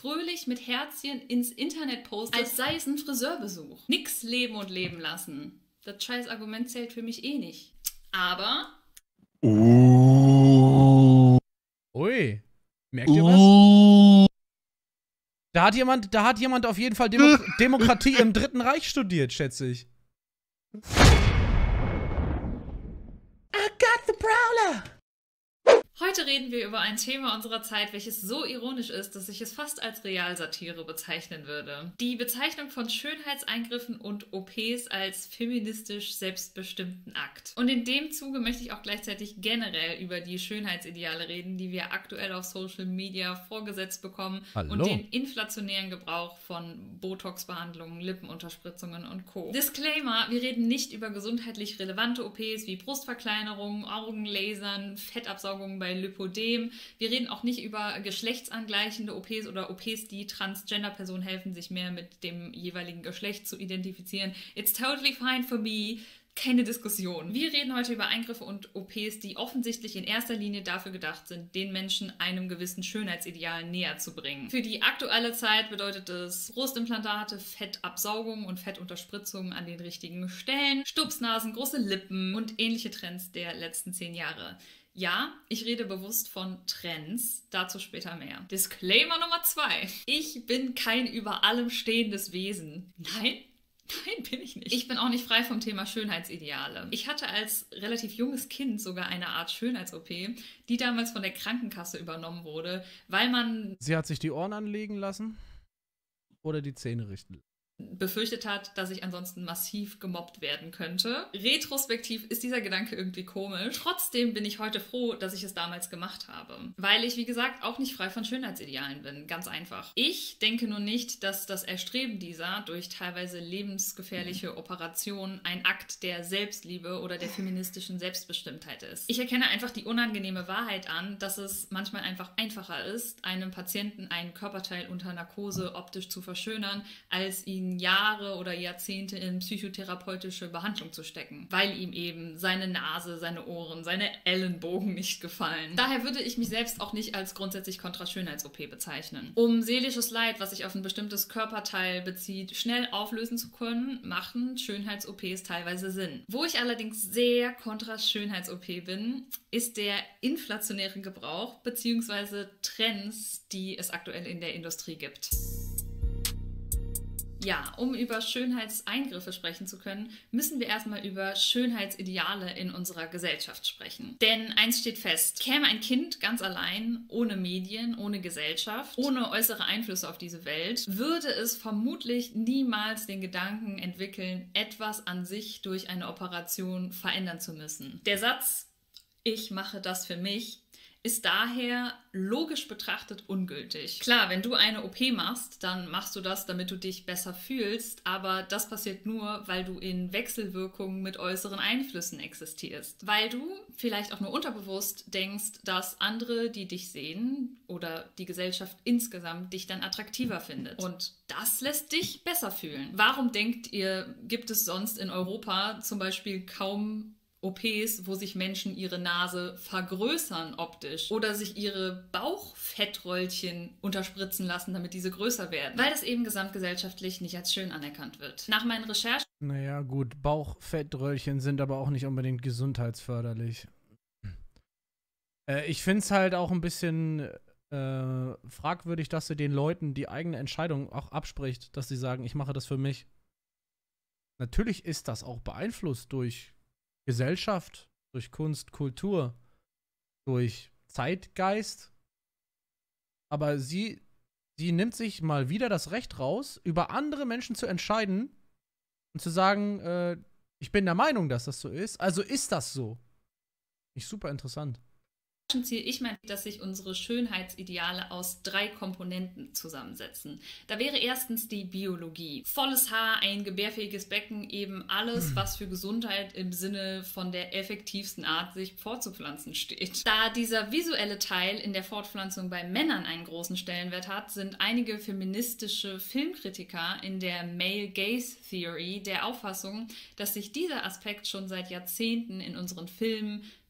fröhlich mit Herzchen ins Internet postet, als sei es ein Friseurbesuch. Nix leben und leben lassen. Das scheiß Argument zählt für mich eh nicht. Aber... Ui. Merkt ihr was? Da hat jemand auf jeden Fall Demokratie im Dritten Reich studiert, schätze ich. I got the Prowler! Heute reden wir über ein Thema unserer Zeit, welches so ironisch ist, dass ich es fast als Realsatire bezeichnen würde. Die Bezeichnung von Schönheitseingriffen und OPs als feministisch selbstbestimmten Akt. Und in dem Zuge möchte ich auch gleichzeitig generell über die Schönheitsideale reden, die wir aktuell auf Social Media vorgesetzt bekommen. Hallo. Und den inflationären Gebrauch von Botox-Behandlungen, Lippenunterspritzungen und Co. Disclaimer, wir reden nicht über gesundheitlich relevante OPs wie Brustverkleinerungen, Augenlasern, Fettabsaugungen bei Lipödem. Wir reden auch nicht über geschlechtsangleichende OPs oder OPs, die Transgender-Personen helfen, sich mehr mit dem jeweiligen Geschlecht zu identifizieren. It's totally fine for me. Keine Diskussion. Wir reden heute über Eingriffe und OPs, die offensichtlich in erster Linie dafür gedacht sind, den Menschen einem gewissen Schönheitsideal näher zu bringen. Für die aktuelle Zeit bedeutet es Brustimplantate, Fettabsaugung und Fettunterspritzungen an den richtigen Stellen, Stupsnasen, große Lippen und ähnliche Trends der letzten 10 Jahre. Ja, ich rede bewusst von Trends, dazu später mehr. Disclaimer Nummer 2. Ich bin kein über allem stehendes Wesen. Nein, bin ich nicht. Ich bin auch nicht frei vom Thema Schönheitsideale. Ich hatte als relativ junges Kind sogar eine Art Schönheits-OP, die damals von der Krankenkasse übernommen wurde, weil man... Sie hat sich die Ohren anlegen lassen oder die Zähne richten lassen? Befürchtet hat, dass ich ansonsten massiv gemobbt werden könnte. Retrospektiv ist dieser Gedanke irgendwie komisch. Trotzdem bin ich heute froh, dass ich es damals gemacht habe. Weil ich, wie gesagt, auch nicht frei von Schönheitsidealen bin. Ganz einfach. Ich denke nur nicht, dass das Erstreben dieser durch teilweise lebensgefährliche Operationen ein Akt der Selbstliebe oder der feministischen Selbstbestimmtheit ist. Ich erkenne einfach die unangenehme Wahrheit an, dass es manchmal einfach einfacher ist, einem Patienten einen Körperteil unter Narkose optisch zu verschönern, als ihn Jahre oder Jahrzehnte in psychotherapeutische Behandlung zu stecken, weil ihm eben seine Nase, seine Ohren, seine Ellenbogen nicht gefallen. Daher würde ich mich selbst auch nicht als grundsätzlich kontra Schönheits-OP bezeichnen. Um seelisches Leid, was sich auf ein bestimmtes Körperteil bezieht, schnell auflösen zu können, machen Schönheits-OPs teilweise Sinn. Wo ich allerdings sehr kontra Schönheits-OP bin, ist der inflationäre Gebrauch bzw. Trends, die es aktuell in der Industrie gibt. Ja, um über Schönheitseingriffe sprechen zu können, müssen wir erstmal über Schönheitsideale in unserer Gesellschaft sprechen. Denn eins steht fest, käme ein Kind ganz allein, ohne Medien, ohne Gesellschaft, ohne äußere Einflüsse auf diese Welt, würde es vermutlich niemals den Gedanken entwickeln, etwas an sich durch eine Operation verändern zu müssen. Der Satz, ich mache das für mich, ist daher logisch betrachtet ungültig. Klar, wenn du eine OP machst, dann machst du das, damit du dich besser fühlst, aber das passiert nur, weil du in Wechselwirkung mit äußeren Einflüssen existierst. Weil du vielleicht auch nur unterbewusst denkst, dass andere, die dich sehen oder die Gesellschaft insgesamt dich dann attraktiver findet. Und das lässt dich besser fühlen. Warum denkt ihr, gibt es sonst in Europa zum Beispiel kaum OPs, wo sich Menschen ihre Nase vergrößern optisch oder sich ihre Bauchfettröllchen unterspritzen lassen, damit diese größer werden? Weil das eben gesamtgesellschaftlich nicht als schön anerkannt wird. Nach meinen Recherchen... Naja, gut, Bauchfettröllchen sind aber auch nicht unbedingt gesundheitsförderlich. Ich finde es halt auch ein bisschen fragwürdig, dass sie den Leuten die eigene Entscheidung auch abspricht, dass sie sagen, ich mache das für mich. Natürlich ist das auch beeinflusst durch Gesellschaft, durch Kunst, Kultur, durch Zeitgeist. Aber sie nimmt sich mal wieder das Recht raus, über andere Menschen zu entscheiden und zu sagen, ich bin der Meinung, dass das so ist. Also ist das so. Nicht super interessant. Ziehe ich mein, dass sich unsere Schönheitsideale aus 3 Komponenten zusammensetzen. Da wäre erstens die Biologie. Volles Haar, ein gebärfähiges Becken, eben alles, was für Gesundheit im Sinne von der effektivsten Art, sich fortzupflanzen steht. Da dieser visuelle Teil in der Fortpflanzung bei Männern einen großen Stellenwert hat, sind einige feministische Filmkritiker in der Male Gaze Theory der Auffassung, dass sich dieser Aspekt schon seit Jahrzehnten in unseren Filmen,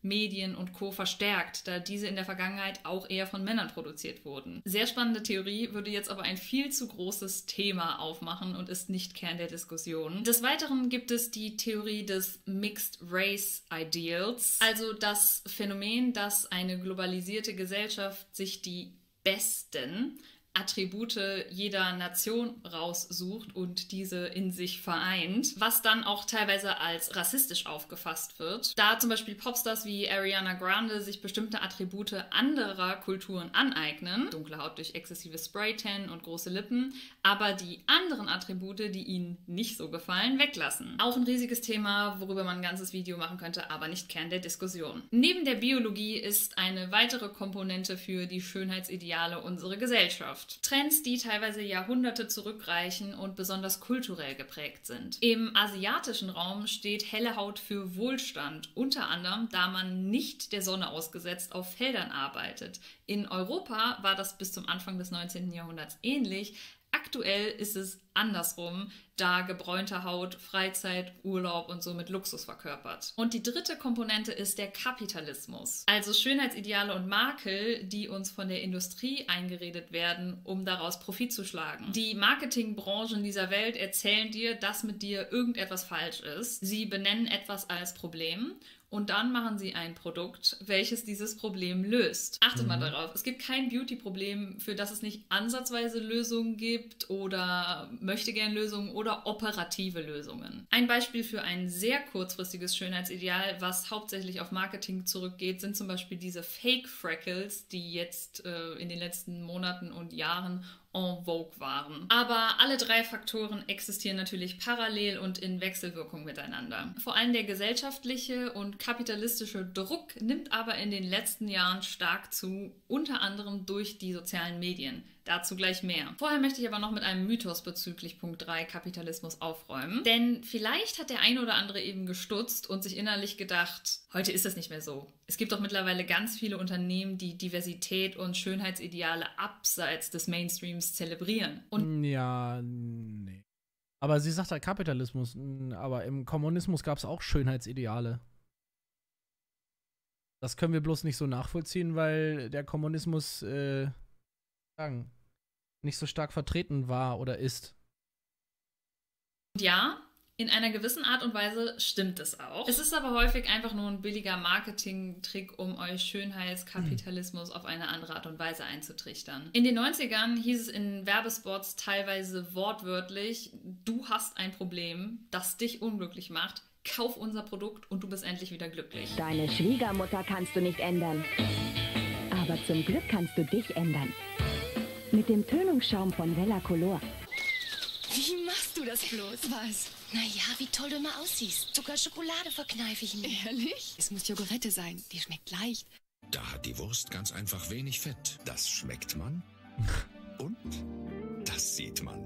Medien und Co. verstärkt, da diese in der Vergangenheit auch eher von Männern produziert wurden. Sehr spannende Theorie, würde jetzt aber ein viel zu großes Thema aufmachen und ist nicht Kern der Diskussion. Des Weiteren gibt es die Theorie des Mixed Race Ideals, also das Phänomen, dass eine globalisierte Gesellschaft sich die besten Attribute jeder Nation raussucht und diese in sich vereint, was dann auch teilweise als rassistisch aufgefasst wird. Da zum Beispiel Popstars wie Ariana Grande sich bestimmte Attribute anderer Kulturen aneignen, dunkle Haut durch exzessives Spraytan und große Lippen, aber die anderen Attribute, die ihnen nicht so gefallen, weglassen. Auch ein riesiges Thema, worüber man ein ganzes Video machen könnte, aber nicht Kern der Diskussion. Neben der Biologie ist eine weitere Komponente für die Schönheitsideale unsere Gesellschaft. Trends, die teilweise Jahrhunderte zurückreichen und besonders kulturell geprägt sind. Im asiatischen Raum steht helle Haut für Wohlstand, unter anderem, da man nicht der Sonne ausgesetzt auf Feldern arbeitet. In Europa war das bis zum Anfang des 19. Jahrhunderts ähnlich. Aktuell ist es andersrum, da gebräunte Haut Freizeit, Urlaub und somit Luxus verkörpert. Und die dritte Komponente ist der Kapitalismus. Also Schönheitsideale und Makel, die uns von der Industrie eingeredet werden, um daraus Profit zu schlagen. Die Marketingbranchen dieser Welt erzählen dir, dass mit dir irgendetwas falsch ist. Sie benennen etwas als Problem und dann machen sie ein Produkt, welches dieses Problem löst. Achtet mal darauf, es gibt kein Beauty-Problem, für das es nicht ansatzweise Lösungen gibt oder Möchtegern-Lösungen oder operative Lösungen. Ein Beispiel für ein sehr kurzfristiges Schönheitsideal, was hauptsächlich auf Marketing zurückgeht, sind zum Beispiel diese Fake-Freckles, die jetzt in den letzten Monaten und Jahren en vogue waren. Aber alle drei Faktoren existieren natürlich parallel und in Wechselwirkung miteinander. Vor allem der gesellschaftliche und kapitalistische Druck nimmt aber in den letzten Jahren stark zu, unter anderem durch die sozialen Medien. Dazu gleich mehr. Vorher möchte ich aber noch mit einem Mythos bezüglich Punkt 3 Kapitalismus aufräumen. Denn vielleicht hat der eine oder andere eben gestutzt und sich innerlich gedacht, heute ist das nicht mehr so. Es gibt doch mittlerweile ganz viele Unternehmen, die Diversität und Schönheitsideale abseits des Mainstreams zelebrieren. Und ja, nee. Aber sie sagt ja Kapitalismus, aber im Kommunismus gab es auch Schönheitsideale. Das können wir bloß nicht so nachvollziehen, weil der Kommunismus nicht so stark vertreten war oder ist. Ja, in einer gewissen Art und Weise stimmt es auch. Es ist aber häufig einfach nur ein billiger Marketing-Trick, um euch Schönheitskapitalismus auf eine andere Art und Weise einzutrichtern. In den 90ern hieß es in Werbespots teilweise wortwörtlich, du hast ein Problem, das dich unglücklich macht, kauf unser Produkt und du bist endlich wieder glücklich. Deine Schwiegermutter kannst du nicht ändern, aber zum Glück kannst du dich ändern. Mit dem Tönungsschaum von Vella Color. Wie machst du das bloß? Was? Naja, wie toll du immer aussiehst. Sogar Schokolade verkneife ich mir. Ehrlich? Es muss Jogurette sein. Die schmeckt leicht. Da hat die Wurst ganz einfach wenig Fett. Das schmeckt man. Und das sieht man.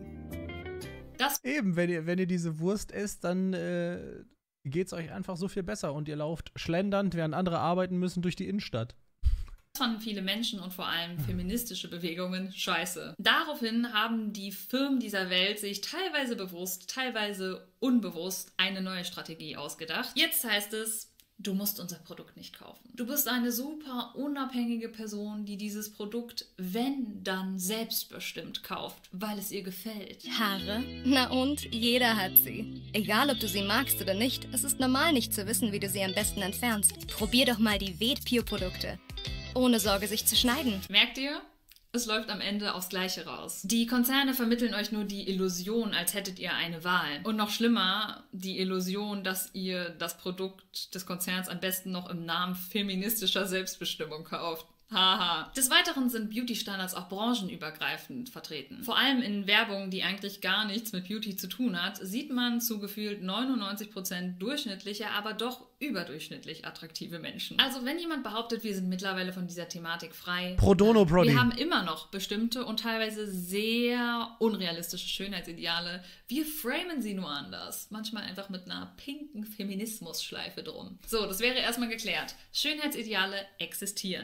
Eben, wenn ihr diese Wurst esst, dann geht's euch einfach so viel besser und ihr lauft schlendernd, während andere arbeiten müssen, durch die Innenstadt. Das fanden viele Menschen und vor allem feministische Bewegungen scheiße. Daraufhin haben die Firmen dieser Welt sich teilweise bewusst, teilweise unbewusst eine neue Strategie ausgedacht. Jetzt heißt es, du musst unser Produkt nicht kaufen. Du bist eine super unabhängige Person, die dieses Produkt, wenn dann selbstbestimmt kauft, weil es ihr gefällt. Haare? Na und? Jeder hat sie. Egal, ob du sie magst oder nicht, es ist normal, nicht zu wissen, wie du sie am besten entfernst. Probier doch mal die Ved Pure-Produkte. Ohne Sorge, sich zu schneiden. Merkt ihr? Es läuft am Ende aufs Gleiche raus. Die Konzerne vermitteln euch nur die Illusion, als hättet ihr eine Wahl. Und noch schlimmer, die Illusion, dass ihr das Produkt des Konzerns am besten noch im Namen feministischer Selbstbestimmung kauft. Haha. Des Weiteren sind Beauty-Standards auch branchenübergreifend vertreten. Vor allem in Werbung, die eigentlich gar nichts mit Beauty zu tun hat, sieht man zu gefühlt 99% durchschnittliche, aber doch überdurchschnittlich attraktive Menschen. Also wenn jemand behauptet, wir sind mittlerweile von dieser Thematik frei, Pro Dono, Brody. wir haben immer noch bestimmte und teilweise sehr unrealistische Schönheitsideale. Wir framen sie nur anders. Manchmal einfach mit einer pinken Feminismusschleife drum. So, das wäre erstmal geklärt. Schönheitsideale existieren. Aber ich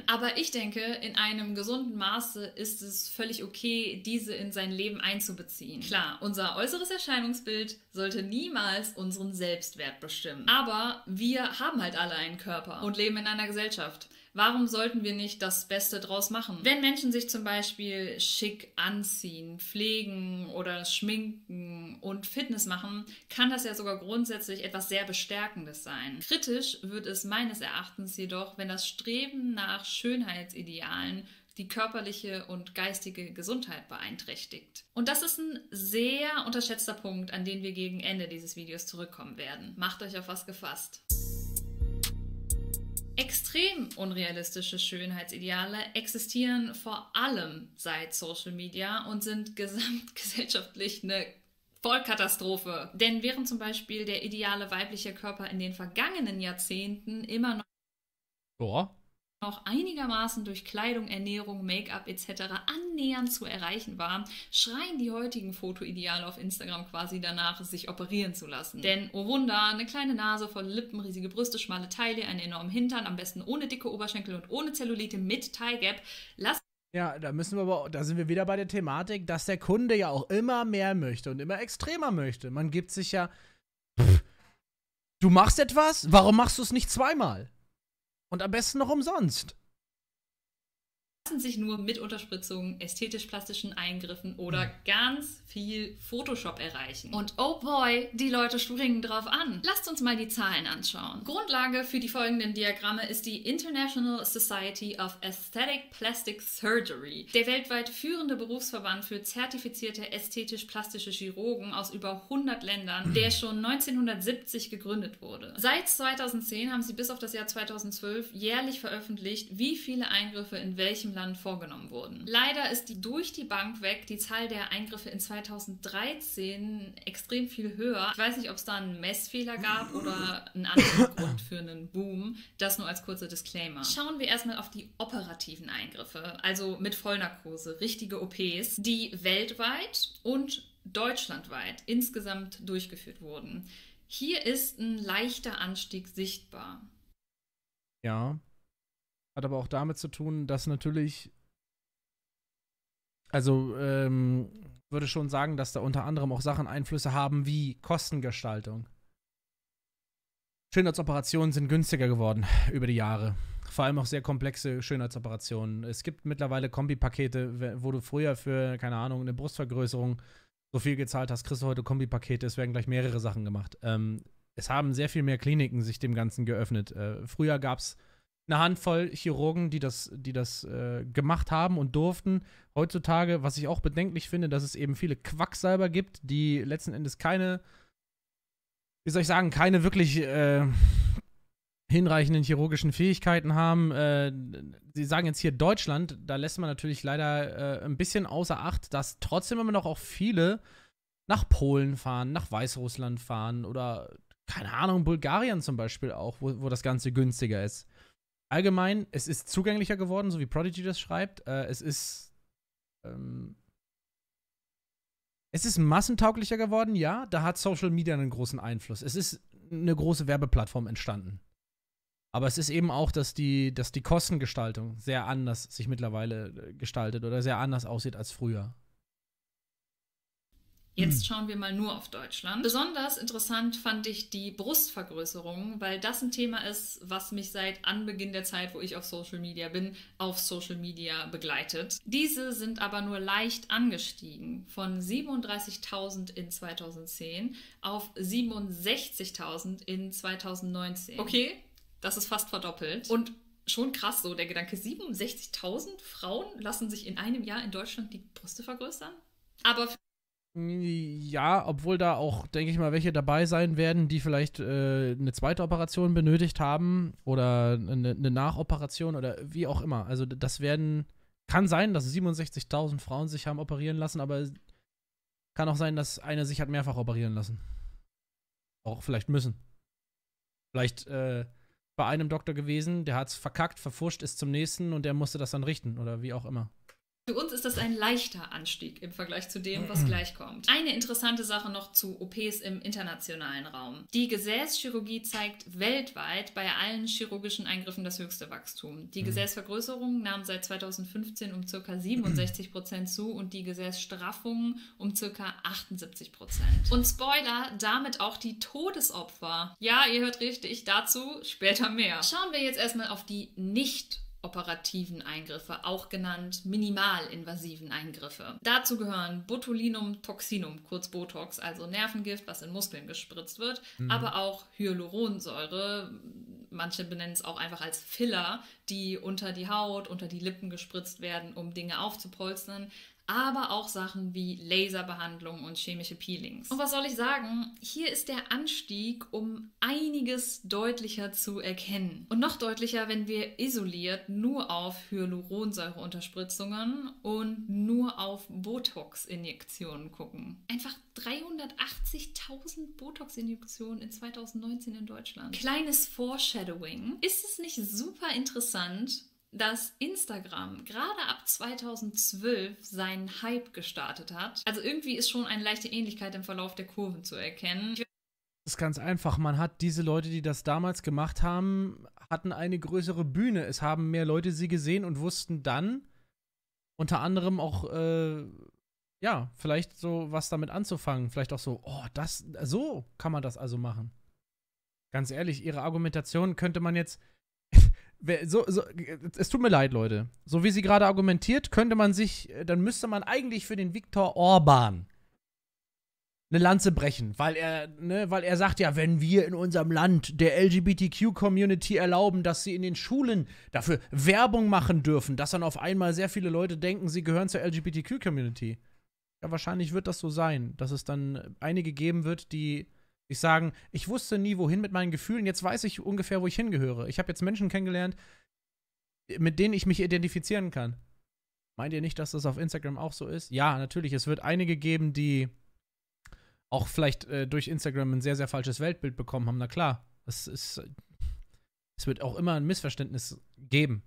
Ich denke, in einem gesunden Maße ist es völlig okay, diese in sein Leben einzubeziehen. Klar, unser äußeres Erscheinungsbild sollte niemals unseren Selbstwert bestimmen. Aber wir haben halt alle einen Körper und leben in einer Gesellschaft. Warum sollten wir nicht das Beste draus machen? Wenn Menschen sich zum Beispiel schick anziehen, pflegen oder schminken und Fitness machen, kann das ja sogar grundsätzlich etwas sehr Bestärkendes sein. Kritisch wird es meines Erachtens jedoch, wenn das Streben nach Schönheitsidealen die körperliche und geistige Gesundheit beeinträchtigt. Und das ist ein sehr unterschätzter Punkt, an den wir gegen Ende dieses Videos zurückkommen werden. Macht euch auf was gefasst. Extrem unrealistische Schönheitsideale existieren vor allem seit Social Media und sind gesamtgesellschaftlich eine Vollkatastrophe. Denn während zum Beispiel der ideale weibliche Körper in den vergangenen Jahrzehnten immer noch einigermaßen durch Kleidung, Ernährung, Make-up etc. annähernd zu erreichen war, schreien die heutigen Fotoideale auf Instagram quasi danach, sich operieren zu lassen. Denn, oh Wunder, eine kleine Nase, volle Lippen, riesige Brüste, schmale Taille, einen enormen Hintern, am besten ohne dicke Oberschenkel und ohne Zellulite mit Thigh Gap. Ja, da sind wir wieder bei der Thematik, dass der Kunde ja auch immer mehr möchte und immer extremer möchte. Man gibt sich ja, du machst etwas, warum machst du es nicht zweimal? Und am besten noch umsonst. Lassen sich nur mit Unterspritzungen, ästhetisch-plastischen Eingriffen oder ganz viel Photoshop erreichen. Und oh boy, die Leute springen drauf an. Lasst uns mal die Zahlen anschauen. Grundlage für die folgenden Diagramme ist die International Society of Aesthetic Plastic Surgery, der weltweit führende Berufsverband für zertifizierte ästhetisch-plastische Chirurgen aus über 100 Ländern, der schon 1970 gegründet wurde. Seit 2010 haben sie bis auf das Jahr 2012 jährlich veröffentlicht, wie viele Eingriffe in welchem Land vorgenommen wurden. Leider ist durch die Bank weg die Zahl der Eingriffe in 2013 extrem viel höher. Ich weiß nicht, ob es da einen Messfehler gab oder einen anderen Grund für einen Boom. Das nur als kurzer Disclaimer. Schauen wir erstmal auf die operativen Eingriffe, also mit Vollnarkose, richtige OPs, die weltweit und deutschlandweit insgesamt durchgeführt wurden. Hier ist ein leichter Anstieg sichtbar. Ja. Hat aber auch damit zu tun, dass natürlich, würde schon sagen, dass da unter anderem auch Sachen Einflüsse haben wie Kostengestaltung. Schönheitsoperationen sind günstiger geworden über die Jahre. Vor allem auch sehr komplexe Schönheitsoperationen. Es gibt mittlerweile Kombipakete, wo du früher für, keine Ahnung, eine Brustvergrößerung so viel gezahlt hast, kriegst du heute Kombipakete, es werden gleich mehrere Sachen gemacht. Es haben sehr viel mehr Kliniken sich dem Ganzen geöffnet. Früher gab es eine Handvoll Chirurgen, die das gemacht haben und durften. Heutzutage, was ich auch bedenklich finde, dass es eben viele Quacksalber gibt, die letzten Endes keine wirklich hinreichenden chirurgischen Fähigkeiten haben. Sie sagen jetzt hier Deutschland, da lässt man natürlich leider ein bisschen außer Acht, dass trotzdem immer noch auch viele nach Polen fahren, nach Weißrussland fahren oder, keine Ahnung, Bulgarien zum Beispiel auch, wo das Ganze günstiger ist. Allgemein, es ist zugänglicher geworden, so wie Prodigy das schreibt. Es ist massentauglicher geworden, ja. Da hat Social Media einen großen Einfluss. Es ist eine große Werbeplattform entstanden. Aber es ist eben auch, dass die Kostengestaltung sehr anders sich mittlerweile gestaltet oder sehr anders aussieht als früher. Jetzt schauen wir mal nur auf Deutschland. Besonders interessant fand ich die Brustvergrößerung, weil das ein Thema ist, was mich seit Anbeginn der Zeit, wo ich auf Social Media bin, auf Social Media begleitet. Diese sind aber nur leicht angestiegen, von 37.000 in 2010 auf 67.000 in 2019. Okay, das ist fast verdoppelt. Und schon krass so, der Gedanke, 67.000 Frauen lassen sich in einem Jahr in Deutschland die Brüste vergrößern? Aber ja, obwohl da auch, denke ich mal, welche dabei sein werden, die vielleicht eine zweite Operation benötigt haben oder eine Nachoperation oder wie auch immer. Also kann sein, dass 67.000 Frauen sich haben operieren lassen, aber kann auch sein, dass eine sich hat mehrfach operieren lassen. Auch vielleicht müssen. Vielleicht bei einem Doktor gewesen, der hat's verkackt, verfuscht, ist zum nächsten und der musste das dann richten oder wie auch immer. Für uns ist das ein leichter Anstieg im Vergleich zu dem, was gleich kommt. Eine interessante Sache noch zu OPs im internationalen Raum. Die Gesäßchirurgie zeigt weltweit bei allen chirurgischen Eingriffen das höchste Wachstum. Die Gesäßvergrößerung nahm seit 2015 um ca. 67% zu und die Gesäßstraffung um ca. 78%. Und Spoiler, damit auch die Todesopfer. Ja, ihr hört richtig, dazu später mehr. Schauen wir jetzt erstmal auf die nicht operativen Eingriffe, auch genannt minimalinvasiven Eingriffe. Dazu gehören Botulinum toxinum, kurz Botox, also Nervengift, was in Muskeln gespritzt wird, aber auch Hyaluronsäure, manche benennen es auch einfach als Filler, die unter die Haut, unter die Lippen gespritzt werden, um Dinge aufzupolstern, aber auch Sachen wie Laserbehandlung und chemische Peelings. Und was soll ich sagen? Hier ist der Anstieg um einiges deutlicher zu erkennen. Und noch deutlicher, wenn wir isoliert nur auf Hyaluronsäureunterspritzungen und nur auf Botox-Injektionen gucken. Einfach 380.000 Botox-Injektionen in 2019 in Deutschland. Kleines Foreshadowing. Ist es nicht super interessant, dass Instagram gerade ab 2012 seinen Hype gestartet hat? Also irgendwie ist schon eine leichte Ähnlichkeit im Verlauf der Kurven zu erkennen. Das ist ganz einfach. Man hat diese Leute, die das damals gemacht haben, hatten eine größere Bühne. Es haben mehr Leute sie gesehen und wussten dann unter anderem auch, ja, vielleicht so was damit anzufangen. Vielleicht auch so, oh, so kann man das also machen. Ganz ehrlich, ihre Argumentation könnte man jetzt es tut mir leid, Leute. So wie sie gerade argumentiert, dann müsste man eigentlich für den Viktor Orban eine Lanze brechen, weil er sagt ja, wenn wir in unserem Land der LGBTQ-Community erlauben, dass sie in den Schulen dafür Werbung machen dürfen, dass dann auf einmal sehr viele Leute denken, sie gehören zur LGBTQ-Community. Ja, wahrscheinlich wird das so sein, dass es dann einige geben wird, die sagen, ich wusste nie, wohin mit meinen Gefühlen, jetzt weiß ich ungefähr, wo ich hingehöre. Ich habe jetzt Menschen kennengelernt, mit denen ich mich identifizieren kann. Meint ihr nicht, dass das auf Instagram auch so ist? Ja, natürlich, es wird einige geben, die auch vielleicht durch Instagram ein sehr, sehr falsches Weltbild bekommen haben. Na klar, es wird auch immer ein Missverständnis geben.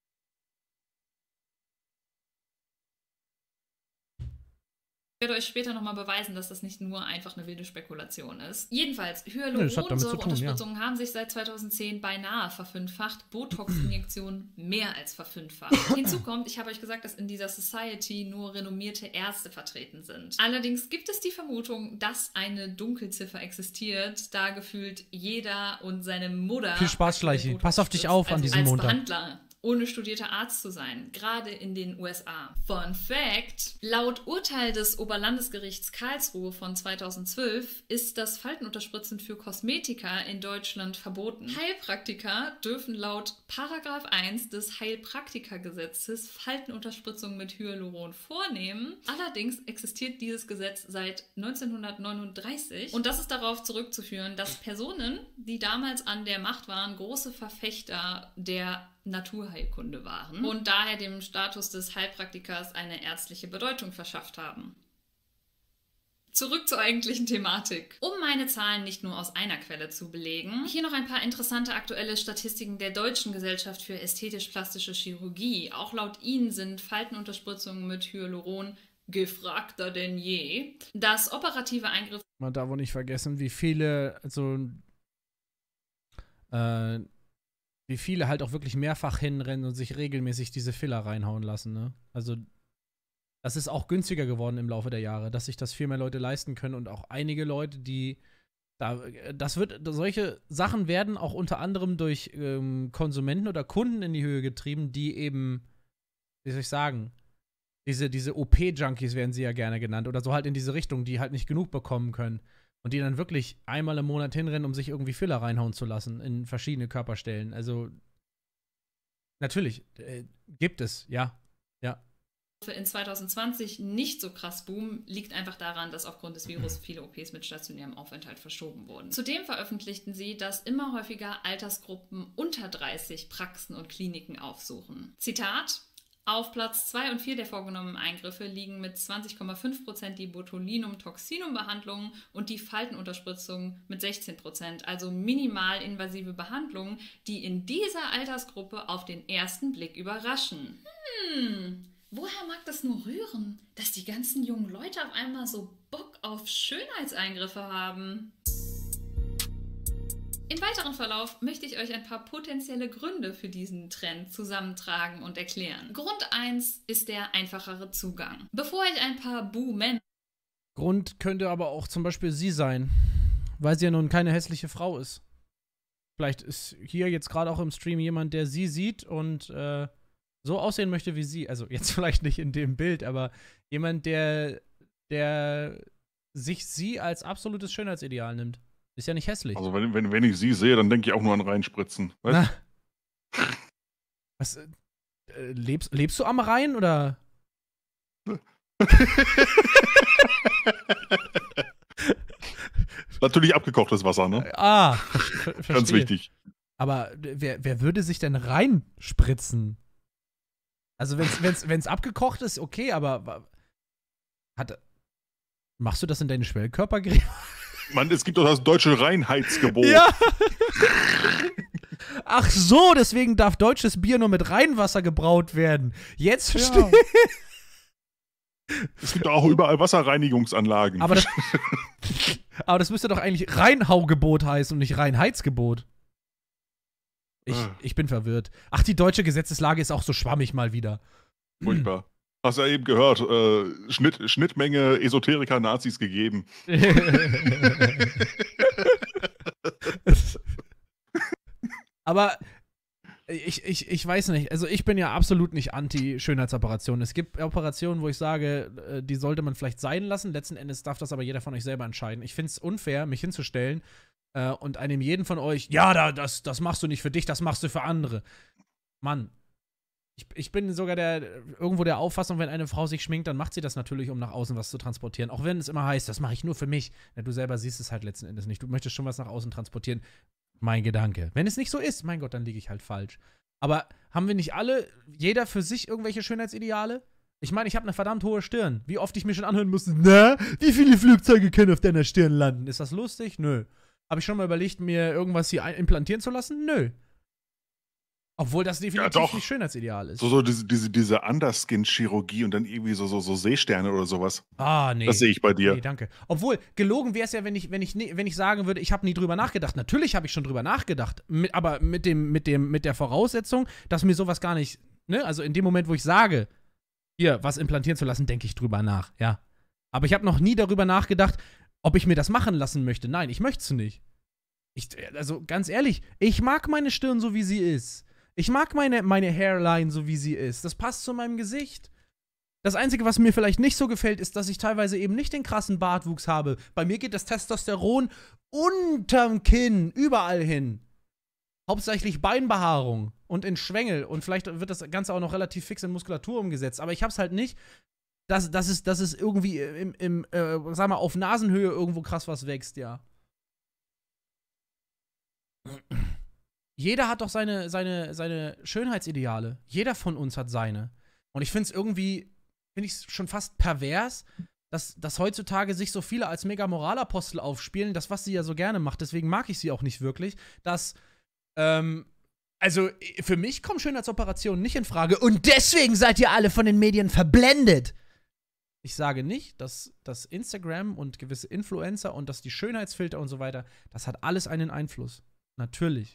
Ich werde euch später nochmal beweisen, dass das nicht nur einfach eine wilde Spekulation ist. Jedenfalls, Hyaluronsäureunterspritzungen haben sich seit 2010 beinahe verfünffacht, Botox-Injektionen mehr als verfünffacht. Hinzu kommt, ich habe euch gesagt, dass in dieser Society nur renommierte Ärzte vertreten sind. Allerdings gibt es die Vermutung, dass eine Dunkelziffer existiert, da gefühlt jeder und seine Mutter... Viel Spaß, Schleichi. Pass auf dich auf an diesem Montag. Behandler, ohne studierter Arzt zu sein, gerade in den USA. Fun Fact: Laut Urteil des Oberlandesgerichts Karlsruhe von 2012 ist das Faltenunterspritzen für Kosmetika in Deutschland verboten. Heilpraktiker dürfen laut Paragraph 1 des Heilpraktikergesetzes Faltenunterspritzungen mit Hyaluron vornehmen. Allerdings existiert dieses Gesetz seit 1939 und das ist darauf zurückzuführen, dass Personen, die damals an der Macht waren, große Verfechter der Naturheilkunde waren und daher dem Status des Heilpraktikers eine ärztliche Bedeutung verschafft haben. Zurück zur eigentlichen Thematik. Um meine Zahlen nicht nur aus einer Quelle zu belegen, hier noch ein paar interessante aktuelle Statistiken der Deutschen Gesellschaft für ästhetisch-plastische Chirurgie. Auch laut ihnen sind Faltenunterspritzungen mit Hyaluron gefragter denn je. Das operative Eingriff... Man darf auch nicht vergessen, wie viele halt auch wirklich mehrfach hinrennen und sich regelmäßig diese Filler reinhauen lassen, ne? Also, das ist auch günstiger geworden im Laufe der Jahre, dass sich das viel mehr Leute leisten können und auch einige Leute, solche Sachen werden auch unter anderem durch Konsumenten oder Kunden in die Höhe getrieben, die eben, wie soll ich sagen, diese OP-Junkies werden sie ja gerne genannt oder so halt in diese Richtung, die halt nicht genug bekommen können. Und die dann wirklich einmal im Monat hinrennen, um sich irgendwie Filler reinhauen zu lassen in verschiedene Körperstellen. Also, natürlich, gibt es, ja. In 2020 nicht so krass boomen, liegt einfach daran, dass aufgrund des Virus viele OPs mit stationärem Aufenthalt verschoben wurden. Zudem veröffentlichten sie, dass immer häufiger Altersgruppen unter 30 Praxen und Kliniken aufsuchen. Zitat: Auf Platz 2 und 4 der vorgenommenen Eingriffe liegen mit 20,5% die Botulinum-Toxinum-Behandlungen und die Faltenunterspritzung mit 16%, also minimalinvasive Behandlungen, die in dieser Altersgruppe auf den ersten Blick überraschen. Woher mag das nur rühren, dass die ganzen jungen Leute auf einmal so Bock auf Schönheitseingriffe haben? Im weiteren Verlauf möchte ich euch ein paar potenzielle Gründe für diesen Trend zusammentragen und erklären. Grund 1 ist der einfachere Zugang. Bevor ich ein paar Buh-Männer... Grund könnte aber auch zum Beispiel sie sein, weil sie ja nun keine hässliche Frau ist. Vielleicht ist hier jetzt gerade auch im Stream jemand, der sie sieht und so aussehen möchte wie sie. Also jetzt vielleicht nicht in dem Bild, aber jemand, der sich sie als absolutes Schönheitsideal nimmt. Ist ja nicht hässlich. Also wenn ich sie sehe, dann denke ich auch nur an Reinspritzen. Weißt? Was? Lebst du am Rhein oder? Natürlich abgekochtes Wasser, ne? Ah, ganz wichtig. Aber wer würde sich denn reinspritzen? Also wenn's abgekocht ist, okay, aber machst du das in deine Schwellkörpercreme? Mann, es gibt doch das deutsche Reinheitsgebot. Ja. Ach so, deswegen darf deutsches Bier nur mit Rheinwasser gebraut werden. Jetzt verstehe ich. Es gibt auch überall Wasserreinigungsanlagen. Aber das müsste doch eigentlich Reinhaugebot heißen und nicht Reinheitsgebot. Ich bin verwirrt. Ach, die deutsche Gesetzeslage ist auch so schwammig mal wieder. Furchtbar. Hast ja eben gehört, Schnittmenge Esoteriker-Nazis gegeben. Aber ich weiß nicht, also ich bin ja absolut nicht anti-Schönheitsoperationen. Es gibt Operationen, wo ich sage, die sollte man vielleicht sein lassen. Letzten Endes darf das aber jeder von euch selber entscheiden. Ich finde es unfair, mich hinzustellen und einem jeden von euch, ja, das machst du nicht für dich, das machst du für andere. Mann, ich bin sogar irgendwo der Auffassung, wenn eine Frau sich schminkt, dann macht sie das natürlich, um nach außen was zu transportieren. Auch wenn es immer heißt, das mache ich nur für mich. Ja, du selber siehst es halt letzten Endes nicht. Du möchtest schon was nach außen transportieren. Mein Gedanke. Wenn es nicht so ist, mein Gott, dann liege ich halt falsch. Aber haben wir nicht alle, jeder für sich, irgendwelche Schönheitsideale? Ich meine, ich habe eine verdammt hohe Stirn. Wie oft ich mir schon anhören musste, na, wie viele Flugzeuge können auf deiner Stirn landen? Ist das lustig? Nö. Habe ich schon mal überlegt, mir irgendwas hier implantieren zu lassen? Nö. Obwohl das definitiv nicht Schönheitsideal ist. So diese Underskin-Chirurgie und dann irgendwie so Seesterne oder sowas. Ah, nee. Das sehe ich bei dir. Nee, danke. Obwohl, gelogen wäre es ja, wenn ich sagen würde, ich habe nie drüber nachgedacht. Natürlich habe ich schon drüber nachgedacht. Aber mit der Voraussetzung, dass mir sowas gar nicht, ne? Also in dem Moment, wo ich sage, hier, was implantieren zu lassen, denke ich drüber nach, ja. Aber ich habe noch nie darüber nachgedacht, ob ich mir das machen lassen möchte. Nein, ich möchte es nicht. Also ganz ehrlich, ich mag meine Stirn so, wie sie ist. Ich mag meine Hairline so, wie sie ist. Das passt zu meinem Gesicht. Das Einzige, was mir vielleicht nicht so gefällt, ist, dass ich teilweise eben nicht den krassen Bartwuchs habe. Bei mir geht das Testosteron unterm Kinn überall hin. Hauptsächlich Beinbehaarung und in Schwängel. Und vielleicht wird das Ganze auch noch relativ fix in Muskulatur umgesetzt. Aber ich hab's halt nicht, dass es irgendwie sag mal, auf Nasenhöhe irgendwo krass was wächst, ja. Jeder hat doch seine Schönheitsideale. Jeder von uns hat seine. Und ich finde es schon fast pervers, dass heutzutage sich so viele als mega Moralapostel aufspielen, das, was sie ja so gerne macht. Deswegen mag ich sie auch nicht wirklich. Also für mich kommen Schönheitsoperationen nicht in Frage. Und deswegen seid ihr alle von den Medien verblendet. Ich sage nicht, dass das Instagram und gewisse Influencer und dass die Schönheitsfilter und so weiter, das hat alles einen Einfluss. Natürlich.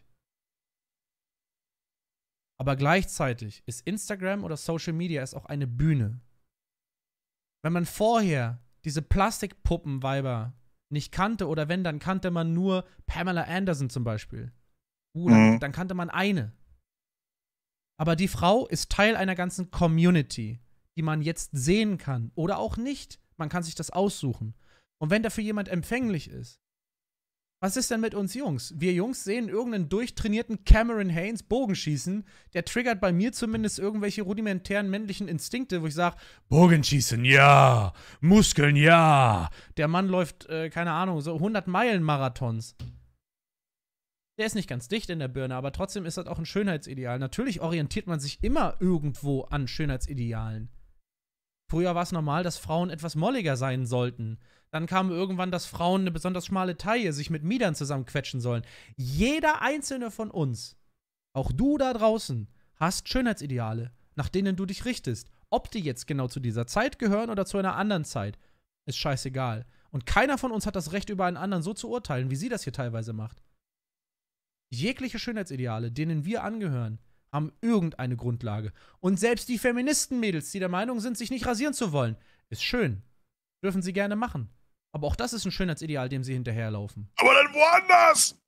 Aber gleichzeitig ist Instagram oder Social Media ist auch eine Bühne. Wenn man vorher diese Plastikpuppenweiber nicht kannte oder wenn, dann kannte man nur Pamela Anderson zum Beispiel. Dann kannte man eine. Aber die Frau ist Teil einer ganzen Community, die man jetzt sehen kann oder auch nicht. Man kann sich das aussuchen. Und wenn dafür jemand empfänglich ist, was ist denn mit uns Jungs? Wir Jungs sehen irgendeinen durchtrainierten Cameron Hanes Bogenschießen, der triggert bei mir zumindest irgendwelche rudimentären männlichen Instinkte, wo ich sage, Bogenschießen, ja, Muskeln, ja. Der Mann läuft, keine Ahnung, so 100-Meilen-Marathons. Der ist nicht ganz dicht in der Birne, aber trotzdem ist das auch ein Schönheitsideal. Natürlich orientiert man sich immer irgendwo an Schönheitsidealen. Früher war es normal, dass Frauen etwas molliger sein sollten. Dann kam irgendwann, dass Frauen eine besonders schmale Taille sich mit Miedern zusammenquetschen sollen. Jeder einzelne von uns, auch du da draußen, hast Schönheitsideale, nach denen du dich richtest. Ob die jetzt genau zu dieser Zeit gehören oder zu einer anderen Zeit, ist scheißegal. Und keiner von uns hat das Recht, über einen anderen so zu urteilen, wie sie das hier teilweise macht. Jegliche Schönheitsideale, denen wir angehören, haben irgendeine Grundlage. Und selbst die Feministenmädels, die der Meinung sind, sich nicht rasieren zu wollen, ist schön. Dürfen sie gerne machen. Aber auch das ist ein Schönheitsideal, dem sie hinterherlaufen. Aber dann woanders!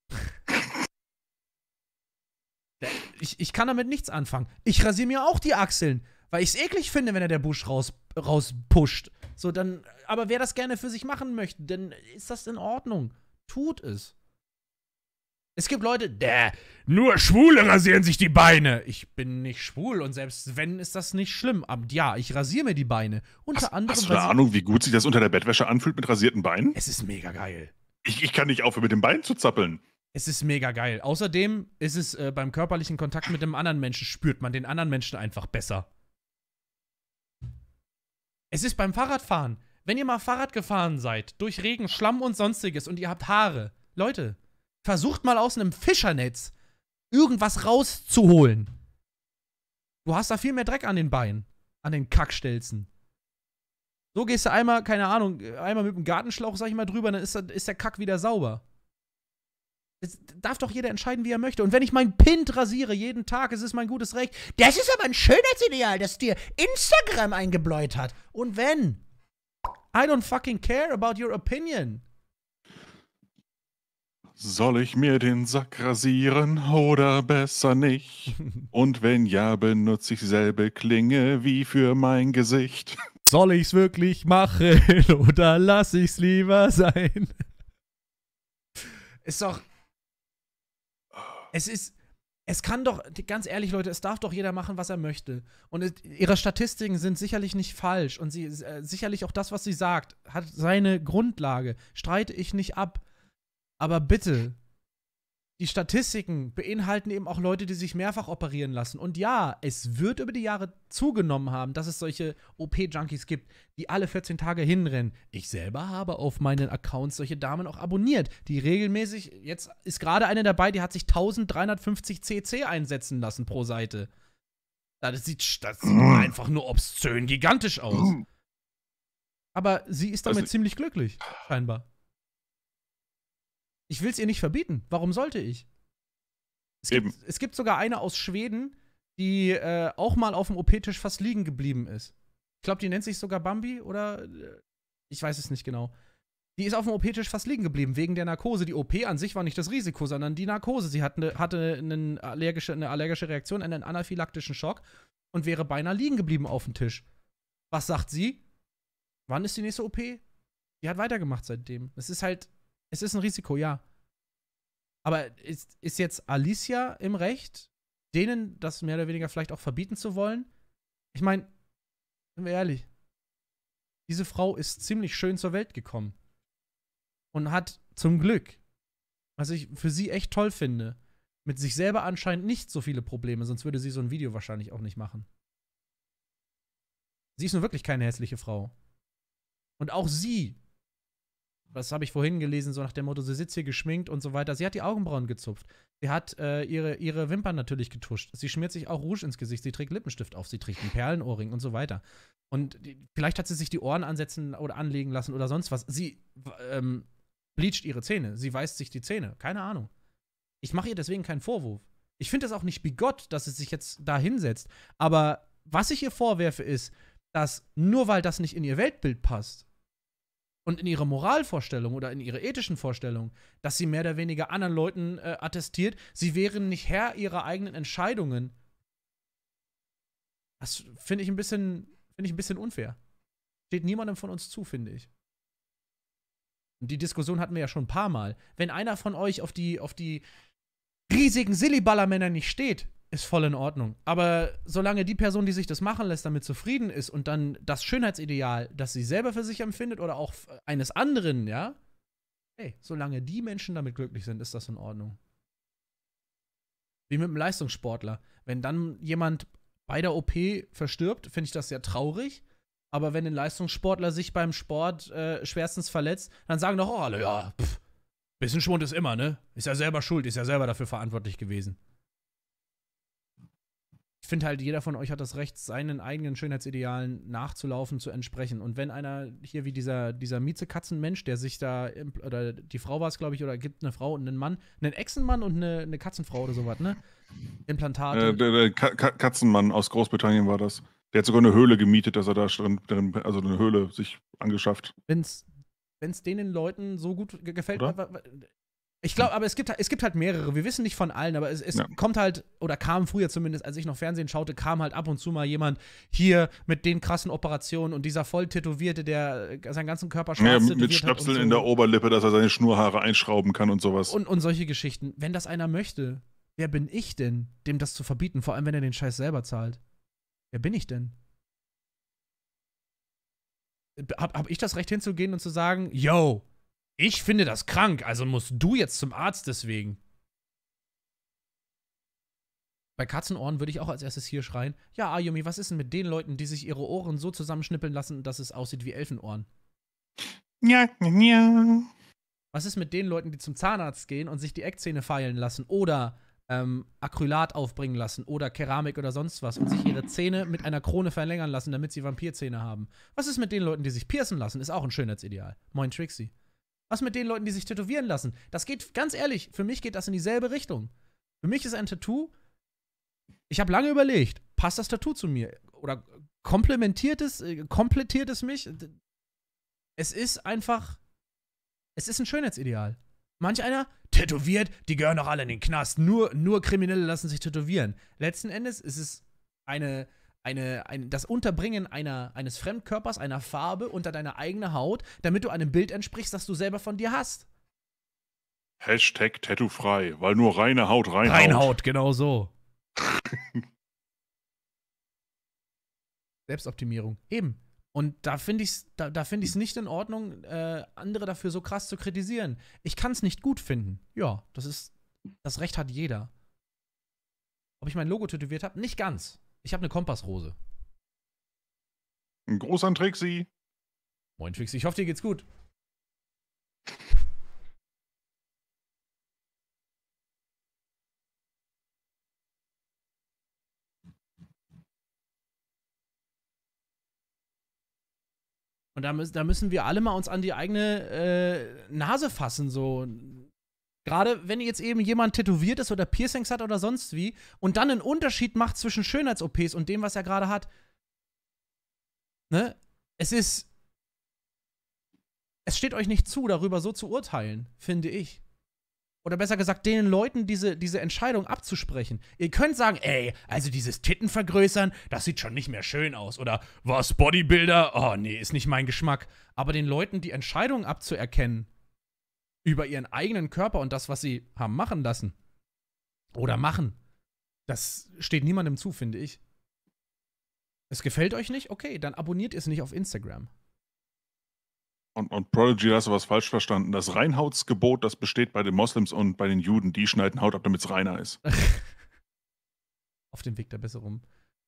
Ich kann damit nichts anfangen. Ich rasiere mir auch die Achseln, weil ich es eklig finde, wenn er der Busch rauspusht. So, dann, aber wer das gerne für sich machen möchte, dann ist das in Ordnung. Tut es. Es gibt Leute, nur Schwule rasieren sich die Beine. Ich bin nicht schwul und selbst wenn, ist das nicht schlimm. Aber ja, ich rasiere mir die Beine. Unter anderem. Hast du eine Ahnung, wie gut sich das unter der Bettwäsche anfühlt mit rasierten Beinen? Es ist mega geil. Ich kann nicht aufhören, mit den Beinen zu zappeln. Es ist mega geil. Außerdem ist es beim körperlichen Kontakt mit dem anderen Menschen, spürt man den anderen Menschen einfach besser. Es ist beim Fahrradfahren. Wenn ihr mal Fahrrad gefahren seid, durch Regen, Schlamm und sonstiges und ihr habt Haare, Leute, versucht mal aus einem Fischernetz irgendwas rauszuholen. Du hast da viel mehr Dreck an den Beinen, an den Kackstelzen. So gehst du einmal, keine Ahnung, einmal mit dem Gartenschlauch, sag ich mal, drüber, dann ist der Kack wieder sauber. Das darf doch jeder entscheiden, wie er möchte. Und wenn ich meinen Pint rasiere jeden Tag, es ist mein gutes Recht. Das ist aber ein Schönheitsideal, das dir Instagram eingebläut hat. Und wenn? I don't fucking care about your opinion. Soll ich mir den Sack rasieren oder besser nicht? Und wenn ja, benutze ich selbe Klinge wie für mein Gesicht. Soll ich's wirklich machen oder lass ich's lieber sein? Ist doch. Es kann doch, ganz ehrlich, Leute, es darf doch jeder machen, was er möchte. Und ihre Statistiken sind sicherlich nicht falsch. Und sicherlich auch das, was sie sagt, hat seine Grundlage. Streite ich nicht ab. Aber bitte, die Statistiken beinhalten eben auch Leute, die sich mehrfach operieren lassen. Und ja, es wird über die Jahre zugenommen haben, dass es solche OP-Junkies gibt, die alle 14 Tage hinrennen. Ich selber habe auf meinen Accounts solche Damen auch abonniert, die regelmäßig, jetzt ist gerade eine dabei, die hat sich 1350 cc einsetzen lassen pro Seite. Das sieht einfach nur obszön gigantisch aus. Aber sie ist damit ziemlich glücklich, scheinbar. Ich will es ihr nicht verbieten. Warum sollte ich? Es gibt sogar eine aus Schweden, die auch mal auf dem OP-Tisch fast liegen geblieben ist. Ich glaube, die nennt sich sogar Bambi oder ich weiß es nicht genau. Die ist auf dem OP-Tisch fast liegen geblieben, wegen der Narkose. Die OP an sich war nicht das Risiko, sondern die Narkose. Sie hatte eine allergische Reaktion, einen anaphylaktischen Schock und wäre beinahe liegen geblieben auf dem Tisch. Was sagt sie? Wann ist die nächste OP? Die hat weitergemacht seitdem. Es ist ein Risiko, ja. Aber ist jetzt Alicia im Recht, denen das mehr oder weniger vielleicht auch verbieten zu wollen? Ich meine, sind wir ehrlich, diese Frau ist ziemlich schön zur Welt gekommen. Und hat zum Glück, was ich für sie echt toll finde, mit sich selber anscheinend nicht so viele Probleme, sonst würde sie so ein Video wahrscheinlich auch nicht machen. Sie ist nun wirklich keine hässliche Frau. Und auch sie, das habe ich vorhin gelesen, so nach dem Motto, sie sitzt hier geschminkt und so weiter. Sie hat die Augenbrauen gezupft. Sie hat ihre Wimpern natürlich getuscht. Sie schmiert sich auch Rouge ins Gesicht. Sie trägt Lippenstift auf. Sie trägt einen Perlenohrring und so weiter. Und vielleicht hat sie sich die Ohren ansetzen oder anlegen lassen oder sonst was. Sie bleacht ihre Zähne. Sie weißt sich die Zähne. Keine Ahnung. Ich mache ihr deswegen keinen Vorwurf. Ich finde es auch nicht bigott, dass sie sich jetzt da hinsetzt. Aber was ich ihr vorwerfe, ist, dass nur weil das nicht in ihr Weltbild passt, und in ihre Moralvorstellung oder in ihre ethischen Vorstellungen, dass sie mehr oder weniger anderen Leuten attestiert, sie wären nicht Herr ihrer eigenen Entscheidungen. Das finde ich ein bisschen unfair. Steht niemandem von uns zu, finde ich. Und die Diskussion hatten wir ja schon ein paar Mal. Wenn einer von euch auf die riesigen Silliballermänner nicht steht, ist voll in Ordnung. Aber solange die Person, die sich das machen lässt, damit zufrieden ist und dann das Schönheitsideal, das sie selber für sich empfindet oder auch eines anderen, ja, hey, solange die Menschen damit glücklich sind, ist das in Ordnung. Wie mit einem Leistungssportler. Wenn dann jemand bei der OP verstirbt, finde ich das sehr traurig. Aber wenn ein Leistungssportler sich beim Sport schwerstens verletzt, dann sagen doch auch alle, ja, bisschen Schwund ist immer, ne? Ist ja selber schuld, ist ja selber dafür verantwortlich gewesen. Ich finde halt, jeder von euch hat das Recht, seinen eigenen Schönheitsidealen nachzulaufen, zu entsprechen. Und wenn einer hier wie dieser Miezekatzenmensch, der sich da, oder die Frau war es, glaube ich, oder gibt eine Frau und einen Mann, einen Echsenmann und eine Katzenfrau oder sowas, ne? Implantate. Der Katzenmann aus Großbritannien war das. Der hat sogar eine Höhle gemietet, dass er da drin, also eine Höhle sich angeschafft. Wenn's den Leuten so gut gefällt, Oder? ich glaube, aber es gibt halt mehrere. Wir wissen nicht von allen, aber es kommt halt, oder kam früher zumindest, als ich noch Fernsehen schaute, kam halt ab und zu mal jemand hier mit den krassen Operationen und dieser voll Tätowierte, der seinen ganzen Körper schwarz tätowiert mit Stöpseln in der Oberlippe, dass er seine Schnurrhaare einschrauben kann und sowas. Und solche Geschichten. Wenn das einer möchte, wer bin ich denn, dem das zu verbieten? Vor allem, wenn er den Scheiß selber zahlt. Wer bin ich denn? Hab ich das Recht hinzugehen und zu sagen, yo, ich finde das krank, also musst du jetzt zum Arzt deswegen. Bei Katzenohren würde ich auch als erstes hier schreien, ja, Ayumi, was ist denn mit den Leuten, die sich ihre Ohren so zusammenschnippeln lassen, dass es aussieht wie Elfenohren? Ja. Was ist mit den Leuten, die zum Zahnarzt gehen und sich die Eckzähne feilen lassen oder Acrylat aufbringen lassen oder Keramik oder sonst was und sich ihre Zähne mit einer Krone verlängern lassen, damit sie Vampirzähne haben? Was ist mit den Leuten, die sich piercen lassen? Ist auch ein Schönheitsideal. Moin Trixie. Was mit den Leuten, die sich tätowieren lassen? Das geht, ganz ehrlich, für mich geht das in dieselbe Richtung. Für mich ist ein Tattoo, ich habe lange überlegt, passt das Tattoo zu mir? Oder komplettiert es mich? Es ist einfach, es ist ein Schönheitsideal. Manch einer tätowiert, die gehören doch alle in den Knast. Nur Kriminelle lassen sich tätowieren. Letzten Endes ist es das Unterbringen eines Fremdkörpers, einer Farbe unter deine eigene Haut, damit du einem Bild entsprichst, das du selber von dir hast. Hashtag Tattoo-frei, weil nur reine Haut reinhaut. Reinhaut, genau so. Selbstoptimierung, eben. Und da finde ich es nicht in Ordnung, andere dafür so krass zu kritisieren. Ich kann es nicht gut finden. Ja, das Recht hat jeder. Ob ich mein Logo tätowiert habe? Nicht ganz. Ich habe eine Kompassrose. Ein Gruß an Trixie. Moin Trixie, ich hoffe, dir geht's gut. Und da müssen wir alle mal uns an die eigene Nase fassen, so. Gerade wenn jetzt eben jemand tätowiert ist oder Piercings hat oder sonst wie und dann einen Unterschied macht zwischen Schönheits-OPs und dem, was er gerade hat. Ne? Es steht euch nicht zu, darüber so zu urteilen, finde ich. Oder besser gesagt, den Leuten diese Entscheidung abzusprechen. Ihr könnt sagen, ey, also dieses Titten vergrößern, das sieht schon nicht mehr schön aus. Oder was, Bodybuilder? Oh, nee, ist nicht mein Geschmack. Aber den Leuten die Entscheidung abzuerkennen über ihren eigenen Körper und das, was sie haben machen lassen oder machen, das steht niemandem zu, finde ich. Es gefällt euch nicht? Okay, dann abonniert ihr es nicht auf Instagram. Und Prodigy, da hast du was falsch verstanden. Das Reinhautsgebot, das besteht bei den Moslems und bei den Juden. Die schneiden Haut ab, damit es reiner ist. Auf dem Weg der Besserung.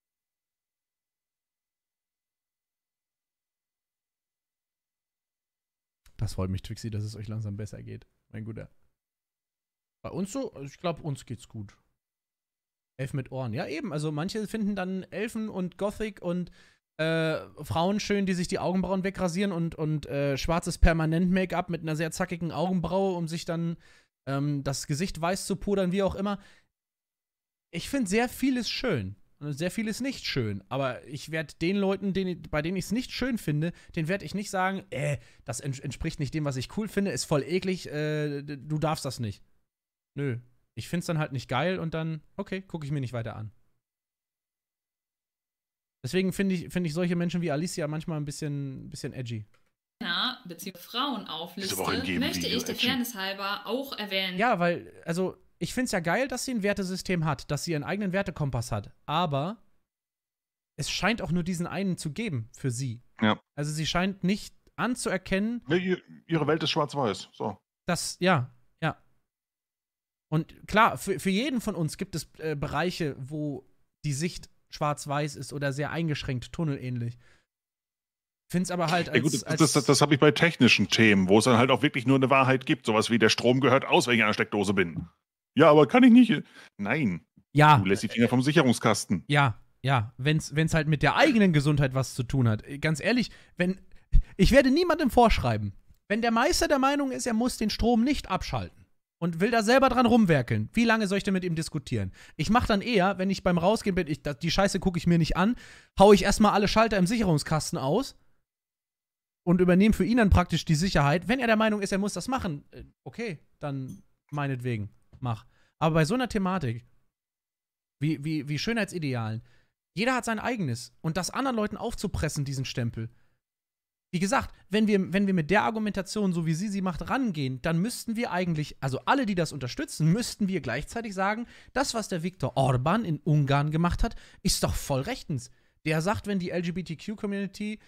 Das freut mich, Trixie, dass es euch langsam besser geht. Mein Guter. Bei uns so? Also ich glaube, uns geht's gut. Elfen mit Ohren. Ja, eben. Also manche finden dann Elfen und Gothic und Frauen schön, die sich die Augenbrauen wegrasieren und schwarzes Permanent-Make-up mit einer sehr zackigen Augenbraue, um sich dann das Gesicht weiß zu pudern, wie auch immer. Ich finde sehr vieles schön. Und sehr vieles nicht schön. Aber ich werde den Leuten, bei denen ich es nicht schön finde, den werde ich nicht sagen, das entspricht nicht dem, was ich cool finde, ist voll eklig, du darfst das nicht. Nö. Ich finde es dann halt nicht geil und dann, okay, gucke ich mir nicht weiter an. Deswegen finde ich solche Menschen wie Alicia manchmal ein bisschen edgy. Männer bzw. Frauen aufliste, Ist aber auch in jedem möchte Video ich der edgy. Fairness halber auch erwähnen. Ja, weil, also, ich finde es ja geil, dass sie ein Wertesystem hat, dass sie ihren eigenen Wertekompass hat. Aber es scheint auch nur diesen einen zu geben für sie. Ja. Also sie scheint nicht anzuerkennen, Ihre Welt ist schwarz-weiß. So. dass, ja. Und klar, für jeden von uns gibt es Bereiche, wo die Sicht schwarz-weiß ist oder sehr eingeschränkt, tunnelähnlich. Find's aber halt Ja, gut, das habe ich bei technischen Themen, wo es dann halt auch wirklich nur eine Wahrheit gibt. Sowas wie der Strom gehört aus, wenn ich an der Steckdose bin. Ja, aber kann ich nicht. Nein. Ja. Du lässt die Finger vom Sicherungskasten. Ja, wenn's halt mit der eigenen Gesundheit was zu tun hat. Ganz ehrlich, ich werde niemandem vorschreiben, wenn der Meister der Meinung ist, er muss den Strom nicht abschalten und will da selber dran rumwerkeln, wie lange soll ich denn mit ihm diskutieren? Ich mache dann eher, wenn ich beim Rausgehen bin, die Scheiße gucke ich mir nicht an, haue ich erstmal alle Schalter im Sicherungskasten aus und übernehme für ihn dann praktisch die Sicherheit. Wenn er der Meinung ist, er muss das machen, okay, dann meinetwegen, mach. Aber bei so einer Thematik, wie Schönheitsidealen, jeder hat sein eigenes. Und das anderen Leuten aufzupressen, diesen Stempel. Wie gesagt, wenn wir mit der Argumentation, so wie sie macht, rangehen, dann müssten wir eigentlich, also alle, die das unterstützen, müssten wir gleichzeitig sagen, das, was der Viktor Orban in Ungarn gemacht hat, ist doch voll rechtens. Der sagt, wenn die LGBTQ-Community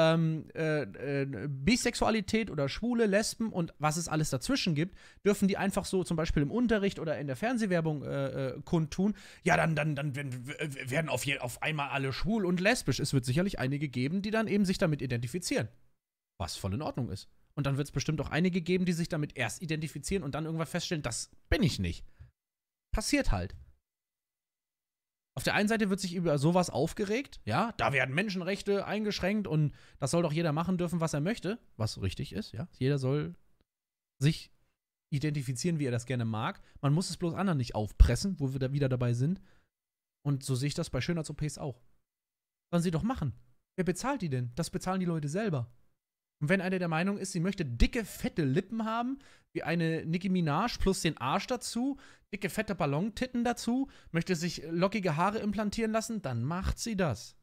Bisexualität oder Schwule, Lesben und was es alles dazwischen gibt, dürfen die einfach so zum Beispiel im Unterricht oder in der Fernsehwerbung kundtun. Ja, dann werden auf einmal alle schwul und lesbisch. Es wird sicherlich einige geben, die dann eben sich damit identifizieren. Was voll in Ordnung ist. Und dann wird es bestimmt auch einige geben, die sich damit erst identifizieren und dann irgendwann feststellen, das bin ich nicht. Passiert halt. Auf der einen Seite wird sich über sowas aufgeregt, ja, da werden Menschenrechte eingeschränkt und das soll doch jeder machen dürfen, was er möchte, was richtig ist, ja. Jeder soll sich identifizieren, wie er das gerne mag. Man muss es bloß anderen nicht aufpressen, wo wir da wieder dabei sind. Und so sehe ich das bei Schönheits-OPs auch. Sollen sie doch machen. Wer bezahlt die denn? Das bezahlen die Leute selber. Und wenn einer der Meinung ist, sie möchte dicke, fette Lippen haben, wie eine Nicki Minaj plus den Arsch dazu, dicke, fette Ballontitten dazu, möchte sich lockige Haare implantieren lassen, dann macht sie das.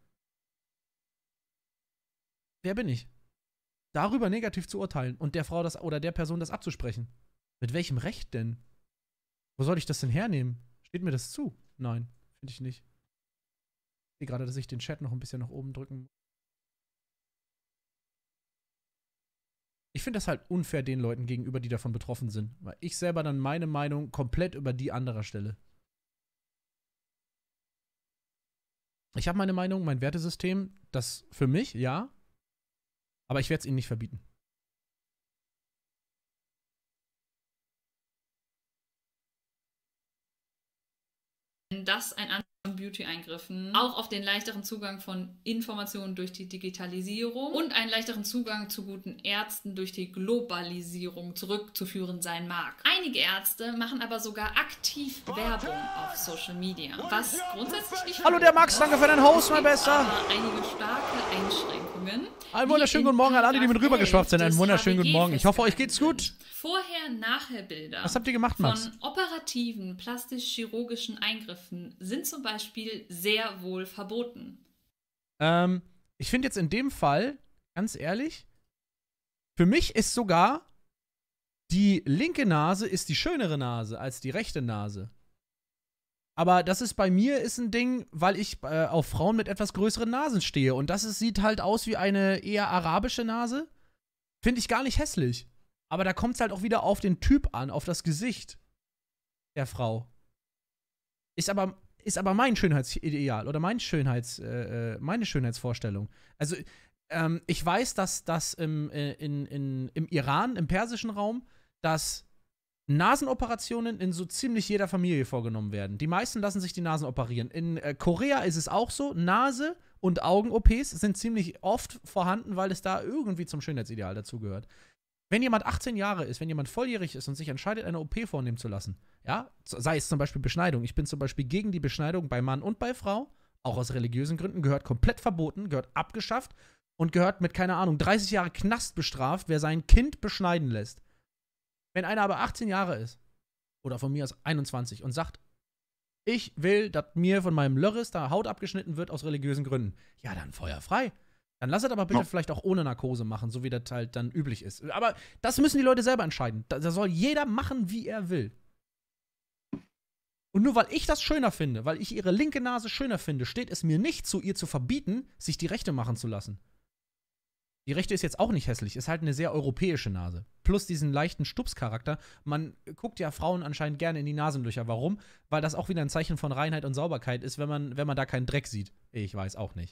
Wer bin ich? Darüber negativ zu urteilen und der Frau das oder der Person das abzusprechen. Mit welchem Recht denn? Wo soll ich das denn hernehmen? Steht mir das zu? Nein, finde ich nicht. Ich sehe gerade, dass ich den Chat noch ein bisschen nach oben drücken muss. Ich finde das halt unfair den Leuten gegenüber, die davon betroffen sind. Weil ich selber dann meine Meinung komplett über die anderer stelle. Ich habe meine Meinung, mein Wertesystem, das für mich, ja. Aber ich werde es ihnen nicht verbieten. Das ein Anteil von Beauty-Eingriffen auch auf den leichteren Zugang von Informationen durch die Digitalisierung und einen leichteren Zugang zu guten Ärzten durch die Globalisierung zurückzuführen sein mag. Einige Ärzte machen aber sogar aktiv Werbung auf Social Media, was grundsätzlich nicht Hallo der Max, danke für deinen Host, mein Bester. Aber einige starke Einschränkungen. Einen wunderschönen guten Morgen an alle, die mit rübergeschwappt sind. Einen wunderschönen guten Morgen. Ich hoffe, euch geht's gut. Vorher-Nachher-Bilder. Was habt ihr gemacht, Max? Von operativen, plastisch-chirurgischen Eingriffen sind zum Beispiel sehr wohl verboten. Ich finde jetzt in dem Fall, ganz ehrlich, für mich ist sogar die linke Nase ist die schönere Nase als die rechte Nase. Aber das ist bei mir ist ein Ding, weil ich auf Frauen mit etwas größeren Nasen stehe. Und sieht halt aus wie eine eher arabische Nase. Finde ich gar nicht hässlich. Aber da kommt es halt auch wieder auf den Typ an, auf das Gesicht der Frau. Ist aber mein Schönheitsideal oder meine Schönheitsvorstellung. Also, ich weiß, dass im Iran, im persischen Raum, dass Nasenoperationen in so ziemlich jeder Familie vorgenommen werden. Die meisten lassen sich die Nasen operieren. In Korea ist es auch so. Nase- und Augen-OPs sind ziemlich oft vorhanden, weil es da irgendwie zum Schönheitsideal dazugehört. Wenn jemand 18 Jahre ist, wenn jemand volljährig ist und sich entscheidet, eine OP vornehmen zu lassen, ja, sei es zum Beispiel Beschneidung. Ich bin zum Beispiel gegen die Beschneidung bei Mann und bei Frau, auch aus religiösen Gründen, gehört komplett verboten, gehört abgeschafft und gehört mit, keine Ahnung, 30 Jahre Knast bestraft, wer sein Kind beschneiden lässt. Wenn einer aber 18 Jahre ist, oder von mir aus 21, und sagt, ich will, dass mir von meinem Lörres da Haut abgeschnitten wird aus religiösen Gründen, ja, dann feuerfrei. Dann lass es aber bitte vielleicht auch ohne Narkose machen, so wie das halt dann üblich ist. Aber das müssen die Leute selber entscheiden. Da soll jeder machen, wie er will. Und nur weil ich das schöner finde, weil ich ihre linke Nase schöner finde, steht es mir nicht zu, ihr zu verbieten, sich die rechte machen zu lassen. Die rechte ist jetzt auch nicht hässlich, ist halt eine sehr europäische Nase. Plus diesen leichten Stupscharakter. Man guckt ja Frauen anscheinend gerne in die Nasenlöcher. Warum? Weil das auch wieder ein Zeichen von Reinheit und Sauberkeit ist, wenn man da keinen Dreck sieht. Ich weiß auch nicht.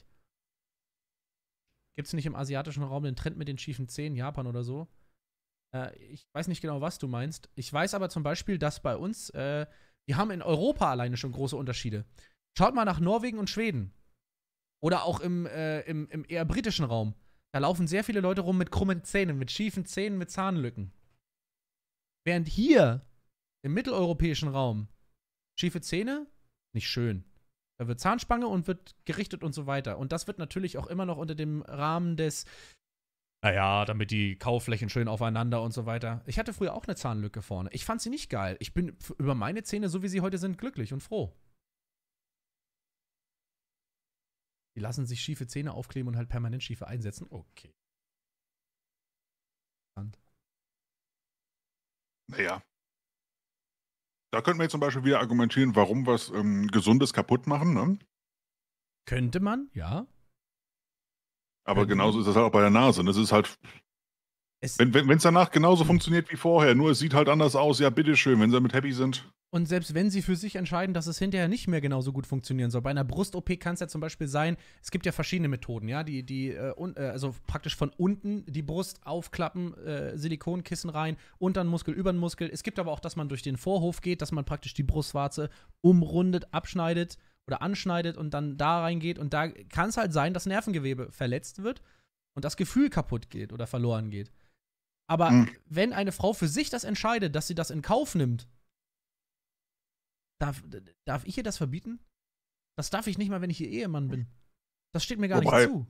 Gibt es nicht im asiatischen Raum den Trend mit den schiefen Zähnen, Japan oder so? Ich weiß nicht genau, was du meinst. Ich weiß aber zum Beispiel, dass bei uns Die haben in Europa alleine schon große Unterschiede. Schaut mal nach Norwegen und Schweden. Oder auch im eher britischen Raum. Da laufen sehr viele Leute rum mit krummen Zähnen, mit schiefen Zähnen, mit Zahnlücken. Während hier im mitteleuropäischen Raum schiefe Zähne, nicht schön. Da wird Zahnspange und wird gerichtet und so weiter. Und das wird natürlich auch immer noch unter dem Rahmen des, naja, damit die Kaufflächen schön aufeinander und so weiter. Ich hatte früher auch eine Zahnlücke vorne. Ich fand sie nicht geil. Ich bin über meine Zähne, so wie sie heute sind, glücklich und froh. Die lassen sich schiefe Zähne aufkleben und halt permanent schiefe einsetzen. Okay. Naja. Da könnte man jetzt zum Beispiel wieder argumentieren, warum was Gesundes kaputt machen, ne? Könnte man, ja. Aber genauso ist das halt auch bei der Nase. Das ist halt, Es- wenn es danach genauso funktioniert wie vorher, nur es sieht halt anders aus, ja, bitteschön, wenn sie damit happy sind. Und selbst wenn sie für sich entscheiden, dass es hinterher nicht mehr genauso gut funktionieren soll. Bei einer Brust-OP kann es ja zum Beispiel sein, es gibt ja verschiedene Methoden, ja, also praktisch von unten die Brust aufklappen, Silikonkissen rein, untern Muskel, übern Muskel. Es gibt aber auch, dass man durch den Vorhof geht, dass man praktisch die Brustwarze umrundet, abschneidet oder anschneidet und dann da reingeht. Und da kann es halt sein, dass Nervengewebe verletzt wird und das Gefühl kaputt geht oder verloren geht. Aber wenn eine Frau für sich das entscheidet, dass sie das in Kauf nimmt, darf ich ihr das verbieten? Das darf ich nicht mal, wenn ich ihr Ehemann bin. Das steht mir gar nicht zu.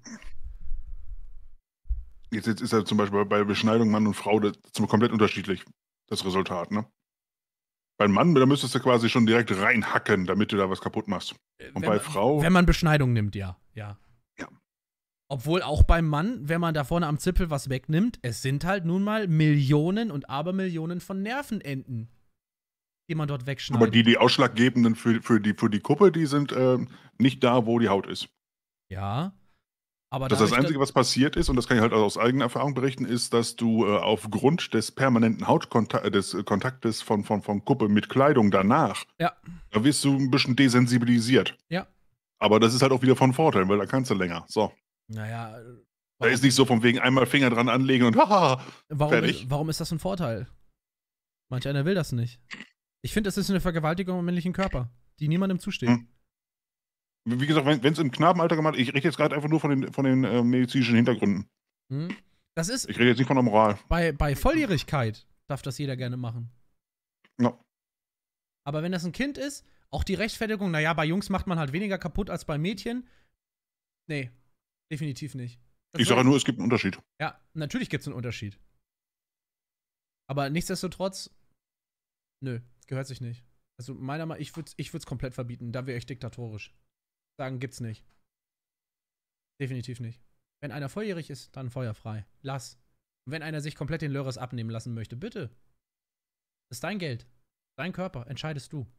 Jetzt ist ja zum Beispiel bei Beschneidung Mann und Frau das ist komplett unterschiedlich, das Resultat, ne? Beim Mann, da müsstest du quasi schon direkt reinhacken, damit du da was kaputt machst. Und bei Frau. Wenn man Beschneidung nimmt, ja. Obwohl auch beim Mann, wenn man da vorne am Zipfel was wegnimmt, es sind halt nun mal Millionen und Abermillionen von Nervenenden, die man dort wegschneidet. Aber die ausschlaggebenden für die Kuppe, die sind nicht da, wo die Haut ist. Ja. Aber das Einzige, was passiert ist, und das kann ich halt aus eigener Erfahrung berichten, ist, dass du aufgrund des permanenten Kontaktes von Kuppe mit Kleidung danach, da wirst du ein bisschen desensibilisiert. Ja. Aber das ist halt auch wieder von Vorteil, weil da kannst du länger. So. Naja. Da ist nicht so von wegen einmal Finger dran anlegen und haha, fertig. Warum ist das ein Vorteil? Manch einer will das nicht. Ich finde, das ist eine Vergewaltigung im männlichen Körper, die niemandem zusteht. Wie gesagt, wenn es im Knabenalter gemacht ist, ich rede jetzt gerade einfach nur von den medizinischen Hintergründen. Das ist, ich rede jetzt nicht von der Moral. Bei Volljährigkeit darf das jeder gerne machen. Ja. Aber wenn das ein Kind ist, auch die Rechtfertigung, naja, bei Jungs macht man halt weniger kaputt als bei Mädchen. Nee, definitiv nicht. Ich sage nur, es gibt einen Unterschied. Ja, natürlich gibt es einen Unterschied. Aber nichtsdestotrotz, nö, gehört sich nicht. Also meiner Meinung nach, ich würde es komplett verbieten. Da wäre ich diktatorisch. Sagen, gibt's nicht. Definitiv nicht. Wenn einer volljährig ist, dann feuerfrei. Lass. Und wenn einer sich komplett den Lörres abnehmen lassen möchte, bitte. Das ist dein Geld. Dein Körper. Entscheidest du.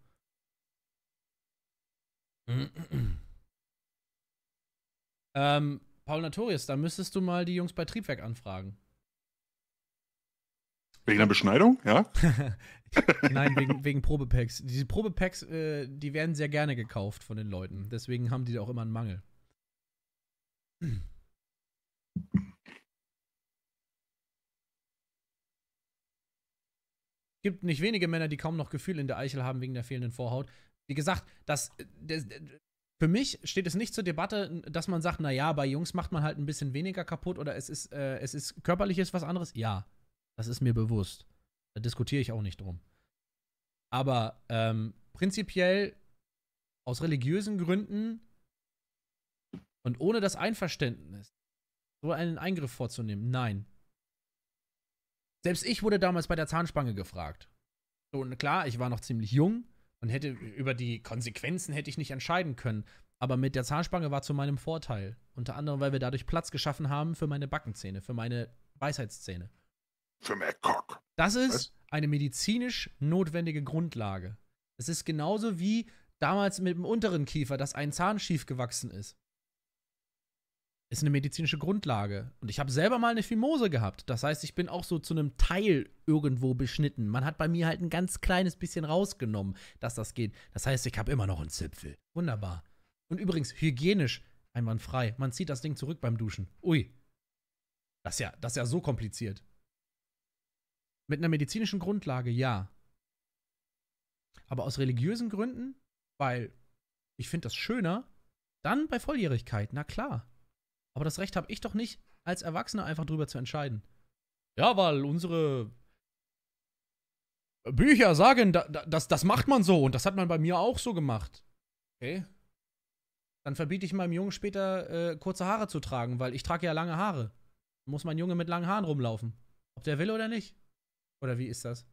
Paul Notorius, da müsstest du mal die Jungs bei Triebwerk anfragen. Wegen der Beschneidung, ja? Nein, wegen Probepacks. Diese Probepacks, die werden sehr gerne gekauft von den Leuten. Deswegen haben die auch immer einen Mangel. Es gibt nicht wenige Männer, die kaum noch Gefühl in der Eichel haben wegen der fehlenden Vorhaut. Wie gesagt, für mich steht es nicht zur Debatte, dass man sagt, naja, bei Jungs macht man halt ein bisschen weniger kaputt oder es ist körperlich ist was anderes. Ja, das ist mir bewusst. Da diskutiere ich auch nicht drum. Aber prinzipiell aus religiösen Gründen und ohne das Einverständnis so einen Eingriff vorzunehmen, nein. Selbst ich wurde damals bei der Zahnspange gefragt. So, und klar, ich war noch ziemlich jung und hätte über die Konsequenzen hätte ich nicht entscheiden können. Aber mit der Zahnspange war zu meinem Vorteil. Unter anderem, weil wir dadurch Platz geschaffen haben für meine Backenzähne, für meine Weisheitszähne. Für mehr Cock. Das ist eine medizinisch notwendige Grundlage. Es ist genauso wie damals mit dem unteren Kiefer, dass ein Zahn schief gewachsen ist. Ist eine medizinische Grundlage. Und ich habe selber mal eine Phimose gehabt. Das heißt, ich bin auch so zu einem Teil irgendwo beschnitten. Man hat bei mir halt ein ganz kleines bisschen rausgenommen, dass das geht. Das heißt, ich habe immer noch einen Zipfel. Wunderbar. Und übrigens, hygienisch einwandfrei. Man zieht das Ding zurück beim Duschen. Ui. Das ist ja so kompliziert. Mit einer medizinischen Grundlage, ja. Aber aus religiösen Gründen, weil ich finde das schöner, dann bei Volljährigkeit, na klar. Aber das Recht habe ich doch nicht, als Erwachsener einfach drüber zu entscheiden. Ja, weil unsere Bücher sagen, das macht man so und das hat man bei mir auch so gemacht. Okay. Dann verbiete ich meinem Jungen später kurze Haare zu tragen, weil ich trage ja lange Haare. Muss mein Junge mit langen Haaren rumlaufen. Ob der will oder nicht. Oder wie ist das?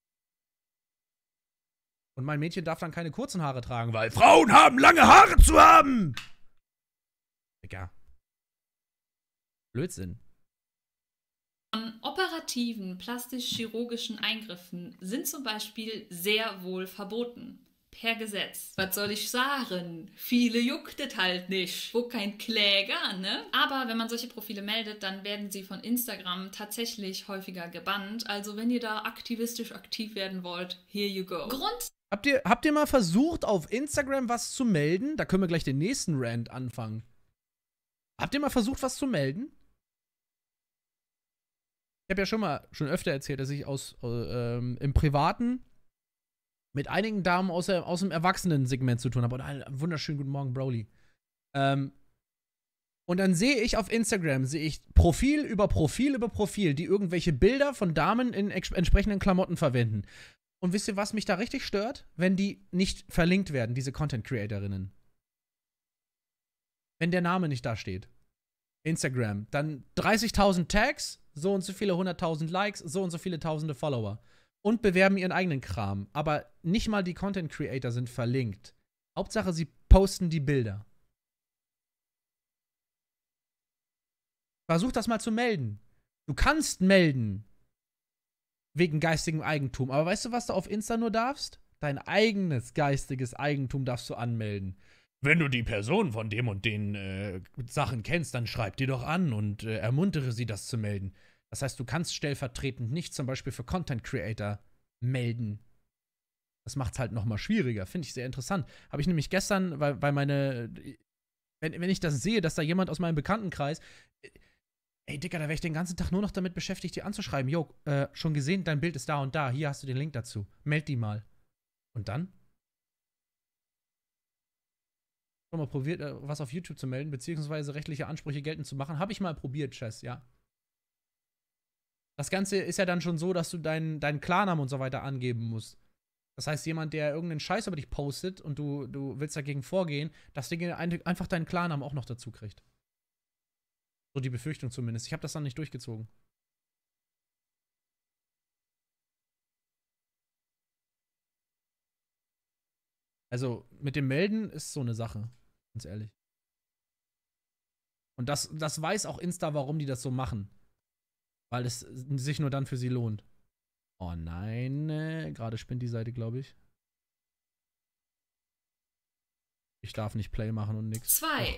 Und mein Mädchen darf dann keine kurzen Haare tragen, weil Frauen haben lange Haare zu haben. Egal. Blödsinn. Von operativen plastisch-chirurgischen Eingriffen sind zum Beispiel sehr wohl verboten. Per Gesetz. Was soll ich sagen? Viele juckt es halt nicht. Wo kein Kläger, ne? Aber wenn man solche Profile meldet, dann werden sie von Instagram tatsächlich häufiger gebannt. Also wenn ihr da aktivistisch aktiv werden wollt, here you go. Habt ihr mal versucht, auf Instagram was zu melden? Da können wir gleich den nächsten Rant anfangen. Habt ihr mal versucht, was zu melden? Ich habe ja schon öfter erzählt, dass ich im Privaten mit einigen Damen aus dem Erwachsenen-Segment zu tun habe. Und einen wunderschönen guten Morgen, Broly. Und dann sehe ich auf Instagram, Profil über Profil über Profil, die irgendwelche Bilder von Damen in entsprechenden Klamotten verwenden. Und wisst ihr, was mich da richtig stört? Wenn die nicht verlinkt werden, diese Content-Creatorinnen. Wenn der Name nicht da steht. Instagram. Dann 30.000 Tags, so und so viele 100.000 Likes, so und so viele tausende Follower. Und bewerben ihren eigenen Kram. Aber nicht mal die Content Creator sind verlinkt. Hauptsache, sie posten die Bilder. Versuch das mal zu melden. Du kannst melden. Wegen geistigem Eigentum. Aber weißt du, was du auf Insta nur darfst? Dein eigenes geistiges Eigentum darfst du anmelden. Wenn du die Person von dem und den Sachen kennst, dann schreib die doch an und ermuntere sie, das zu melden. Das heißt, du kannst stellvertretend nicht zum Beispiel für Content Creator melden. Das macht es halt noch mal schwieriger. Finde ich sehr interessant. Habe ich nämlich gestern, weil wenn ich das sehe, dass da jemand aus meinem Bekanntenkreis, ey, Dicker, da wäre ich den ganzen Tag nur noch damit beschäftigt, die anzuschreiben. Jo, schon gesehen, dein Bild ist da und da. Hier hast du den Link dazu. Meld die mal. Und dann? Schon mal probiert, was auf YouTube zu melden, beziehungsweise rechtliche Ansprüche geltend zu machen. Habe ich mal probiert, Chess, ja. Das Ganze ist ja dann schon so, dass du deinen Klarnamen und so weiter angeben musst. Das heißt, jemand, der irgendeinen Scheiß über dich postet und du willst dagegen vorgehen, dass der einfach deinen Klarnamen auch noch dazu kriegt. So die Befürchtung zumindest. Ich habe das dann nicht durchgezogen. Also, mit dem Melden ist so eine Sache. Ganz ehrlich. Und das weiß auch Insta, warum die das so machen. Weil es sich nur dann für sie lohnt. Oh nein, gerade spinnt die Seite, glaube ich. Ich darf nicht Play machen und nix. 2.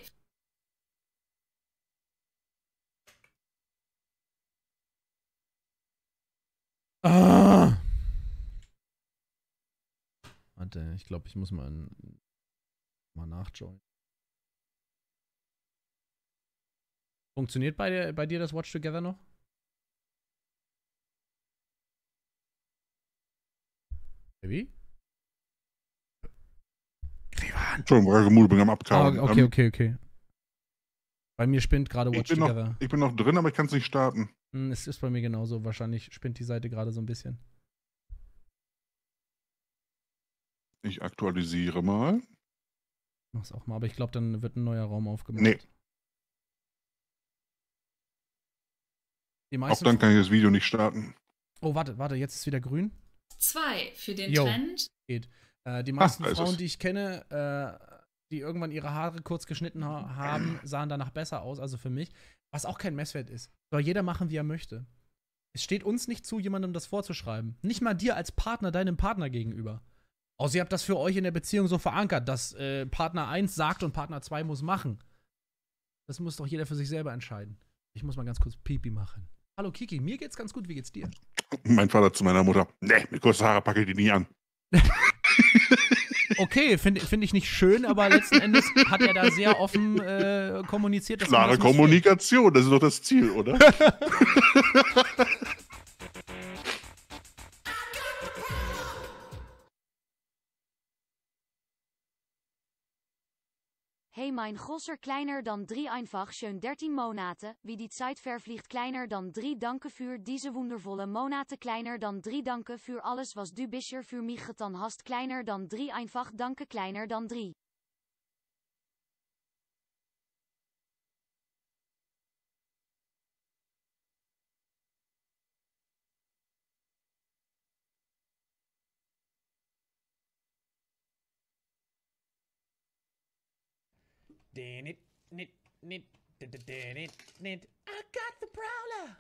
Ah! Warte, ich glaube, ich muss mal nachjoinen. Funktioniert bei dir das Watch Together noch? Wie? Entschuldigung, bin am Abkauen. Okay. Bei mir spinnt gerade Watch Together. Ich bin noch drin, aber ich kann es nicht starten. Es ist bei mir genauso. Wahrscheinlich spinnt die Seite gerade so ein bisschen. Ich aktualisiere mal. Mach's auch mal, aber ich glaube, dann wird ein neuer Raum aufgemacht. Nee. Auch dann kann ich das Video nicht starten. Oh, warte, jetzt ist wieder grün. 2 für den Trend. Geht. Die meisten Frauen, die ich kenne, die irgendwann ihre Haare kurz geschnitten haben, sahen danach besser aus, also für mich. Was auch kein Messwert ist. Soll jeder machen, wie er möchte. Es steht uns nicht zu, jemandem das vorzuschreiben. Nicht mal dir als Partner, deinem Partner gegenüber. Außer ihr habt das für euch in der Beziehung so verankert, dass Partner 1 sagt und Partner 2 muss machen. Das muss doch jeder für sich selber entscheiden. Ich muss mal ganz kurz Pipi machen. Hallo Kiki, mir geht's ganz gut, wie geht's dir? Mein Vater zu meiner Mutter. Nee, mit kurzen Haare packe ich die nie an. Okay, finde ich nicht schön, aber letzten Endes hat er da sehr offen kommuniziert. Dass klare Kommunikation, das ist doch das Ziel, oder? mein grosser kleiner dan 3 einfach schön 13 Monate, wie die Zeit vervliegt kleiner dan 3 danke für diese wundervolle Monate kleiner dan 3 danke für alles was du bisher für mich getan hast kleiner dan 3 einfach danke kleiner dan 3. I got the Prowler!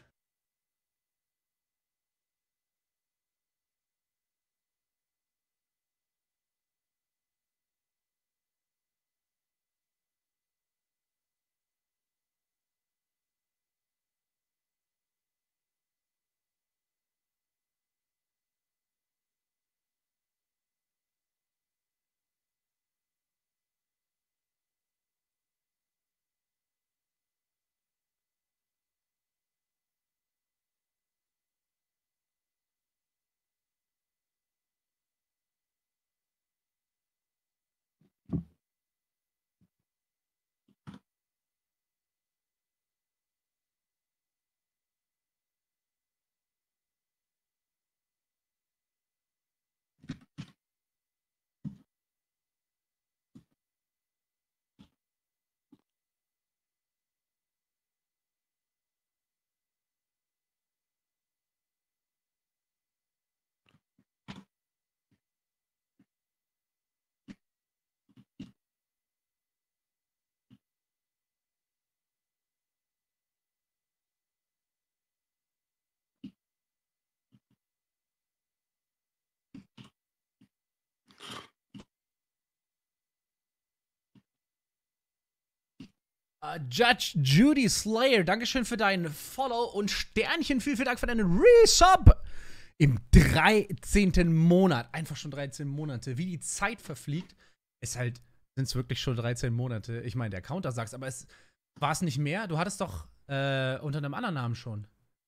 Judge Judy Slayer, Dankeschön für deinen Follow und Sternchen. Vielen Dank für deinen Resub im 13. Monat. Einfach schon 13 Monate. Wie die Zeit verfliegt, ist halt, sind es wirklich schon 13 Monate. Ich meine, der Counter sagt's, aber war es nicht mehr? Du hattest doch unter einem anderen Namen schon.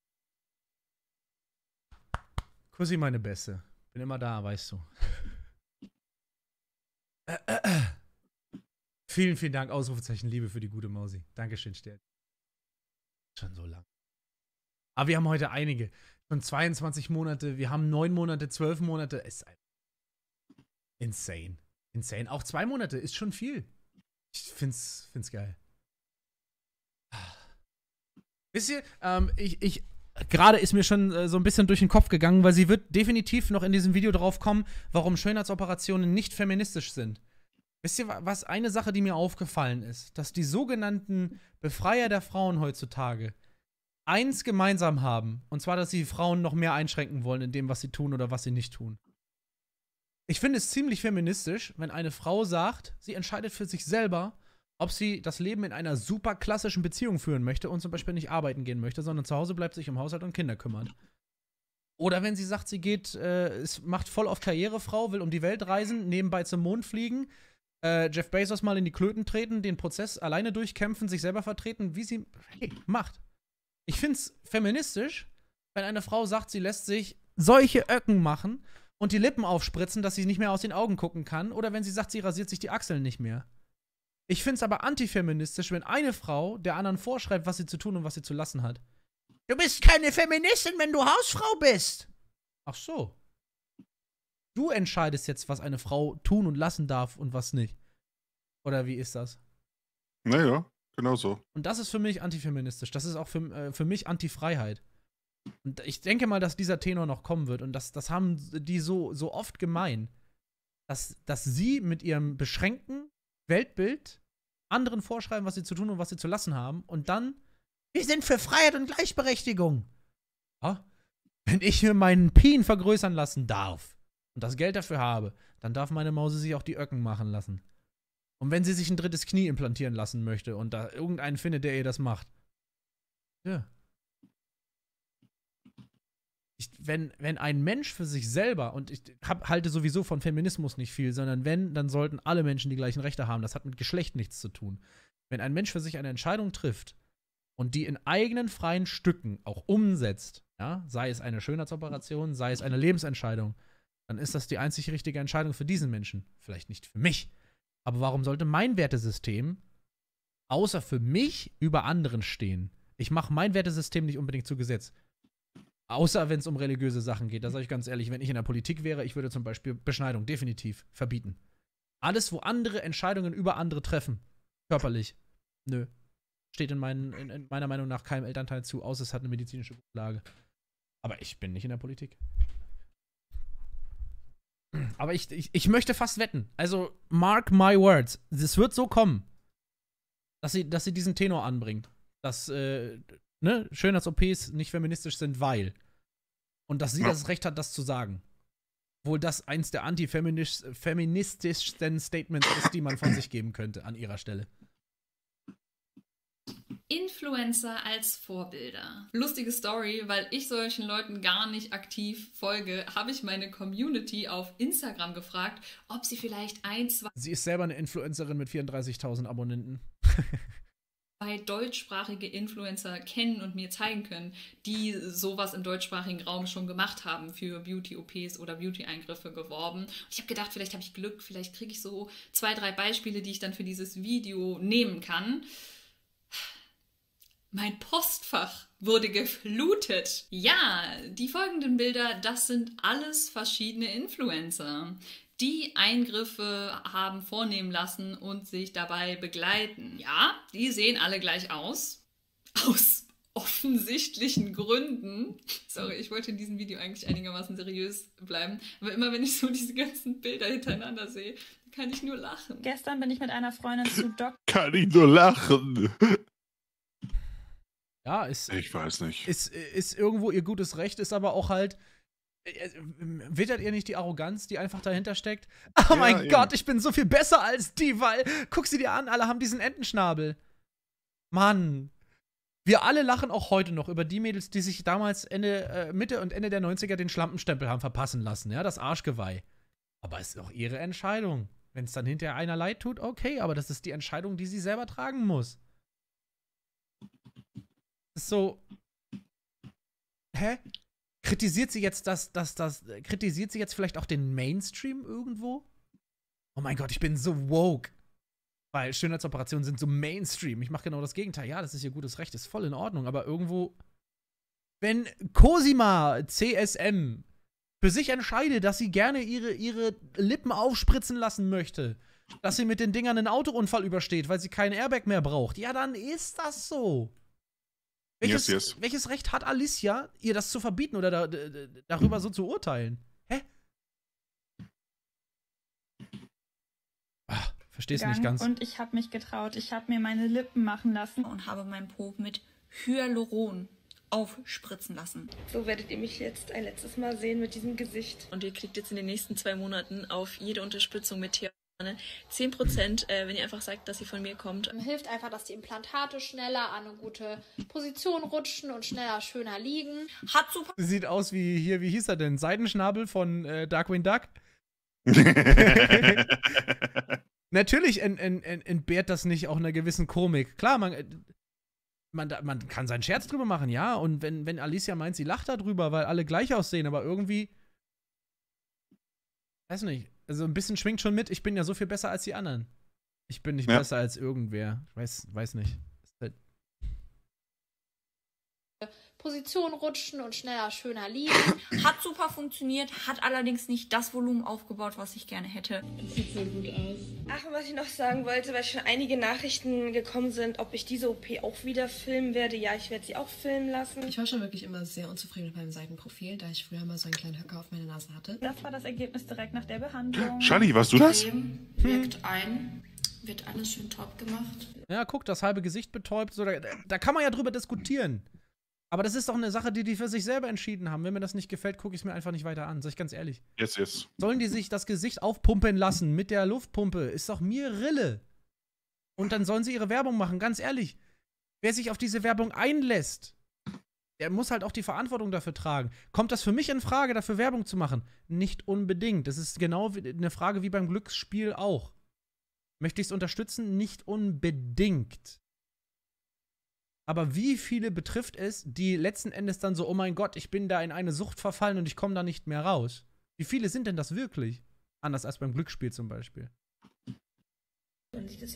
Kussi, meine Beste. Bin immer da, weißt du. Vielen Dank, Ausrufezeichen, Liebe für die gute Mausi. Dankeschön, Stern. Schon so lang. Aber wir haben heute einige. Schon 22 Monate, wir haben 9 Monate, 12 Monate. Ist insane. Insane. Auch 2 Monate ist schon viel. Ich find's geil. Wisst ihr, gerade ist mir schon so ein bisschen durch den Kopf gegangen, weil sie wird definitiv noch in diesem Video drauf kommen, warum Schönheitsoperationen nicht feministisch sind. Wisst ihr, was eine Sache, die mir aufgefallen ist? Dass die sogenannten Befreier der Frauen heutzutage eins gemeinsam haben. Und zwar, dass sie Frauen noch mehr einschränken wollen in dem, was sie tun oder was sie nicht tun. Ich finde es ziemlich feministisch, wenn eine Frau sagt, sie entscheidet für sich selber, ob sie das Leben in einer super klassischen Beziehung führen möchte und zum Beispiel nicht arbeiten gehen möchte, sondern zu Hause bleibt, sich um Haushalt und Kinder kümmert. Oder wenn sie sagt, sie macht voll auf Karrierefrau, will um die Welt reisen, nebenbei zum Mond fliegen, Jeff Bezos mal in die Klöten treten, den Prozess alleine durchkämpfen, sich selber vertreten, wie sie macht. Ich find's feministisch, wenn eine Frau sagt, sie lässt sich solche Öcken machen und die Lippen aufspritzen, dass sie nicht mehr aus den Augen gucken kann, oder wenn sie sagt, sie rasiert sich die Achseln nicht mehr. Ich find's aber antifeministisch, wenn eine Frau der anderen vorschreibt, was sie zu tun und was sie zu lassen hat. Du bist keine Feministin, wenn du Hausfrau bist. Ach so. Du entscheidest jetzt, was eine Frau tun und lassen darf und was nicht. Oder wie ist das? Naja, genau so. Und das ist für mich antifeministisch. Das ist auch für mich Antifreiheit. Und ich denke mal, dass dieser Tenor noch kommen wird. Und das haben die so oft gemein. Dass sie mit ihrem beschränkten Weltbild anderen vorschreiben, was sie zu tun und was sie zu lassen haben. Und dann, wir sind für Freiheit und Gleichberechtigung. Ja? Wenn ich mir meinen Pien vergrößern lassen darf und das Geld dafür habe, dann darf meine Mause sich auch die Öcken machen lassen. Und wenn sie sich ein 3. Knie implantieren lassen möchte und da irgendeinen findet, der ihr das macht. Ja. Wenn ein Mensch für sich selber, und ich halte sowieso von Feminismus nicht viel, sondern dann sollten alle Menschen die gleichen Rechte haben. Das hat mit Geschlecht nichts zu tun. Wenn ein Mensch für sich eine Entscheidung trifft und die in eigenen freien Stücken auch umsetzt, ja, sei es eine Schönheitsoperation, sei es eine Lebensentscheidung, dann ist das die einzig richtige Entscheidung für diesen Menschen. Vielleicht nicht für mich. Aber warum sollte mein Wertesystem außer für mich über anderen stehen. Ich mache mein Wertesystem nicht unbedingt zu Gesetz. Außer wenn es um religiöse Sachen geht. Da sage ich ganz ehrlich, wenn ich in der Politik wäre, ich würde zum Beispiel Beschneidung definitiv verbieten. Alles, wo andere Entscheidungen über andere treffen, körperlich, nö. Steht in meiner Meinung nach keinem Elternteil zu, außer es hat eine medizinische Grundlage. Aber ich bin nicht in der Politik. Aber ich möchte fast wetten. Also, mark my words. Es wird so kommen, dass sie diesen Tenor anbringt. Dass, Schönheits-OPs nicht feministisch sind, weil. Und dass sie das Recht hat, das zu sagen. Obwohl das eins der antifeministischsten Statements ist, die man von sich geben könnte an ihrer Stelle. Influencer als Vorbilder. Lustige Story, weil ich solchen Leuten gar nicht aktiv folge, habe ich meine Community auf Instagram gefragt, ob sie vielleicht Sie ist selber eine Influencerin mit 34.000 Abonnenten. Deutschsprachige Influencer kennen und mir zeigen können, die sowas im deutschsprachigen Raum schon gemacht haben, für Beauty-OPs oder Beauty-Eingriffe geworben. Und ich habe gedacht, vielleicht habe ich Glück, vielleicht kriege ich so 2, 3 Beispiele, die ich dann für dieses Video nehmen kann. Mein Postfach wurde geflutet. Ja, die folgenden Bilder, das sind alles verschiedene Influencer, die Eingriffe haben vornehmen lassen und sich dabei begleiten. Ja, die sehen alle gleich aus. Aus offensichtlichen Gründen. Sorry, ich wollte in diesem Video eigentlich einigermaßen seriös bleiben. Aber immer wenn ich so diese ganzen Bilder hintereinander sehe, kann ich nur lachen. Gestern bin ich mit einer Freundin zu Kann ich nur lachen. Ja, ich weiß nicht. Ist irgendwo ihr gutes Recht, ist aber auch halt. Wittert ihr nicht die Arroganz, die einfach dahinter steckt? Oh ja, mein Gott, ich bin so viel besser als die, weil, guck sie dir an, alle haben diesen Entenschnabel. Mann. Wir alle lachen auch heute noch über die Mädels, die sich damals Mitte und Ende der 90er den Schlampenstempel haben verpassen lassen, ja, das Arschgeweih. Aber es ist auch ihre Entscheidung. Wenn es dann hinterher einer leid tut, okay, aber das ist die Entscheidung, die sie selber tragen muss. Ist so. Hä? Kritisiert sie jetzt kritisiert sie jetzt vielleicht auch den Mainstream irgendwo? Oh mein Gott, ich bin so woke. Weil Schönheitsoperationen sind so Mainstream. Ich mache genau das Gegenteil. Ja, das ist ihr gutes Recht, ist voll in Ordnung. Aber irgendwo, wenn Cosima CSM für sich entscheidet, dass sie gerne ihre Lippen aufspritzen lassen möchte, dass sie mit den Dingern einen Autounfall übersteht, weil sie keinen Airbag mehr braucht, ja, dann ist das so. Welches Recht hat Alicia, ihr das zu verbieten oder darüber so zu urteilen? Hä? Ach, verstehst du nicht ganz. Und ich habe mich getraut. Ich habe mir meine Lippen machen lassen. Und habe meinen Po mit Hyaluron aufspritzen lassen. So werdet ihr mich jetzt ein letztes Mal sehen mit diesem Gesicht. Und ihr kriegt jetzt in den nächsten 2 Monaten auf jede Unterspritzung mit Hyaluron 10%, wenn ihr einfach sagt, dass sie von mir kommt. Hilft einfach, dass die Implantate schneller an eine gute Position rutschen und schneller, schöner liegen. Hat super. Sieht aus wie hier, wie hieß er denn? Seidenschnabel von Darkwing Duck. Natürlich entbehrt das nicht auch einer gewissen Komik. Klar, man kann seinen Scherz drüber machen, ja. Und wenn Alicia meint, sie lacht darüber, weil alle gleich aussehen, aber irgendwie. Weiß nicht. Also ein bisschen schwingt schon mit, ich bin ja so viel besser als die anderen. Ich bin nicht besser als irgendwer. Ich weiß nicht. Position rutschen und schneller, schöner liegen. Hat super funktioniert, hat allerdings nicht das Volumen aufgebaut, was ich gerne hätte. Das sieht so gut aus. Ach, was ich noch sagen wollte, weil schon einige Nachrichten gekommen sind, ob ich diese OP auch wieder filmen werde. Ja, ich werde sie auch filmen lassen. Ich war schon wirklich immer sehr unzufrieden mit meinem Seitenprofil, da ich früher mal so einen kleinen Höcker auf meiner Nase hatte. Das war das Ergebnis direkt nach der Behandlung. Charlie, warst du das? Wirkt ein, wird alles schön top gemacht. Ja, guck, das halbe Gesicht betäubt. So, da kann man ja drüber diskutieren. Aber das ist doch eine Sache, die für sich selber entschieden haben. Wenn mir das nicht gefällt, gucke ich es mir einfach nicht weiter an. Sag ich ganz ehrlich. Yes. Sollen die sich das Gesicht aufpumpen lassen mit der Luftpumpe? Ist doch mir Rille. Und dann sollen sie ihre Werbung machen. Ganz ehrlich. Wer sich auf diese Werbung einlässt, der muss halt auch die Verantwortung dafür tragen. Kommt das für mich in Frage, dafür Werbung zu machen? Nicht unbedingt. Das ist genau eine Frage wie beim Glücksspiel auch. Möchte ich es unterstützen? Nicht unbedingt. Aber wie viele betrifft es, die letzten Endes dann so, oh mein Gott, ich bin da in eine Sucht verfallen und ich komme da nicht mehr raus? Wie viele sind denn das wirklich? Anders als beim Glücksspiel zum Beispiel. Wenn sich das jetzt hier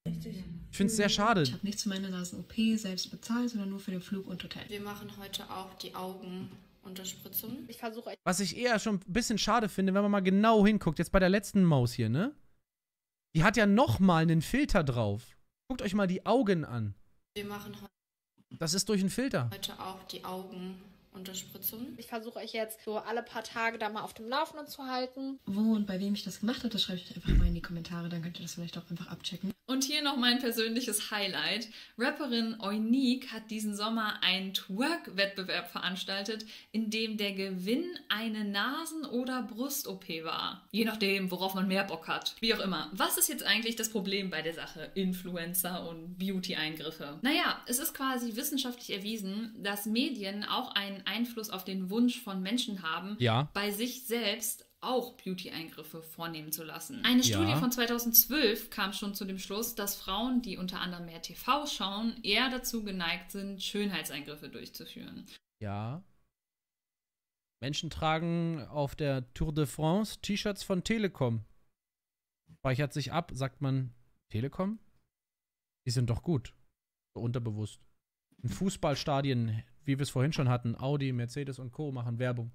Ich finde es sehr schade. Ich habe nichts für meine Nasen-OP selbst bezahlt, sondern nur für den Flug und Hotel. Wir machen heute auch die Augenunterspritzung. Ich versuche. Was ich eher schon ein bisschen schade finde, wenn man mal genau hinguckt, jetzt bei der letzten Maus hier, ne? Die hat ja nochmal einen Filter drauf. Guckt euch mal die Augen an. Wir machen Das ist durch einen Filter. heute auch die Augenunterspritzung. Ich versuche euch jetzt so alle paar Tage da mal auf dem Laufenden zu halten. Wo und bei wem ich das gemacht habe, das schreibe ich einfach mal in die Kommentare, dann könnt ihr das vielleicht auch einfach abchecken. Und hier noch mein persönliches Highlight. Rapperin Eunique hat diesen Sommer einen Twerk-Wettbewerb veranstaltet, in dem der Gewinn eine Nasen- oder Brust-OP war. Je nachdem, worauf man mehr Bock hat. Wie auch immer. Was ist jetzt eigentlich das Problem bei der Sache Influencer und Beauty-Eingriffe? Naja, es ist quasi wissenschaftlich erwiesen, dass Medien auch einen Einfluss auf den Wunsch von Menschen haben, bei sich selbst auch Beauty-Eingriffe vornehmen zu lassen. Eine Studie von 2012 kam schon zu dem Schluss, dass Frauen, die unter anderem mehr TV schauen, eher dazu geneigt sind, Schönheitseingriffe durchzuführen. Ja. Menschen tragen auf der Tour de France T-Shirts von Telekom. Speichert sich ab, sagt man Telekom? Die sind doch gut. So unterbewusst. In Fußballstadien, wie wir es vorhin schon hatten, Audi, Mercedes und Co. machen Werbung.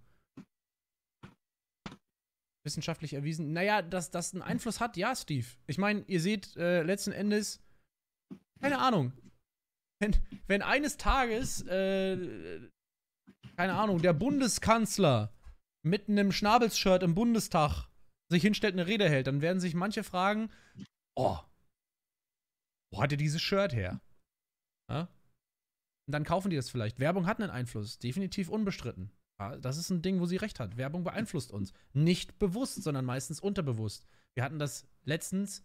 Wissenschaftlich erwiesen. Naja, dass das einen Einfluss hat, ja, Steve. Ich meine, ihr seht letzten Endes, keine Ahnung, wenn eines Tages, keine Ahnung, der Bundeskanzler mit einem Schnabelshirt im Bundestag sich hinstellt, eine Rede hält, dann werden sich manche fragen, oh, wo hat er dieses Shirt her? Ja? Und dann kaufen die das vielleicht. Werbung hat einen Einfluss, definitiv unbestritten. Ja, das ist ein Ding, wo sie recht hat. Werbung beeinflusst uns. Nicht bewusst, sondern meistens unterbewusst. Wir hatten das letztens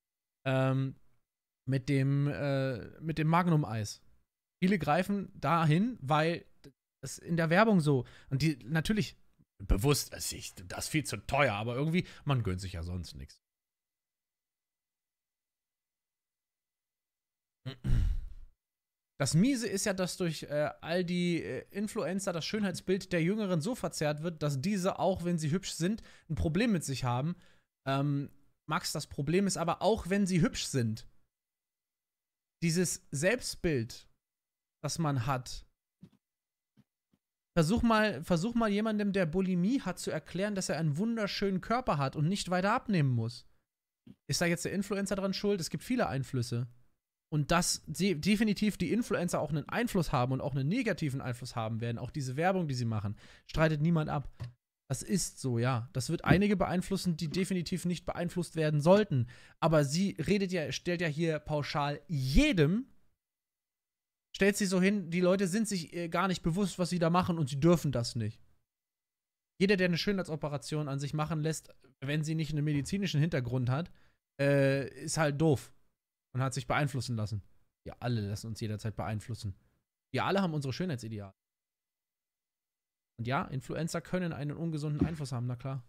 mit dem Magnum-Eis. Viele greifen dahin, weil das in der Werbung so. Und die natürlich bewusst, das ist viel zu teuer, aber irgendwie, man gönnt sich ja sonst nichts. Das Miese ist ja, dass durch all die Influencer das Schönheitsbild der Jüngeren so verzerrt wird, dass diese, auch wenn sie hübsch sind, ein Problem mit sich haben. Max, das Problem ist aber auch, wenn sie hübsch sind. Dieses Selbstbild, das man hat. Versuch mal jemandem, der Bulimie hat, zu erklären, dass er einen wunderschönen Körper hat und nicht weiter abnehmen muss. Ist da jetzt der Influencer dran schuld? Es gibt viele Einflüsse. Und dass definitiv die Influencer auch einen Einfluss haben und auch einen negativen Einfluss haben werden, auch diese Werbung, die sie machen, streitet niemand ab. Das ist so, ja. Das wird einige beeinflussen, die definitiv nicht beeinflusst werden sollten. Aber sie stellt ja hier pauschal jedem, stellt sie so hin, die Leute sind sich gar nicht bewusst, was sie da machen und sie dürfen das nicht. Jeder, der eine Schönheitsoperation an sich machen lässt, wenn sie nicht einen medizinischen Hintergrund hat, ist halt doof. Und hat sich beeinflussen lassen. Wir alle lassen uns jederzeit beeinflussen. Wir alle haben unsere Schönheitsideale. Und ja, Influencer können einen ungesunden Einfluss haben, na klar.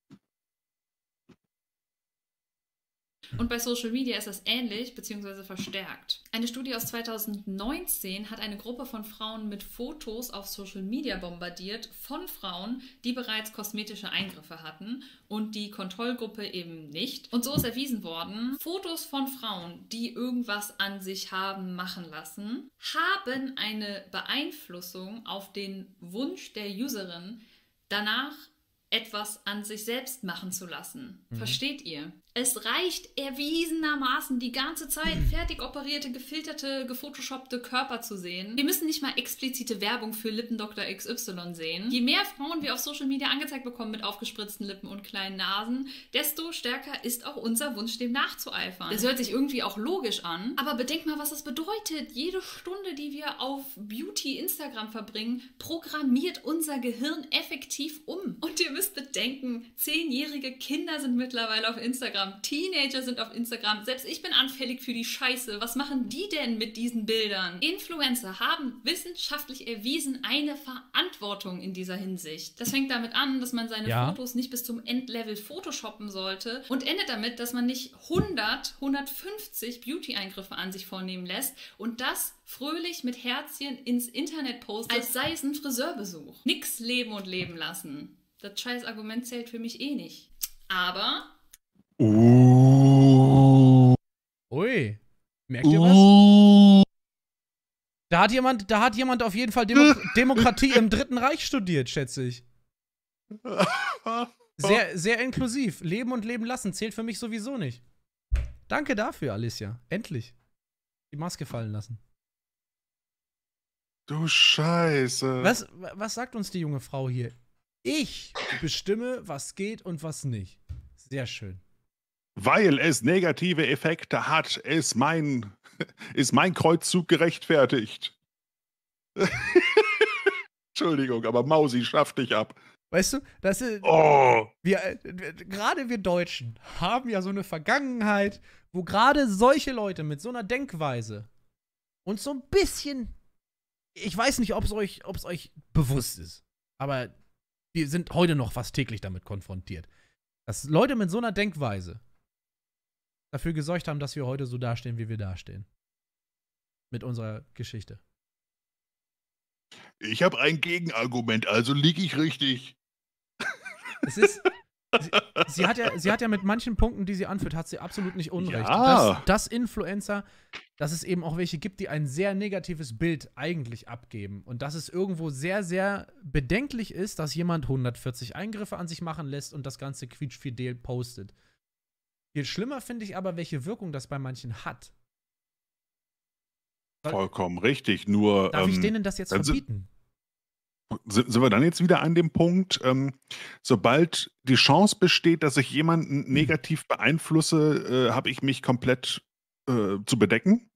Und bei Social Media ist das ähnlich bzw. verstärkt. Eine Studie aus 2019 hat eine Gruppe von Frauen mit Fotos auf Social Media bombardiert von Frauen, die bereits kosmetische Eingriffe hatten und die Kontrollgruppe eben nicht. Und so ist erwiesen worden, Fotos von Frauen, die irgendwas an sich haben machen lassen, haben eine Beeinflussung auf den Wunsch der Userin, danach etwas an sich selbst machen zu lassen. Versteht ihr? Es reicht erwiesenermaßen die ganze Zeit fertig operierte, gefilterte, gefotoshoppte Körper zu sehen. Wir müssen nicht mal explizite Werbung für Lippendoktor XY sehen. Je mehr Frauen wir auf Social Media angezeigt bekommen mit aufgespritzten Lippen und kleinen Nasen, desto stärker ist auch unser Wunsch, dem nachzueifern. Das hört sich irgendwie auch logisch an, aber bedenkt mal, was das bedeutet. Jede Stunde, die wir auf Beauty-Instagram verbringen, programmiert unser Gehirn effektiv um. Und ihr müsst bedenken, 10-jährige Kinder sind mittlerweile auf Instagram. Teenager sind auf Instagram. Selbst ich bin anfällig für die Scheiße. Was machen die denn mit diesen Bildern? Influencer haben wissenschaftlich erwiesen eine Verantwortung in dieser Hinsicht. Das fängt damit an, dass man seine Fotos nicht bis zum Endlevel photoshoppen sollte und endet damit, dass man nicht 150 Beauty-Eingriffe an sich vornehmen lässt und das fröhlich mit Herzchen ins Internet postet, als sei es ein Friseurbesuch. Nix leben und leben lassen. Das scheiß Argument zählt für mich eh nicht. Aber Ui. Merkt ihr was? Da hat jemand auf jeden Fall Demokratie im Dritten Reich studiert, schätze ich. Sehr, sehr inklusiv. Leben und leben lassen zählt für mich sowieso nicht. Danke dafür, Alicia. Endlich. Die Maske fallen lassen. Du Scheiße. Was sagt uns die junge Frau hier? Ich bestimme, was geht und was nicht. Sehr schön. Weil es negative Effekte hat, ist mein Kreuzzug gerechtfertigt. Entschuldigung, aber Mausi, schaff dich ab. Weißt du, das ist. Gerade wir Deutschen haben ja so eine Vergangenheit, wo gerade solche Leute mit so einer Denkweise uns so ein bisschen. Ich weiß nicht, ob es euch bewusst ist, aber wir sind heute noch fast täglich damit konfrontiert, dass Leute mit so einer Denkweise dafür gesorgt haben, dass wir heute so dastehen, wie wir dastehen. Mit unserer Geschichte. Ich habe ein Gegenargument, also liege ich richtig. Es ist. Sie hat ja mit manchen Punkten, die sie anführt, hat sie absolut nicht Unrecht. Ja. Dass Influencer, dass es eben auch welche gibt, die ein sehr negatives Bild eigentlich abgeben. Und dass es irgendwo sehr, sehr bedenklich ist, dass jemand 140 Eingriffe an sich machen lässt und das Ganze quietschfidel postet. Viel schlimmer finde ich aber, welche Wirkung das bei manchen hat. Vollkommen richtig, nur. Darf ich denen das jetzt verbieten? Sind wir dann jetzt wieder an dem Punkt, sobald die Chance besteht, dass ich jemanden negativ beeinflusse, habe ich mich komplett zu bedecken?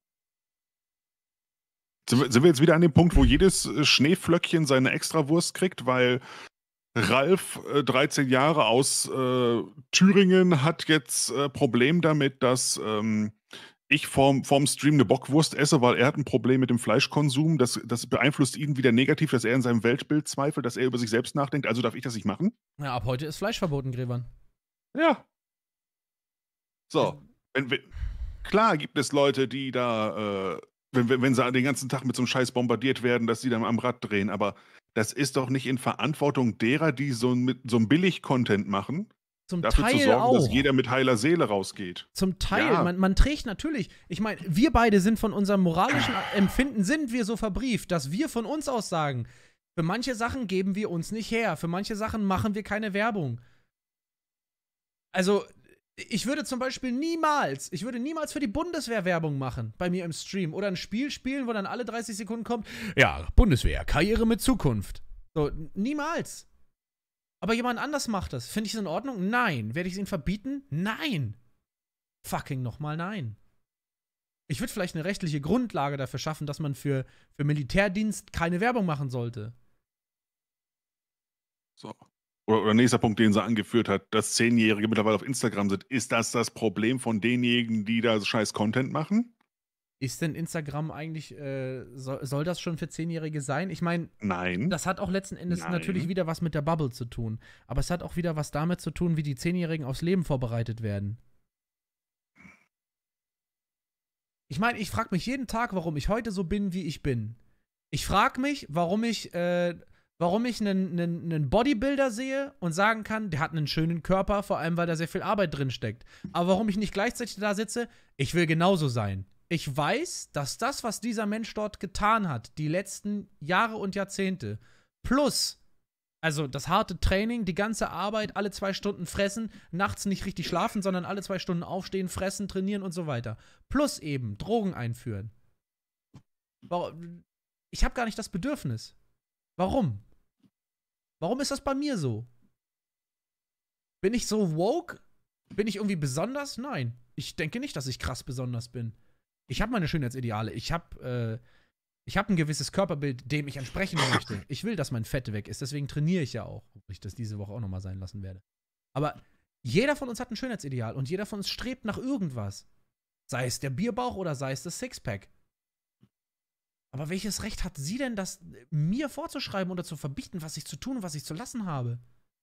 Sind wir jetzt wieder an dem Punkt, wo jedes Schneeflöckchen seine Extrawurst kriegt, weil Ralf, 13 Jahre aus Thüringen, hat jetzt Problem damit, dass ich vorm Stream eine Bockwurst esse, weil er hat ein Problem mit dem Fleischkonsum. Das beeinflusst ihn wieder negativ, dass er in seinem Weltbild zweifelt, dass er über sich selbst nachdenkt. Also darf ich das nicht machen? Ja, ab heute ist Fleisch verboten, Gräbern. Ja. So. Klar gibt es Leute, die da, wenn sie den ganzen Tag mit so einem Scheiß bombardiert werden, dass sie dann am Rad drehen. Aber das ist doch nicht in Verantwortung derer, die so einen Billig-Content machen. Zum dafür Teil zu sorgen, auch. dass jeder mit heiler Seele rausgeht. Zum Teil. Ja. Man trägt natürlich, ich meine, wir beide sind von unserem moralischen Empfinden sind wir so verbrieft, dass wir von uns aus sagen, für manche Sachen geben wir uns nicht her, für manche Sachen machen wir keine Werbung. Also, ich würde zum Beispiel niemals für die Bundeswehr Werbung machen, bei mir im Stream. Oder ein Spiel spielen, wo dann alle 30 Sekunden kommt, ja, Bundeswehr, Karriere mit Zukunft. So, niemals. Aber jemand anders macht das. Finde ich es in Ordnung? Nein. Werde ich es ihm verbieten? Nein. Fucking nochmal nein. Ich würde vielleicht eine rechtliche Grundlage dafür schaffen, dass man für Militärdienst keine Werbung machen sollte. So. Oder nächster Punkt, den sie angeführt hat, dass 10-Jährige mittlerweile auf Instagram sind. Ist das Problem von denjenigen, die da scheiß Content machen? Ist denn Instagram eigentlich, soll das schon für 10-Jährige sein? Ich meine, nein. Das hat auch letzten Endes natürlich wieder was mit der Bubble zu tun. Aber es hat auch wieder was damit zu tun, wie die 10-Jährigen aufs Leben vorbereitet werden. Ich meine, ich frage mich jeden Tag, warum ich heute so bin, wie ich bin. Ich frage mich, warum ich einen Bodybuilder sehe und sagen kann, der hat einen schönen Körper, vor allem, weil da sehr viel Arbeit drin steckt. Aber warum ich nicht gleichzeitig da sitze, ich will genauso sein. Ich weiß, dass das, was dieser Mensch dort getan hat, die letzten Jahre und Jahrzehnte, plus, also das harte Training, die ganze Arbeit, alle 2 Stunden fressen, nachts nicht richtig schlafen, sondern alle 2 Stunden aufstehen, fressen, trainieren und so weiter. Plus eben Drogen einführen. Ich habe gar nicht das Bedürfnis. Warum? Warum ist das bei mir so? Bin ich so woke? Bin ich irgendwie besonders? Nein. Ich denke nicht, dass ich krass besonders bin. Ich habe meine Schönheitsideale. Ich habe ein gewisses Körperbild, dem ich entsprechen möchte. Ich will, dass mein Fett weg ist. Deswegen trainiere ich ja auch. Ob ich das diese Woche auch nochmal sein lassen werde. Aber jeder von uns hat ein Schönheitsideal. Und jeder von uns strebt nach irgendwas. Sei es der Bierbauch oder sei es das Sixpack. Aber welches Recht hat sie denn, das mir vorzuschreiben oder zu verbieten, was ich zu tun und was ich zu lassen habe?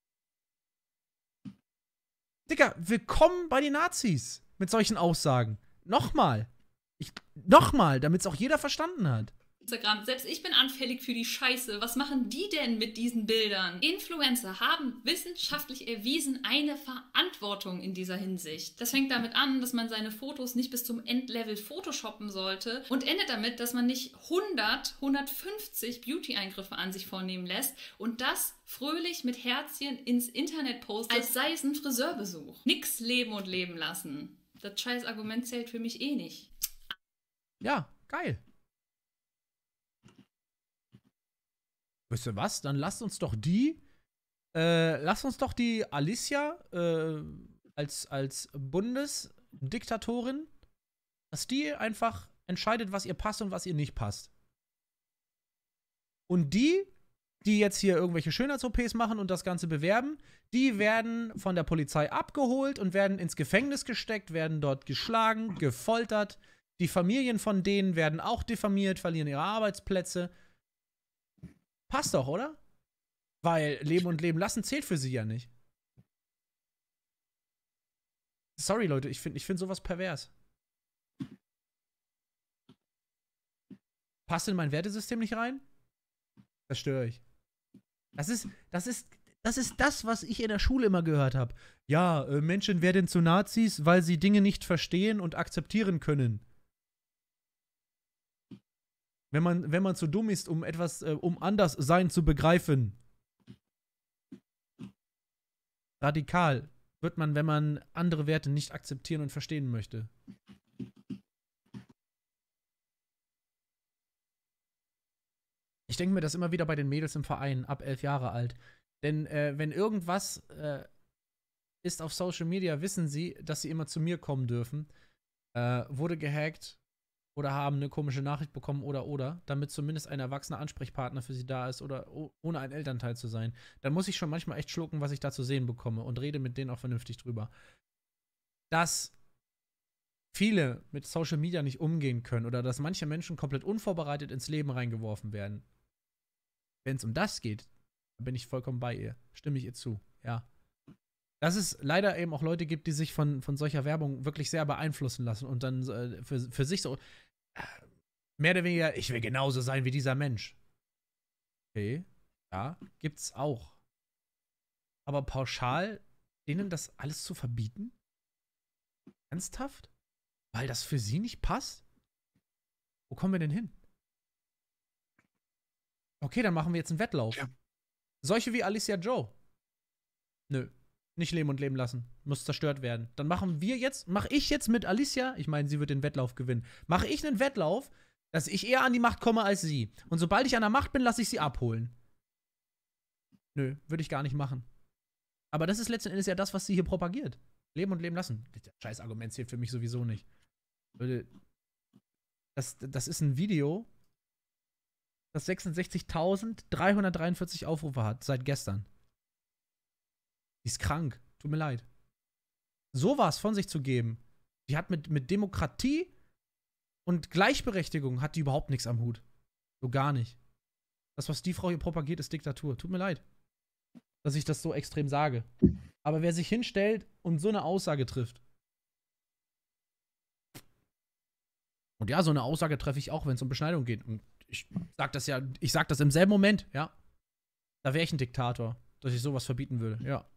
Digga, willkommen bei den Nazis mit solchen Aussagen. Nochmal, damit es auch jeder verstanden hat. Instagram. Selbst ich bin anfällig für die Scheiße. Was machen die denn mit diesen Bildern? Influencer haben wissenschaftlich erwiesen eine Verantwortung in dieser Hinsicht. Das fängt damit an, dass man seine Fotos nicht bis zum Endlevel photoshoppen sollte und endet damit, dass man nicht 150 Beauty-Eingriffe an sich vornehmen lässt und das fröhlich mit Herzchen ins Internet postet, als sei es ein Friseurbesuch. Nix leben und leben lassen. Das scheiß Argument zählt für mich eh nicht. Ja, geil. Wisst ihr was? Dann lasst uns doch die Alicia als Bundesdiktatorin, dass die einfach entscheidet, was ihr passt und was ihr nicht passt. Und die jetzt hier irgendwelche Schönheits-OPs machen und das Ganze bewerben, die werden von der Polizei abgeholt und werden ins Gefängnis gesteckt, werden dort geschlagen, gefoltert. Die Familien von denen werden auch diffamiert, verlieren ihre Arbeitsplätze. Passt doch, oder? Weil Leben und Leben lassen zählt für sie ja nicht. Sorry, Leute, ich find sowas pervers. Passt in mein Wertesystem nicht rein? Das störe ich. Das ist das, was ich in der Schule immer gehört habe. Ja, Menschen werden zu Nazis, weil sie Dinge nicht verstehen und akzeptieren können. Wenn man zu dumm ist, um etwas, um Anderssein zu begreifen. Radikal wird man, wenn man andere Werte nicht akzeptieren und verstehen möchte. Ich denke mir das immer wieder bei den Mädels im Verein, ab 11 Jahre alt. Denn wenn irgendwas ist auf Social Media, wissen sie, dass sie immer zu mir kommen dürfen. Wurde gehackt oder haben eine komische Nachricht bekommen oder, damit zumindest ein erwachsener Ansprechpartner für sie da ist oder ohne ein Elternteil zu sein. Dann muss ich schon manchmal echt schlucken, was ich da zu sehen bekomme und rede mit denen auch vernünftig drüber. Dass viele mit Social Media nicht umgehen können oder dass manche Menschen komplett unvorbereitet ins Leben reingeworfen werden. Wenn es um das geht, bin ich vollkommen bei ihr. Stimme ich ihr zu, ja. Dass es leider eben auch Leute gibt, die sich von solcher Werbung wirklich sehr beeinflussen lassen und dann für sich so mehr oder weniger, ich will genauso sein wie dieser Mensch. Okay, ja, gibt's auch. Aber pauschal denen das alles zu verbieten? Ernsthaft? Weil das für sie nicht passt? Wo kommen wir denn hin? Okay, dann machen wir jetzt einen Wettlauf. Ja. Solche wie Alicia Joe. Nö. Nicht leben und leben lassen. Muss zerstört werden. Dann mache ich jetzt mit Alicia, ich meine, sie wird den Wettlauf gewinnen, mache ich einen Wettlauf, dass ich eher an die Macht komme als sie. Und sobald ich an der Macht bin, lasse ich sie abholen. Nö, würde ich gar nicht machen. Aber das ist letzten Endes ja das, was sie hier propagiert. Leben und leben lassen. Das scheiß Argument zählt für mich sowieso nicht. Das ist ein Video, das 66.343 Aufrufe hat seit gestern. Die ist krank. Tut mir leid. Sowas von sich zu geben, die hat mit Demokratie und Gleichberechtigung hat die überhaupt nichts am Hut. So gar nicht. Das, was die Frau hier propagiert, ist Diktatur. Tut mir leid, dass ich das so extrem sage. Aber wer sich hinstellt und so eine Aussage trifft. Und ja, so eine Aussage treffe ich auch, wenn es um Beschneidung geht. Und ich sag das im selben Moment, ja. Da wäre ich ein Diktator, dass ich sowas verbieten würde, ja.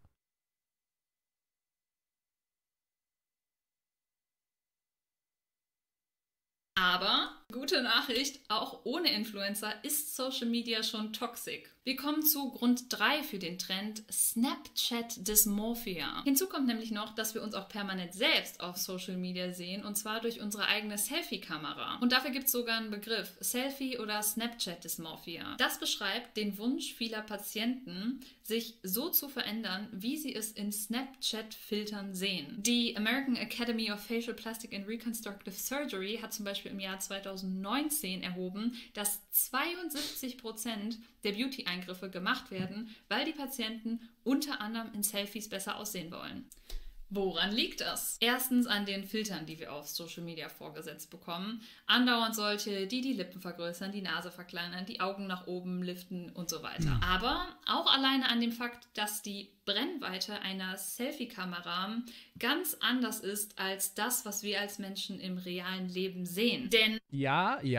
Aber, gute Nachricht, auch ohne Influencer ist Social Media schon toxisch. Wir kommen zu Grund 3 für den Trend Snapchat Dysmorphia. Hinzu kommt nämlich noch, dass wir uns auch permanent selbst auf Social Media sehen und zwar durch unsere eigene Selfie-Kamera. Und dafür gibt es sogar einen Begriff, Selfie oder Snapchat Dysmorphia. Das beschreibt den Wunsch vieler Patienten, sich so zu verändern, wie sie es in Snapchat-Filtern sehen. Die American Academy of Facial Plastic and Reconstructive Surgery hat zum Beispiel im Jahr 2019 erhoben, dass 72% der Beauty-Eingriffe gemacht werden, weil die Patienten unter anderem in Selfies besser aussehen wollen. Woran liegt das? Erstens an den Filtern, die wir auf Social Media vorgesetzt bekommen. Andauernd solche, die die Lippen vergrößern, die Nase verkleinern, die Augen nach oben liften und so weiter. Aber auch alleine an dem Fakt, dass die Brennweite einer Selfie-Kamera ganz anders ist als das, was wir als Menschen im realen Leben sehen. Denn ja,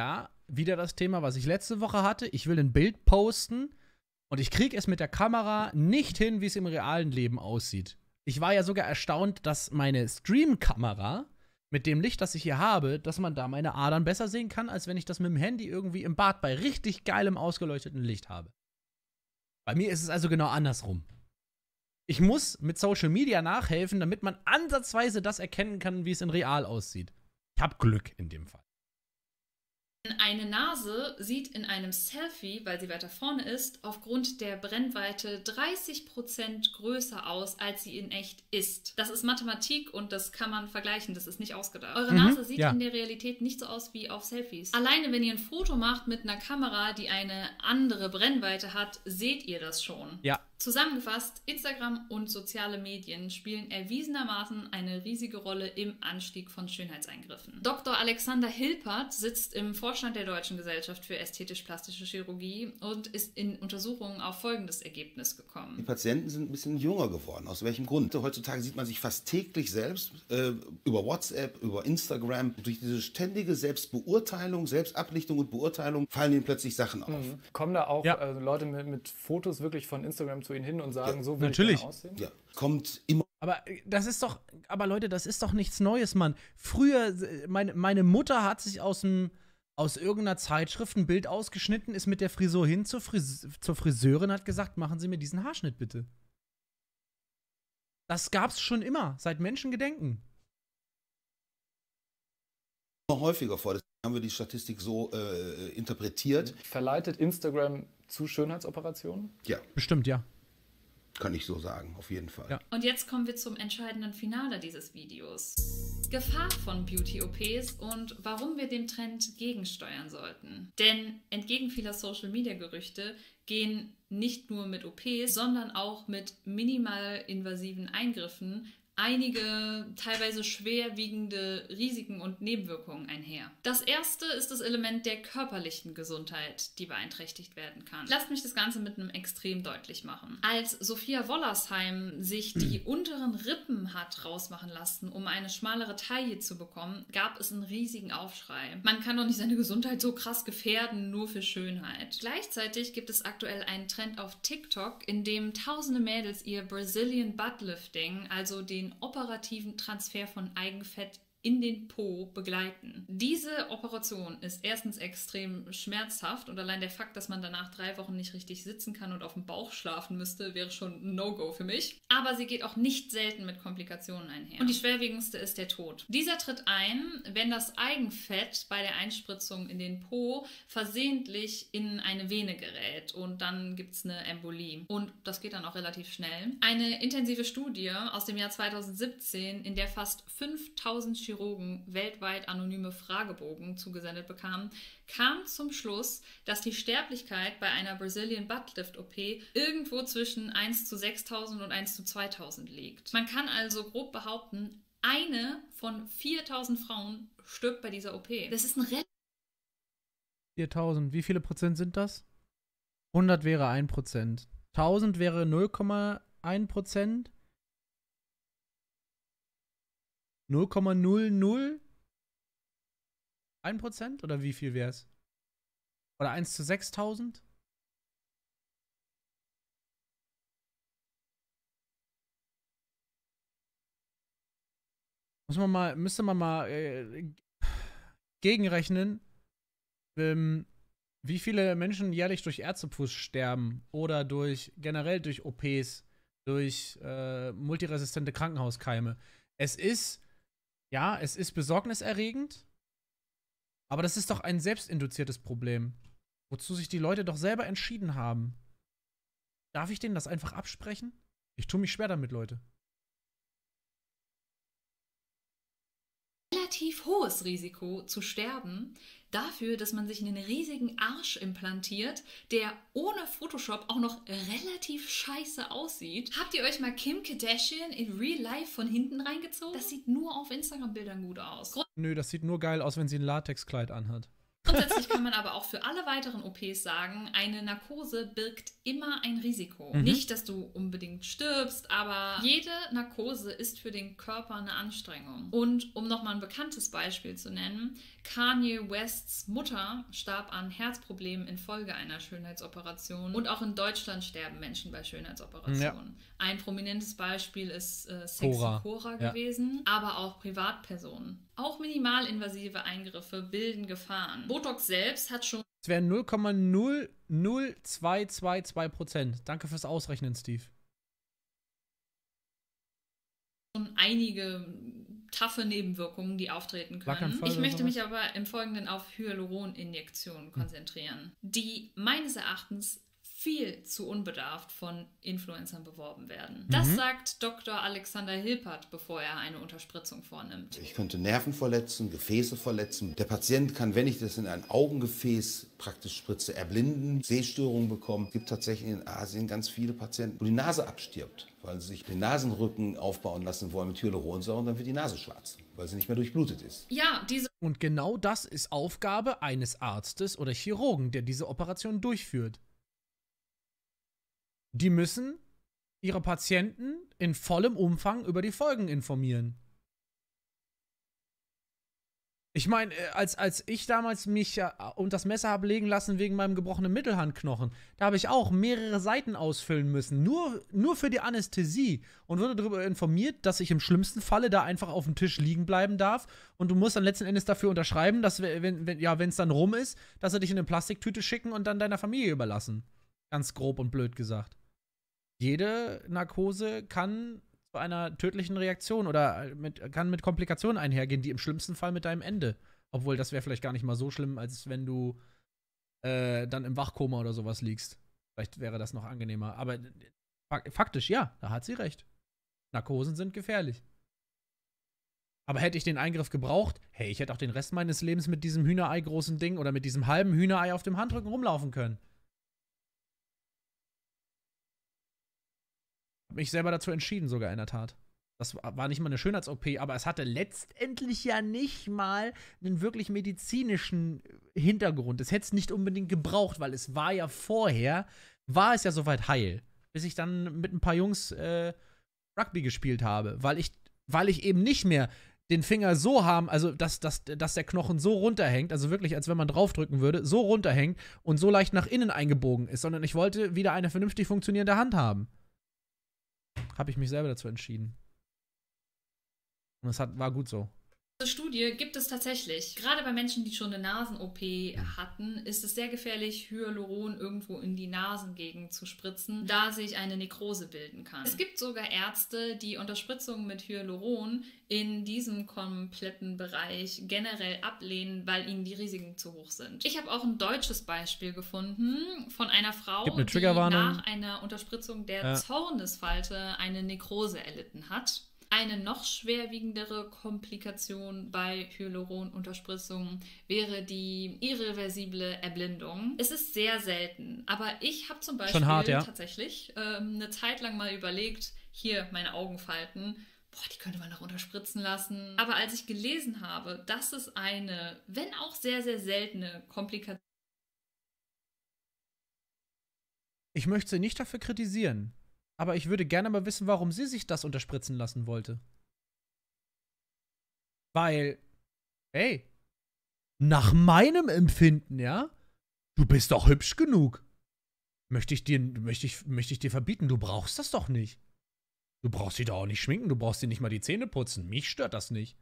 wieder das Thema, was ich letzte Woche hatte. Ich will ein Bild posten und ich kriege es mit der Kamera nicht hin, wie es im realen Leben aussieht. Ich war ja sogar erstaunt, dass meine Stream-Kamera mit dem Licht, das ich hier habe, dass man da meine Adern besser sehen kann, als wenn ich das mit dem Handy irgendwie im Bad bei richtig geilem, ausgeleuchteten Licht habe. Bei mir ist es also genau andersrum. Ich muss mit Social Media nachhelfen, damit man ansatzweise das erkennen kann, wie es in real aussieht. Ich habe Glück in dem Fall. Eine Nase sieht in einem Selfie, weil sie weiter vorne ist, aufgrund der Brennweite 30% größer aus, als sie in echt ist. Das ist Mathematik und das kann man vergleichen, das ist nicht ausgedacht. Eure Nase sieht in der Realität nicht so aus wie auf Selfies. Alleine wenn ihr ein Foto macht mit einer Kamera, die eine andere Brennweite hat, seht ihr das schon. Ja. Zusammengefasst, Instagram und soziale Medien spielen erwiesenermaßen eine riesige Rolle im Anstieg von Schönheitseingriffen. Dr. Alexander Hilpert sitzt im Vorstand der Deutschen Gesellschaft für ästhetisch-plastische Chirurgie und ist in Untersuchungen auf folgendes Ergebnis gekommen. Die Patienten sind ein bisschen jünger geworden. Aus welchem Grund? Heutzutage sieht man sich fast täglich selbst über WhatsApp, über Instagram. Durch diese ständige Selbstbeurteilung, Selbstablichtung und Beurteilung fallen ihnen plötzlich Sachen auf. Kommen da auch Leute mit Fotos wirklich von Instagram zu ihnen hin und sagen, so will natürlich. ich gerne aussehen? Ja, kommt immer. Aber Leute, das ist doch nichts Neues, Mann. Früher, meine Mutter hat sich aus irgendeiner Zeitschrift ein Bild ausgeschnitten, ist mit der Frisur hin zur Friseurin, hat gesagt, machen Sie mir diesen Haarschnitt bitte. Das gab's schon immer, seit Menschengedenken. Häufiger vor. Deswegen haben wir die Statistik so interpretiert. Verleitet Instagram zu Schönheitsoperationen? Ja. Bestimmt, ja. Kann ich so sagen, auf jeden Fall. Ja. Und jetzt kommen wir zum entscheidenden Finale dieses Videos. Gefahr von Beauty-OPs und warum wir dem Trend gegensteuern sollten. Denn entgegen vieler Social-Media-Gerüchte gehen nicht nur mit OPs, sondern auch mit minimal invasiven Eingriffen einige teilweise schwerwiegende Risiken und Nebenwirkungen einher. Das erste ist das Element der körperlichen Gesundheit, die beeinträchtigt werden kann. Lasst mich das Ganze mit einem Extrem deutlich machen. Als Sophia Wollersheim sich die unteren Rippen hat rausmachen lassen, um eine schmalere Taille zu bekommen, gab es einen riesigen Aufschrei. Man kann doch nicht seine Gesundheit so krass gefährden, nur für Schönheit. Gleichzeitig gibt es aktuell einen Trend auf TikTok, in dem tausende Mädels ihr Brazilian Butt Lifting, also den operativen Transfer von Eigenfett in den Po begleiten. Diese Operation ist erstens extrem schmerzhaft und allein der Fakt, dass man danach 3 Wochen nicht richtig sitzen kann und auf dem Bauch schlafen müsste, wäre schon ein No-Go für mich. Aber sie geht auch nicht selten mit Komplikationen einher. Und die schwerwiegendste ist der Tod. Dieser tritt ein, wenn das Eigenfett bei der Einspritzung in den Po versehentlich in eine Vene gerät und dann gibt es eine Embolie. Und das geht dann auch relativ schnell. Eine intensive Studie aus dem Jahr 2017, in der fast 5000 Chirurgen weltweit anonyme Fragebogen zugesendet bekamen, kam zum Schluss, dass die Sterblichkeit bei einer Brazilian Butt Lift OP irgendwo zwischen 1 zu 6.000 und 1 zu 2.000 liegt. Man kann also grob behaupten, eine von 4.000 Frauen stirbt bei dieser OP. Das ist ein 4.000, wie viele Prozent sind das? 100 wäre 1%. 1000 wäre 0,1%. 0,001% oder wie viel wäre es? Oder 1 zu 6.000? Müsste man mal gegenrechnen, wie viele Menschen jährlich durch Ärztefuß sterben oder generell durch OPs, durch multiresistente Krankenhauskeime. Es ist besorgniserregend, aber das ist doch ein selbstinduziertes Problem, wozu sich die Leute doch selber entschieden haben. Darf ich denen das einfach absprechen? Ich tue mich schwer damit, Leute. Relativ hohes Risiko zu sterben dafür, dass man sich einen riesigen Arsch implantiert, der ohne Photoshop auch noch relativ scheiße aussieht. Habt ihr euch mal Kim Kardashian in Real Life von hinten reingezogen? Das sieht nur auf Instagram-Bildern gut aus. Nö, das sieht nur geil aus, wenn sie ein Latexkleid anhat. Grundsätzlich kann man aber auch für alle weiteren OPs sagen, eine Narkose birgt immer ein Risiko. Mhm. Nicht, dass du unbedingt stirbst, aber jede Narkose ist für den Körper eine Anstrengung. Und um nochmal ein bekanntes Beispiel zu nennen, Kanye Wests Mutter starb an Herzproblemen infolge einer Schönheitsoperation. Und auch in Deutschland sterben Menschen bei Schönheitsoperationen. Ja. Ein prominentes Beispiel ist Sexy Cora gewesen, aber auch Privatpersonen. Auch minimalinvasive Eingriffe bilden Gefahren. Botox selbst hat schon... Es wären 0,00222%. Danke fürs Ausrechnen, Steve. Schon einige taffe Nebenwirkungen, die auftreten können. Ich möchte mich aber im Folgenden auf Hyaluron-Injektionen konzentrieren, die meines Erachtens viel zu unbedarft von Influencern beworben werden. Das sagt Dr. Alexander Hilpert, bevor er eine Unterspritzung vornimmt. Ich könnte Nerven verletzen, Gefäße verletzen. Der Patient kann, wenn ich das in ein Augengefäß praktisch spritze, erblinden, Sehstörungen bekommen. Es gibt tatsächlich in Asien ganz viele Patienten, wo die Nase abstirbt, weil sie sich den Nasenrücken aufbauen lassen wollen mit Hyaluronsäure und dann wird die Nase schwarz, weil sie nicht mehr durchblutet ist. Ja, Und genau das ist Aufgabe eines Arztes oder Chirurgen, der diese Operation durchführt. Die müssen ihre Patienten in vollem Umfang über die Folgen informieren. Ich meine, als ich damals mich unter das Messer habe legen lassen wegen meinem gebrochenen Mittelhandknochen, da habe ich auch mehrere Seiten ausfüllen müssen, nur für die Anästhesie und wurde darüber informiert, dass ich im schlimmsten Falle da einfach auf dem Tisch liegen bleiben darf und du musst dann letzten Endes dafür unterschreiben, dass, wenn es dann rum ist, dass sie dich in eine Plastiktüte schicken und dann deiner Familie überlassen. Ganz grob und blöd gesagt. Jede Narkose kann zu einer tödlichen Reaktion oder kann mit Komplikationen einhergehen, die im schlimmsten Fall mit deinem Ende. Obwohl, das wäre vielleicht gar nicht mal so schlimm, als wenn du dann im Wachkoma oder sowas liegst. Vielleicht wäre das noch angenehmer. Aber faktisch, ja, da hat sie recht. Narkosen sind gefährlich. Aber hätte ich den Eingriff gebraucht, hey, ich hätte auch den Rest meines Lebens mit diesem Hühnerei-großen Ding oder mit diesem halben Hühnerei auf dem Handrücken rumlaufen können. Habe mich selber dazu entschieden, sogar in der Tat. Das war nicht mal eine Schönheits-OP, aber es hatte letztendlich ja nicht mal einen wirklich medizinischen Hintergrund. Es hätte es nicht unbedingt gebraucht, weil es war ja vorher, war es ja soweit heil. Bis ich dann mit ein paar Jungs Rugby gespielt habe, weil ich eben nicht mehr den Finger so haben, also dass der Knochen so runterhängt, also wirklich, als wenn man draufdrücken würde, so runterhängt und so leicht nach innen eingebogen ist, sondern ich wollte wieder eine vernünftig funktionierende Hand haben. Habe ich mich selber dazu entschieden. Und es war gut so. Diese Studie gibt es tatsächlich. Gerade bei Menschen, die schon eine Nasen-OP hatten, ist es sehr gefährlich, Hyaluron irgendwo in die Nasengegend zu spritzen, da sich eine Nekrose bilden kann. Es gibt sogar Ärzte, die Unterspritzungen mit Hyaluron in diesem kompletten Bereich generell ablehnen, weil ihnen die Risiken zu hoch sind. Ich habe auch ein deutsches Beispiel gefunden von einer Frau, die nach einer Unterspritzung der Zornesfalte eine Nekrose erlitten hat. Eine noch schwerwiegendere Komplikation bei Hyaluron-Unterspritzungen wäre die irreversible Erblindung. Es ist sehr selten, aber ich habe zum Beispiel tatsächlich eine Zeit lang mal überlegt, hier meine Augenfalten, die könnte man noch unterspritzen lassen. Aber als ich gelesen habe, dass es eine, wenn auch sehr, sehr seltene Komplikation. Ich möchte sie nicht dafür kritisieren. Aber ich würde gerne mal wissen, warum sie sich das unterspritzen lassen wollte. Weil, hey, nach meinem Empfinden, ja, du bist doch hübsch genug. Möchte ich dir verbieten, du brauchst das doch nicht. Du brauchst dich doch auch nicht schminken, du brauchst dir nicht mal die Zähne putzen. Mich stört das nicht.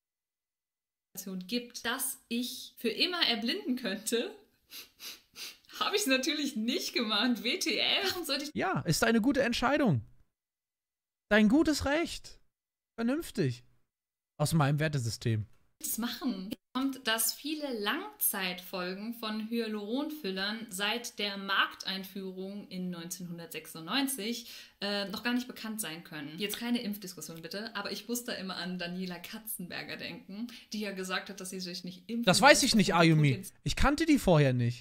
Gibt, dass ich für immer erblinden könnte. Habe ich es natürlich nicht gemacht. WTF? Warum sollte ich... Ja, ist eine gute Entscheidung. Dein gutes Recht. Vernünftig. Aus meinem Wertesystem. Das machen. Kommt, dass viele Langzeitfolgen von Hyaluronfüllern seit der Markteinführung in 1996 noch gar nicht bekannt sein können. Jetzt keine Impfdiskussion bitte, aber ich muss da immer an Daniela Katzenberger denken, die ja gesagt hat, dass sie sich nicht impfen. Das weiß ich nicht, Ayumi. Ich kannte die vorher nicht.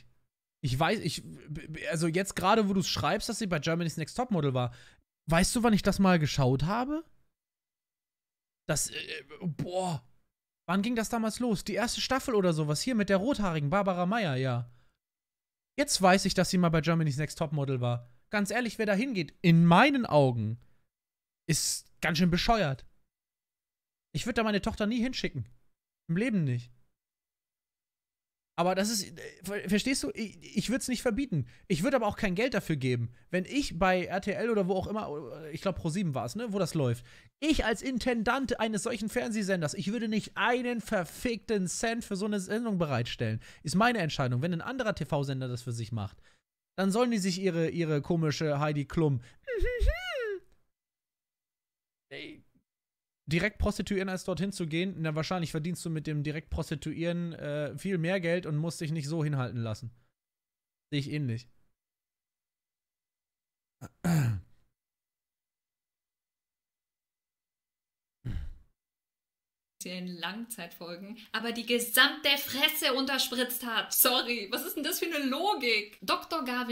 Also jetzt gerade, wo du es schreibst, dass sie bei Germany's Next Topmodel war, weißt du, wann ich das mal geschaut habe? Wann ging das damals los? Die erste Staffel oder sowas. Hier mit der rothaarigen Barbara Meyer, ja. Jetzt weiß ich, dass sie mal bei Germany's Next Topmodel war. Ganz ehrlich, wer da hingeht, in meinen Augen, ist ganz schön bescheuert. Ich würde da meine Tochter nie hinschicken. Im Leben nicht. Aber das ist, verstehst du, ich würde es nicht verbieten. Ich würde aber auch kein Geld dafür geben. Wenn ich bei RTL oder wo auch immer, ich glaube Pro7 war es, ne, wo das läuft, ich als Intendant eines solchen Fernsehsenders, ich würde nicht einen verfickten Cent für so eine Sendung bereitstellen. Ist meine Entscheidung. Wenn ein anderer TV-Sender das für sich macht, dann sollen die sich ihre komische Heidi Klum direkt prostituieren, als dorthin zu gehen. Na, wahrscheinlich verdienst du mit dem direkt Prostituieren viel mehr Geld und musst dich nicht so hinhalten lassen. Sehe ich ähnlich. In Langzeitfolgen, aber die gesamte Fresse unterspritzt hat. Sorry, was ist denn das für eine Logik? Dr. Garvin.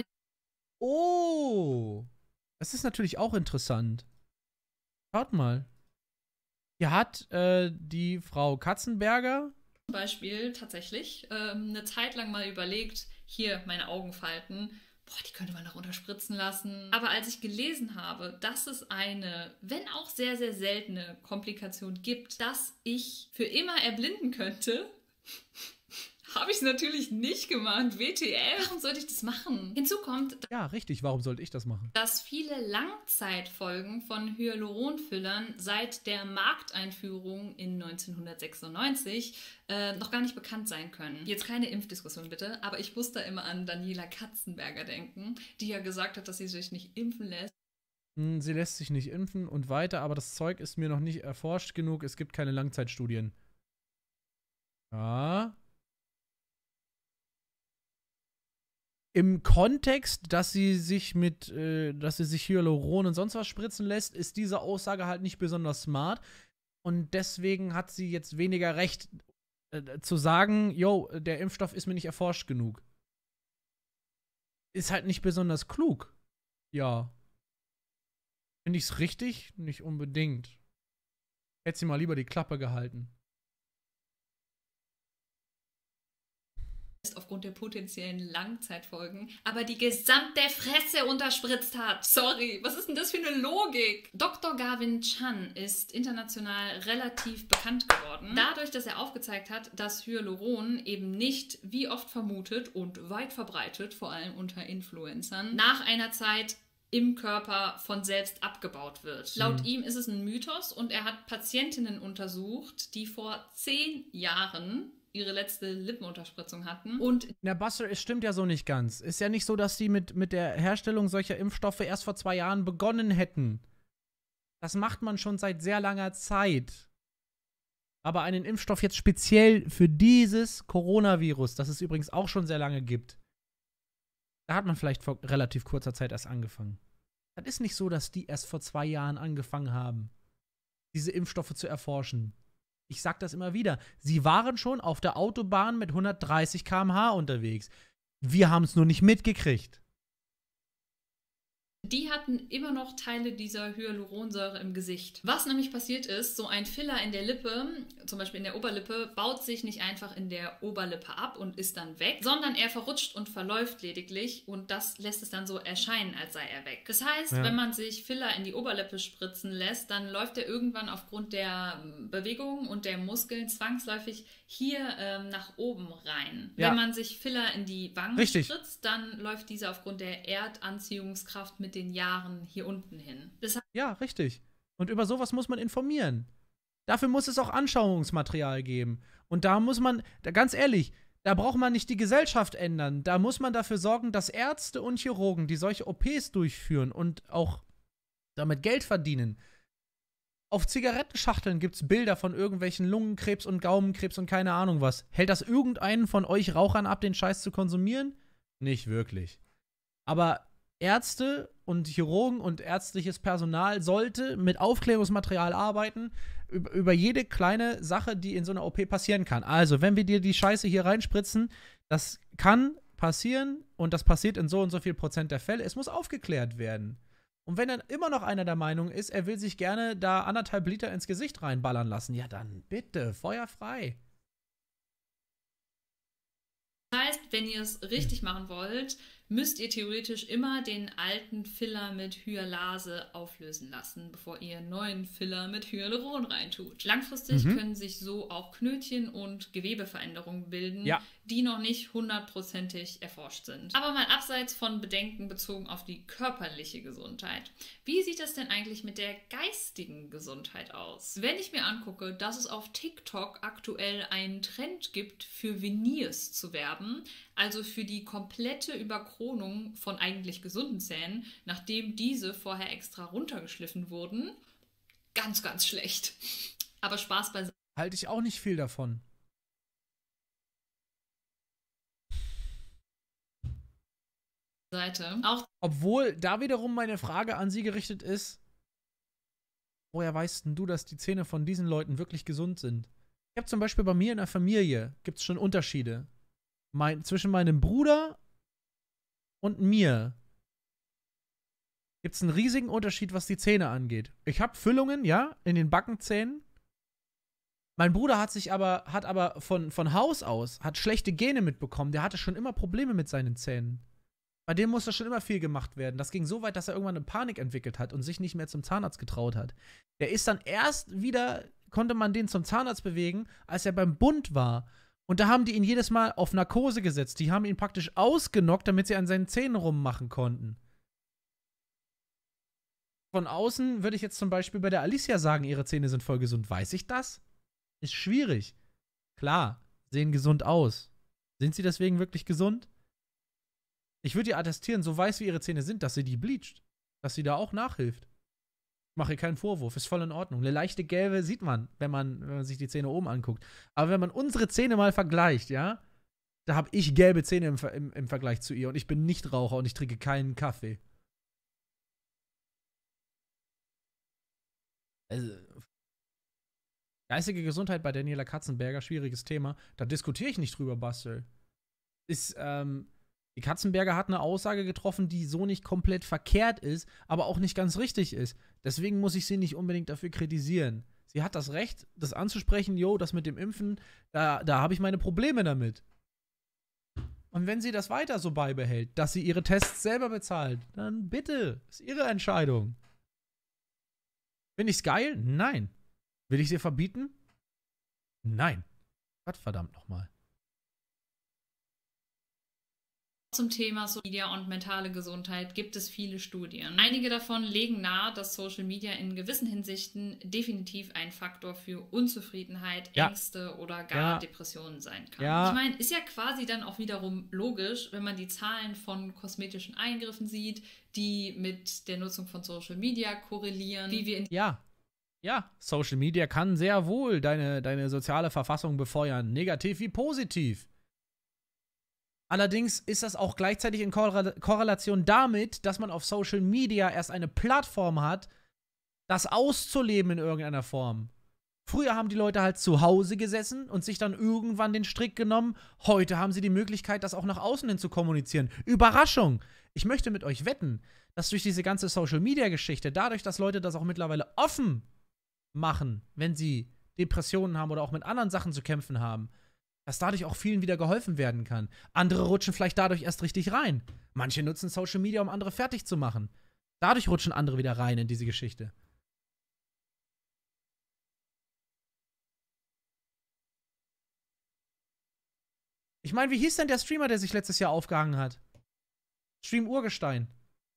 Oh, das ist natürlich auch interessant. Schaut mal. Hier hat die Frau Katzenberger Zum Beispiel tatsächlich eine Zeit lang mal überlegt, hier meine Augenfalten, boah, die könnte man noch unterspritzen lassen. Aber als ich gelesen habe, dass es eine, wenn auch sehr, sehr seltene Komplikation gibt, dass ich für immer erblinden könnte, habe ich es natürlich nicht gemacht. WTF, warum sollte ich das machen? Hinzu kommt, Ja, richtig, warum sollte ich das machen? dass viele Langzeitfolgen von Hyaluronfüllern seit der Markteinführung in 1996 noch gar nicht bekannt sein können. Jetzt keine Impfdiskussion bitte, aber ich muss da immer an Daniela Katzenberger denken, die ja gesagt hat, dass sie sich nicht impfen lässt. Sie lässt sich nicht impfen und weiter, aber das Zeug ist mir noch nicht erforscht genug. Es gibt keine Langzeitstudien. Ja. Im Kontext, dass sie sich Hyaluron und sonst was spritzen lässt, ist diese Aussage halt nicht besonders smart. Und deswegen hat sie jetzt weniger Recht zu sagen, yo, der Impfstoff ist mir nicht erforscht genug. Ist halt nicht besonders klug. Ja. Finde ich's richtig? Nicht unbedingt. Hätte sie mal lieber die Klappe gehalten. Aufgrund der potenziellen Langzeitfolgen, aber die gesamte Fresse unterspritzt hat. Sorry, was ist denn das für eine Logik? Dr. Garvin Chan ist international relativ bekannt geworden, dadurch, dass er aufgezeigt hat, dass Hyaluron eben nicht, wie oft vermutet und weit verbreitet, vor allem unter Influencern, nach einer Zeit im Körper von selbst abgebaut wird. Laut ihm ist es ein Mythos und er hat Patientinnen untersucht, die vor 10 Jahren ihre letzte Lippenunterspritzung hatten. Und Na, Buster, es stimmt ja so nicht ganz. Ist ja nicht so, dass die mit der Herstellung solcher Impfstoffe erst vor 2 Jahren begonnen hätten. Das macht man schon seit sehr langer Zeit. Aber einen Impfstoff jetzt speziell für dieses Coronavirus, das es übrigens auch schon sehr lange gibt, da hat man vielleicht vor relativ kurzer Zeit erst angefangen. Das ist nicht so, dass die erst vor 2 Jahren angefangen haben, diese Impfstoffe zu erforschen. Ich sag das immer wieder. Sie waren schon auf der Autobahn mit 130 km/h unterwegs. Wir haben es nur nicht mitgekriegt. die hatten immer noch Teile dieser Hyaluronsäure im Gesicht. Was nämlich passiert ist, so ein Filler in der Lippe, zum Beispiel in der Oberlippe, baut sich nicht einfach in der Oberlippe ab und ist dann weg, sondern er verrutscht und verläuft lediglich und das lässt es dann so erscheinen, als sei er weg. Das heißt, wenn man sich Filler in die Oberlippe spritzen lässt, dann läuft er irgendwann aufgrund der Bewegung und der Muskeln zwangsläufig hier nach oben rein. Ja. Wenn man sich Filler in die Wangen spritzt, dann läuft dieser aufgrund der Erdanziehungskraft mit den Jahren hier unten hin. Das Ja, richtig. Und über sowas muss man informieren. Dafür muss es auch Anschauungsmaterial geben. Und da muss man, ganz ehrlich, da braucht man nicht die Gesellschaft ändern. Da muss man dafür sorgen, dass Ärzte und Chirurgen, die solche OPs durchführen und auch damit Geld verdienen, auf Zigarettenschachteln gibt es Bilder von irgendwelchen Lungenkrebs und Gaumenkrebs und keine Ahnung was. Hält das irgendeinen von euch Rauchern ab, den Scheiß zu konsumieren? Nicht wirklich. Aber Ärzte und Chirurgen und ärztliches Personal sollte mit Aufklärungsmaterial arbeiten über jede kleine Sache, die in so einer OP passieren kann. Also, wenn wir dir die Scheiße hier reinspritzen, das kann passieren und das passiert in so und so viel Prozent der Fälle. Es muss aufgeklärt werden. Und wenn dann immer noch einer der Meinung ist, er will sich gerne da 1,5 Liter ins Gesicht reinballern lassen, ja dann bitte, Feuer frei. Das heißt, wenn ihr es richtig machen wollt, müsst ihr theoretisch immer den alten Filler mit Hyalase auflösen lassen, bevor ihr neuen Filler mit Hyaluron reintut. Langfristig können sich so auch Knötchen und Gewebeveränderungen bilden, die noch nicht 100%ig erforscht sind. Aber mal abseits von Bedenken bezogen auf die körperliche Gesundheit. Wie sieht das denn eigentlich mit der geistigen Gesundheit aus? Wenn ich mir angucke, dass es auf TikTok aktuell einen Trend gibt, für Veneers zu werben, also für die komplette Überkronung von eigentlich gesunden Zähnen, nachdem diese vorher extra runtergeschliffen wurden. Ganz, ganz schlecht. Aber Spaß beiseite. Halte ich auch nicht viel davon. Auch obwohl da wiederum meine Frage an Sie gerichtet ist, woher weißt denn du, dass die Zähne von diesen Leuten wirklich gesund sind? Ich habe zum Beispiel bei mir in der Familie, gibt es schon Unterschiede. Zwischen meinem Bruder und mir gibt es einen riesigen Unterschied, was die Zähne angeht. Ich habe Füllungen, ja, in den Backenzähnen. Mein Bruder hat aber von Haus aus, hat schlechte Gene mitbekommen. Der hatte schon immer Probleme mit seinen Zähnen. Bei dem musste schon immer viel gemacht werden. Das ging so weit, dass er irgendwann eine Panik entwickelt hat und sich nicht mehr zum Zahnarzt getraut hat. Der ist dann erst wieder, konnte man den zum Zahnarzt bewegen, als er beim Bund war. Und da haben die ihn jedes Mal auf Narkose gesetzt. Die haben ihn praktisch ausgenockt, damit sie an seinen Zähnen rummachen konnten. Von außen würde ich jetzt zum Beispiel bei der Alicia sagen, ihre Zähne sind voll gesund. Weiß ich das? Ist schwierig. Klar, sehen gesund aus. Sind sie deswegen wirklich gesund? Ich würde ihr attestieren, so weiß wie ihre Zähne sind, dass sie die bleacht. Dass sie da auch nachhilft. Mache ihr keinen Vorwurf, ist voll in Ordnung. Eine leichte Gelbe sieht man, wenn man sich die Zähne oben anguckt. Aber wenn man unsere Zähne mal vergleicht, ja, da habe ich gelbe Zähne im Vergleich zu ihr und ich bin nicht Raucher und ich trinke keinen Kaffee. Also, geistige Gesundheit bei Daniela Katzenberger, schwieriges Thema. Da diskutiere ich nicht drüber, Bastel. Die Katzenberger hat eine Aussage getroffen, die so nicht komplett verkehrt ist, aber auch nicht ganz richtig ist. Deswegen muss ich sie nicht unbedingt dafür kritisieren. Sie hat das Recht, das anzusprechen, jo, das mit dem Impfen, da habe ich meine Probleme damit. Und wenn sie das weiter so beibehält, dass sie ihre Tests selber bezahlt, dann bitte, ist ihre Entscheidung. Finde ich's geil? Nein. Will ich sie verbieten? Nein. Gottverdammt nochmal. Zum Thema Social Media und mentale Gesundheit gibt es viele Studien. Einige davon legen nahe, dass Social Media in gewissen Hinsichten definitiv ein Faktor für Unzufriedenheit, Ängste oder gar Depressionen sein kann. Ja. Ich meine, ist ja quasi dann auch wiederum logisch, wenn man die Zahlen von kosmetischen Eingriffen sieht, die mit der Nutzung von Social Media korrelieren, wie wir in Ja, Social Media kann sehr wohl deine soziale Verfassung befeuern, negativ wie positiv. Allerdings ist das auch gleichzeitig in Korrelation damit, dass man auf Social Media erst eine Plattform hat, das auszuleben in irgendeiner Form. Früher haben die Leute halt zu Hause gesessen und sich dann irgendwann den Strick genommen. Heute haben sie die Möglichkeit, das auch nach außen hin zu kommunizieren. Überraschung! Ich möchte mit euch wetten, dass durch diese ganze Social-Media-Geschichte, dadurch, dass Leute das auch mittlerweile offen machen, wenn sie Depressionen haben oder auch mit anderen Sachen zu kämpfen haben, dass dadurch auch vielen wieder geholfen werden kann. Andere rutschen vielleicht dadurch erst richtig rein. Manche nutzen Social Media, um andere fertig zu machen. Dadurch rutschen andere wieder rein in diese Geschichte. Ich meine, wie hieß denn der Streamer, der sich letztes Jahr aufgehangen hat? Stream Urgestein.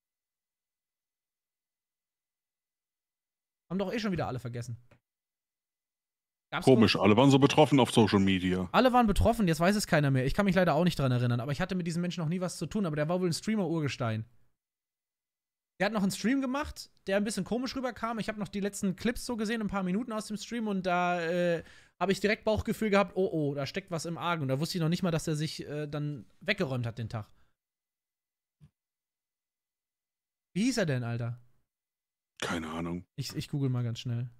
Haben doch eh schon wieder alle vergessen. Komisch, alle waren so betroffen auf Social Media. Alle waren betroffen, jetzt weiß es keiner mehr. Ich kann mich leider auch nicht dran erinnern, aber ich hatte mit diesem Menschen noch nie was zu tun, aber der war wohl ein Streamer-Urgestein. Der hat noch einen Stream gemacht, der ein bisschen komisch rüberkam. Ich habe noch die letzten Clips so gesehen, ein paar Minuten aus dem Stream und da habe ich direkt Bauchgefühl gehabt, oh, da steckt was im Argen. Und da wusste ich noch nicht mal, dass er sich dann weggeräumt hat den Tag. Wie hieß er denn, Alter? Keine Ahnung. Ich google mal ganz schnell.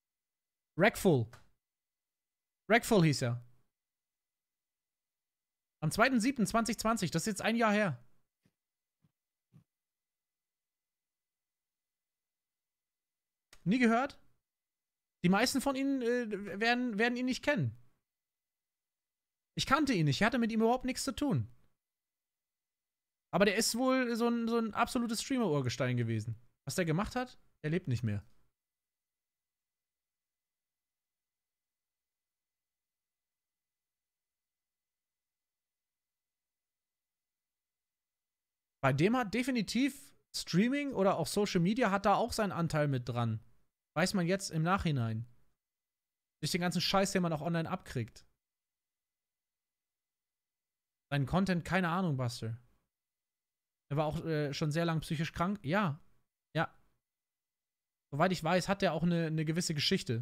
Rackful hieß er. Am 2.7.2020, das ist jetzt ein Jahr her. Nie gehört? Die meisten von Ihnen werden ihn nicht kennen. Ich kannte ihn nicht, ich hatte mit ihm überhaupt nichts zu tun. Aber der ist wohl so ein absolutes Streamer-Urgestein gewesen. Was der gemacht hat, er lebt nicht mehr. Bei dem hat definitiv Streaming oder auch Social Media hat da auch seinen Anteil mit dran. Weiß man jetzt im Nachhinein. Durch den ganzen Scheiß, den man auch online abkriegt. Seinen Content, keine Ahnung, Buster. Er war auch schon sehr lang psychisch krank. Ja. Ja. Soweit ich weiß, hat er auch eine gewisse Geschichte.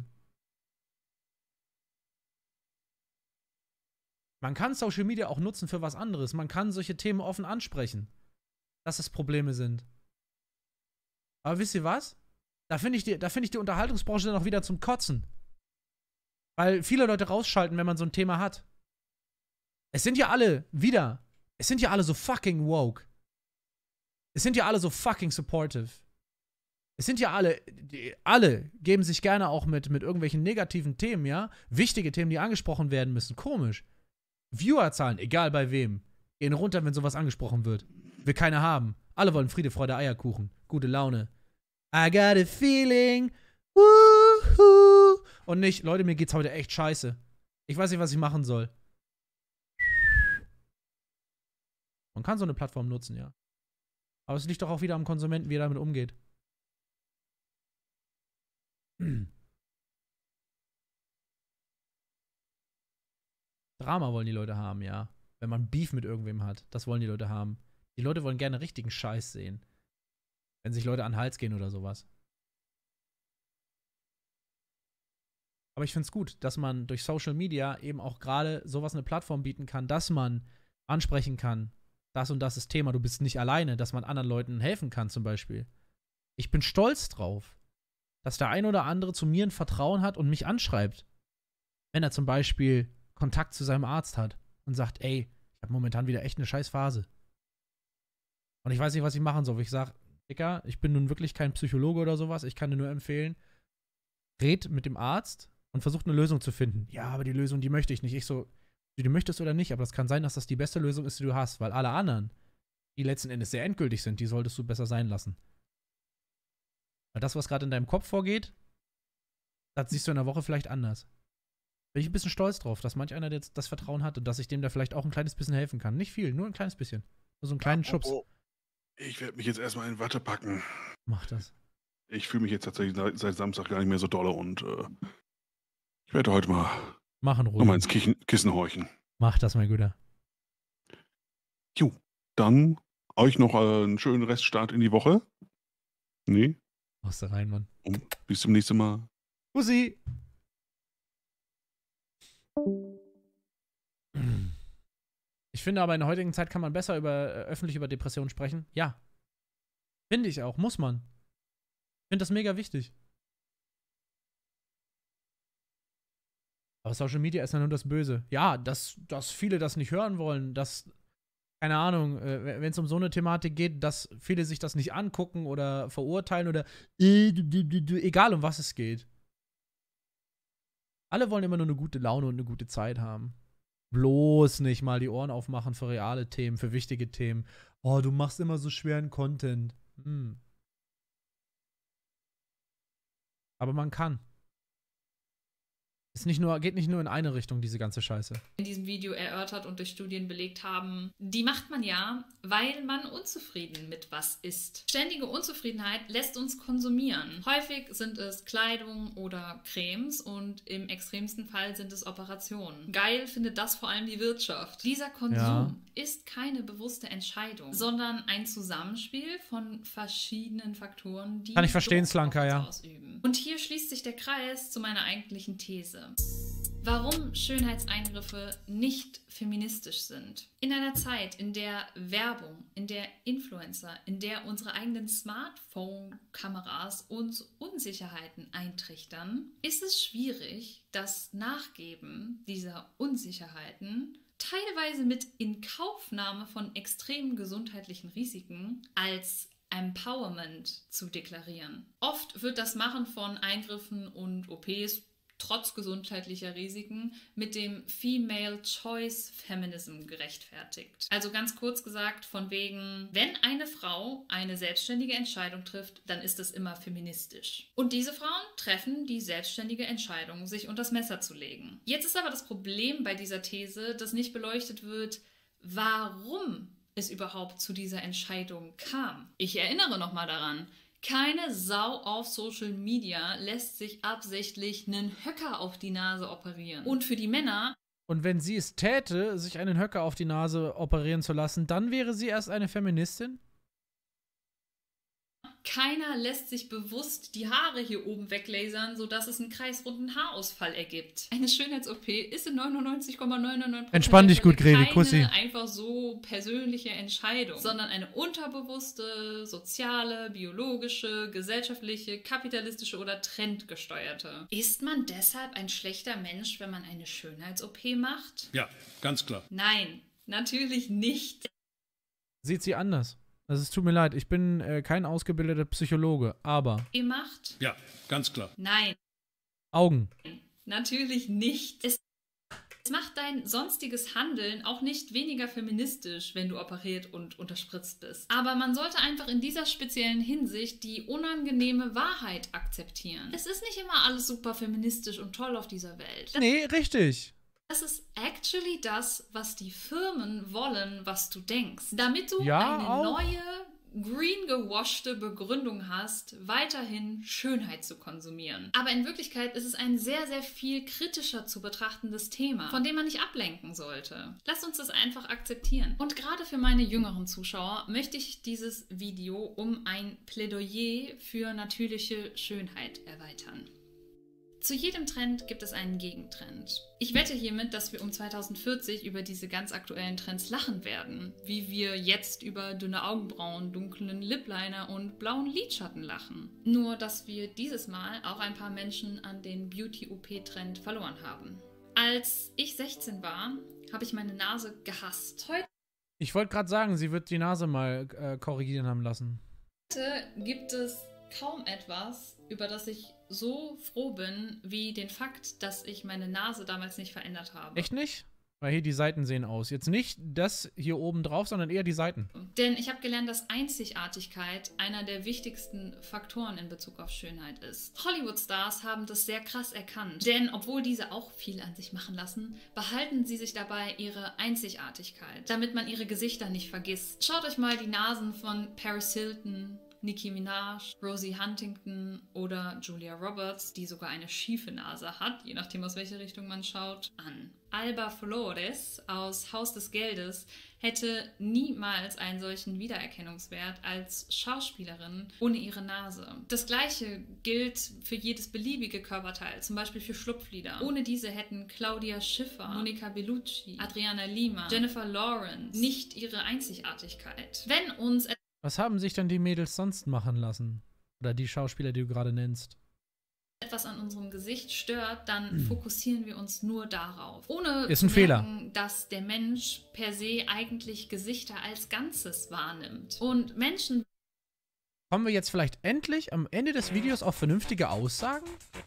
Man kann Social Media auch nutzen für was anderes. Man kann solche Themen offen ansprechen. Dass es Probleme sind. Aber wisst ihr was? Da finde ich die Unterhaltungsbranche dann auch wieder zum Kotzen. Weil viele Leute rausschalten, wenn man so ein Thema hat. Es sind ja alle so fucking woke. Es sind ja alle so fucking supportive. Es sind ja alle geben sich gerne auch mit irgendwelchen negativen Themen, ja? Wichtige Themen, die angesprochen werden müssen. Komisch. Viewerzahlen, egal bei wem, gehen runter, wenn sowas angesprochen wird. Will keiner haben. Alle wollen Friede, Freude, Eierkuchen. Gute Laune. I got a feeling. Woohoo. Und nicht, Leute, mir geht's heute echt scheiße. Ich weiß nicht, was ich machen soll. Man kann so eine Plattform nutzen, ja. Aber es liegt doch auch wieder am Konsumenten, wie er damit umgeht. Drama wollen die Leute haben, ja. Wenn man Beef mit irgendwem hat, das wollen die Leute haben. Die Leute wollen gerne richtigen Scheiß sehen. Wenn sich Leute an den Hals gehen oder sowas. Aber ich finde es gut, dass man durch Social Media eben auch gerade sowas eine Plattform bieten kann, dass man ansprechen kann, das und das ist Thema, du bist nicht alleine, dass man anderen Leuten helfen kann zum Beispiel. Ich bin stolz drauf, dass der ein oder andere zu mir ein Vertrauen hat und mich anschreibt. Wenn er zum Beispiel Kontakt zu seinem Arzt hat und sagt, ey, ich habe momentan wieder echt eine scheiß Phase. Und ich weiß nicht, was ich machen soll. Ich sage, Dicker, ich bin nun wirklich kein Psychologe oder sowas, ich kann dir nur empfehlen, red mit dem Arzt und versucht eine Lösung zu finden. Ja, aber die Lösung, die möchte ich nicht. Ich so, die möchtest oder nicht, aber das kann sein, dass das die beste Lösung ist, die du hast, weil alle anderen, die letzten Endes sehr endgültig sind, die solltest du besser sein lassen. Weil das, was gerade in deinem Kopf vorgeht, das siehst du in der Woche vielleicht anders. Bin ich ein bisschen stolz drauf, dass manch einer jetzt das Vertrauen hat und dass ich dem da vielleicht auch ein kleines bisschen helfen kann. Nicht viel, nur ein kleines bisschen. Nur so einen kleinen Schubs. Ich werde mich jetzt erstmal in Watte packen. Mach das. Ich fühle mich jetzt tatsächlich seit Samstag gar nicht mehr so dolle und ich werde heute mal nochmal ins Kissen horchen. Mach das, mein Guter. Jo, dann euch noch einen schönen Reststart in die Woche. Nee. Aus der rein, Mann. Und bis zum nächsten Mal. Bussi. Ich finde aber in der heutigen Zeit kann man besser öffentlich über Depressionen sprechen. Ja. Finde ich auch. Muss man. Ich finde das mega wichtig. Aber Social Media ist ja nur das Böse. Ja, dass viele das nicht hören wollen, dass, keine Ahnung, wenn es um so eine Thematik geht, dass viele sich das nicht angucken oder verurteilen oder egal um was es geht. Alle wollen immer nur eine gute Laune und eine gute Zeit haben. Bloß nicht mal die Ohren aufmachen für reale Themen, für wichtige Themen. Oh, du machst immer so schweren Content. Aber man kann. Geht nicht nur in eine Richtung, diese ganze Scheiße. In diesem Video erörtert und durch Studien belegt haben, die macht man ja, weil man unzufrieden mit was ist. Ständige Unzufriedenheit lässt uns konsumieren. Häufig sind es Kleidung oder Cremes und im extremsten Fall sind es Operationen. Geil findet das vor allem die Wirtschaft. Dieser Konsum ist keine bewusste Entscheidung, sondern ein Zusammenspiel von verschiedenen Faktoren, die kann ich verstehen, Slanka, ja. Ausüben. Und hier schließt sich der Kreis zu meiner eigentlichen These. Warum Schönheitseingriffe nicht feministisch sind. In einer Zeit, in der Werbung, in der Influencer, in der unsere eigenen Smartphone-Kameras uns Unsicherheiten eintrichtern, ist es schwierig, das Nachgeben dieser Unsicherheiten teilweise mit Inkaufnahme von extremen gesundheitlichen Risiken als Empowerment zu deklarieren. Oft wird das Machen von Eingriffen und OPs trotz gesundheitlicher Risiken mit dem Female Choice Feminism gerechtfertigt. Also ganz kurz gesagt, von wegen, wenn eine Frau eine selbstständige Entscheidung trifft, dann ist es immer feministisch. Und diese Frauen treffen die selbstständige Entscheidung, sich unter das Messer zu legen. Jetzt ist aber das Problem bei dieser These, dass nicht beleuchtet wird, warum es überhaupt zu dieser Entscheidung kam. Ich erinnere nochmal daran, keine Sau auf Social Media lässt sich absichtlich einen Höcker auf die Nase operieren. Und für die Männer... Und wenn sie es täte, sich einen Höcker auf die Nase operieren zu lassen, dann wäre sie erst eine Feministin? Keiner lässt sich bewusst die Haare hier oben weglasern, sodass es einen kreisrunden Haarausfall ergibt. Eine Schönheits-OP ist in 99,99% Entspann dich gut, Grevi, Kussi. Keine einfach so persönliche Entscheidung, sondern eine unterbewusste, soziale, biologische, gesellschaftliche, kapitalistische oder trendgesteuerte. Ist man deshalb ein schlechter Mensch, wenn man eine Schönheits-OP macht? Ja, ganz klar. Nein, natürlich nicht. Sieht sie anders. Also es tut mir leid, ich bin kein ausgebildeter Psychologe, aber... Ihr macht? Ja, ganz klar. Nein. Augen. Natürlich nicht. Es macht dein sonstiges Handeln auch nicht weniger feministisch, wenn du operiert und unterspritzt bist. Aber man sollte einfach in dieser speziellen Hinsicht die unangenehme Wahrheit akzeptieren. Es ist nicht immer alles super feministisch und toll auf dieser Welt. Nee, richtig. Das ist actually das, was die Firmen wollen, was du denkst. Damit du Ja, eine auch. neue, green-gewaschte Begründung hast, weiterhin Schönheit zu konsumieren. Aber in Wirklichkeit ist es ein sehr, sehr viel kritischer zu betrachtendes Thema, von dem man nicht ablenken sollte. Lasst uns das einfach akzeptieren. Und gerade für meine jüngeren Zuschauer möchte ich dieses Video um ein Plädoyer für natürliche Schönheit erweitern. Zu jedem Trend gibt es einen Gegentrend. Ich wette hiermit, dass wir um 2040 über diese ganz aktuellen Trends lachen werden, wie wir jetzt über dünne Augenbrauen, dunklen Lip-Liner und blauen Lidschatten lachen. Nur, dass wir dieses Mal auch ein paar Menschen an den Beauty-OP-Trend verloren haben. Als ich 16 war, habe ich meine Nase gehasst. Heute Ich wollte gerade sagen, sie wird die Nase mal korrigieren haben lassen. gibt es kaum etwas, über das ich so froh bin, wie den Fakt, dass ich meine Nase damals nicht verändert habe. Echt nicht? Weil hier die Seiten sehen aus. Jetzt nicht das hier oben drauf, sondern eher die Seiten. Denn ich habe gelernt, dass Einzigartigkeit einer der wichtigsten Faktoren in Bezug auf Schönheit ist. Hollywood-Stars haben das sehr krass erkannt. Denn obwohl diese auch viel an sich machen lassen, behalten sie sich dabei ihre Einzigartigkeit, damit man ihre Gesichter nicht vergisst. Schaut euch mal die Nasen von Paris Hilton, Nicki Minaj, Rosie Huntington oder Julia Roberts, die sogar eine schiefe Nase hat, je nachdem aus welche Richtung man schaut, an. Alba Flores aus Haus des Geldes hätte niemals einen solchen Wiedererkennungswert als Schauspielerin ohne ihre Nase. Das gleiche gilt für jedes beliebige Körperteil, zum Beispiel für Schlupflider. Ohne diese hätten Claudia Schiffer, Monica Bellucci, Adriana Lima, Jennifer Lawrence nicht ihre Einzigartigkeit. Wenn uns Was haben sich denn die Mädels sonst machen lassen? Oder die Schauspieler, die du gerade nennst? etwas an unserem Gesicht stört, dann fokussieren wir uns nur darauf. Ohne Ist ein zu Fehler. merken, dass der Mensch per se eigentlich Gesichter als Ganzes wahrnimmt. Und Menschen... Kommen wir jetzt vielleicht endlich am Ende des Videos auf vernünftige Aussagen?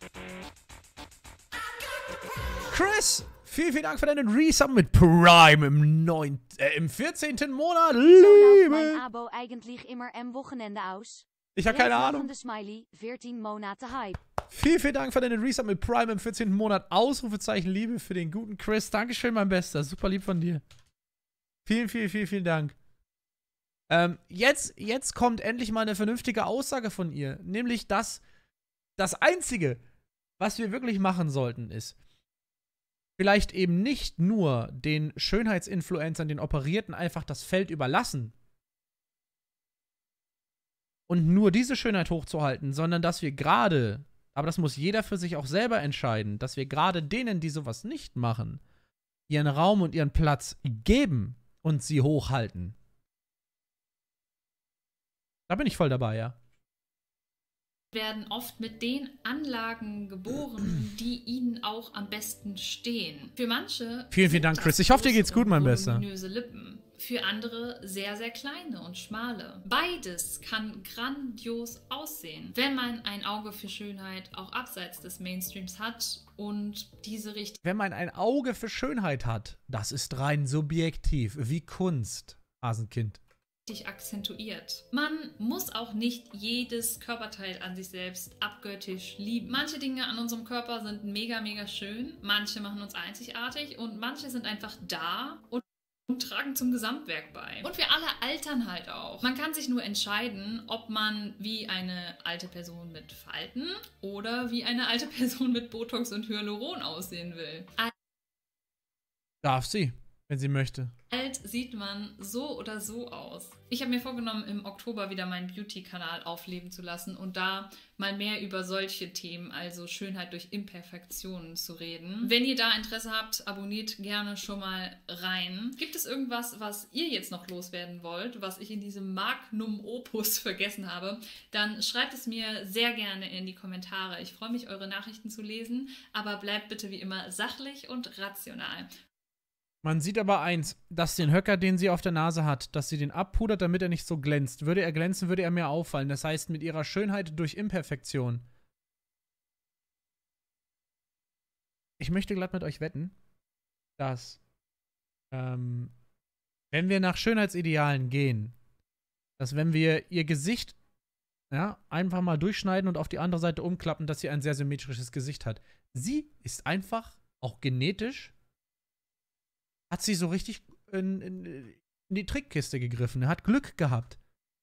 Chris, vielen Dank für deinen Resub mit Prime im 14. Monat. Mein Abo eigentlich immer am Wochenende aus. Ich habe keine Ahnung. Lachende Smiley, 14 Monate Hype. Vielen Dank für deinen Resub mit Prime im 14. Monat. Ausrufezeichen Liebe für den guten Chris. Dankeschön, mein Bester. Super lieb von dir. Vielen Dank. Jetzt kommt endlich mal eine vernünftige Aussage von ihr. Nämlich, dass das Einzige, was wir wirklich machen sollten, ist, vielleicht eben nicht nur den Schönheitsinfluencern, den Operierten, einfach das Feld überlassen und nur diese Schönheit hochzuhalten, sondern dass wir gerade, aber das muss jeder für sich auch selber entscheiden, dass wir gerade denen, die sowas nicht machen, ihren Raum und ihren Platz geben und sie hochhalten. Da bin ich voll dabei, ja. werden oft mit den Anlagen geboren, die ihnen auch am besten stehen. Für manche Vielen Dank, Chris. Ich hoffe, dir geht's gut, mein Bester. voluminöse Lippen. Für andere sehr, sehr kleine und schmale. Beides kann grandios aussehen, wenn man ein Auge für Schönheit auch abseits des Mainstreams hat und diese Richtung Wenn man ein Auge für Schönheit hat, das ist rein subjektiv, wie Kunst, Hasenkind. akzentuiert. Man muss auch nicht jedes Körperteil an sich selbst abgöttisch lieben. Manche Dinge an unserem Körper sind mega, mega schön, manche machen uns einzigartig und manche sind einfach da und tragen zum Gesamtwerk bei. Und wir alle altern halt auch. Man kann sich nur entscheiden, ob man wie eine alte Person mit Falten oder wie eine alte Person mit Botox und Hyaluron aussehen will. Darf sie, wenn sie möchte. Alt sieht man so oder so aus. Ich habe mir vorgenommen, im Oktober wieder meinen Beauty-Kanal aufleben zu lassen und da mal mehr über solche Themen, also Schönheit durch Imperfektionen, zu reden. Wenn ihr da Interesse habt, abonniert gerne schon mal rein. Gibt es irgendwas, was ihr jetzt noch loswerden wollt, was ich in diesem Magnum Opus vergessen habe, dann schreibt es mir sehr gerne in die Kommentare. Ich freue mich, eure Nachrichten zu lesen, aber bleibt bitte wie immer sachlich und rational. Man sieht aber eins, dass den Höcker, den sie auf der Nase hat, dass sie den abpudert, damit er nicht so glänzt. Würde er glänzen, würde er mehr auffallen. Das heißt, mit ihrer Schönheit durch Imperfektion. Ich möchte glatt mit euch wetten, dass, wenn wir nach Schönheitsidealen gehen, dass wenn wir ihr Gesicht, ja, einfach mal durchschneiden und auf die andere Seite umklappen, dass sie ein sehr symmetrisches Gesicht hat. Sie ist einfach, auch genetisch, hat sie so richtig in die Trickkiste gegriffen. Er hat Glück gehabt.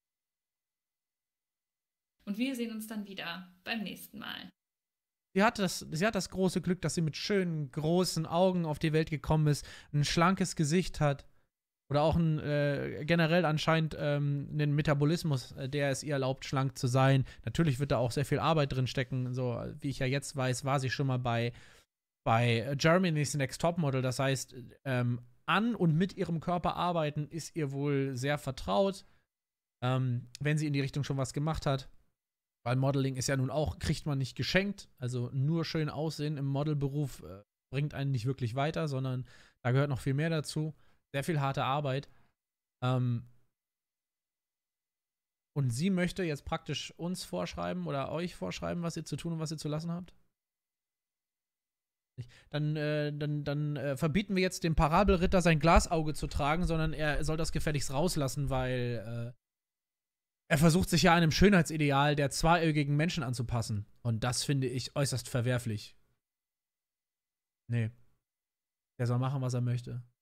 Und wir sehen uns dann wieder beim nächsten Mal. Sie hat das große Glück, dass sie mit schönen, großen Augen auf die Welt gekommen ist, ein schlankes Gesicht hat oder auch generell anscheinend einen Metabolismus, der es ihr erlaubt, schlank zu sein. Natürlich wird da auch sehr viel Arbeit drin stecken. So wie ich ja jetzt weiß, war sie schon mal bei Germany's Next Topmodel, das heißt, an und mit ihrem Körper arbeiten ist ihr wohl sehr vertraut, wenn sie in die Richtung schon was gemacht hat. Weil Modeling ist ja nun auch, kriegt man nicht geschenkt, also nur schön aussehen im Modelberuf bringt einen nicht wirklich weiter, sondern da gehört noch viel mehr dazu. Sehr viel harte Arbeit. Und sie möchte jetzt praktisch uns vorschreiben oder euch vorschreiben, was ihr zu tun und was ihr zu lassen habt? Dann verbieten wir jetzt dem Parabelritter sein Glasauge zu tragen, sondern er soll das gefälligst rauslassen, weil er versucht sich ja einem Schönheitsideal der zweiäugigen Menschen anzupassen. Und das finde ich äußerst verwerflich. Nee. Der soll machen, was er möchte.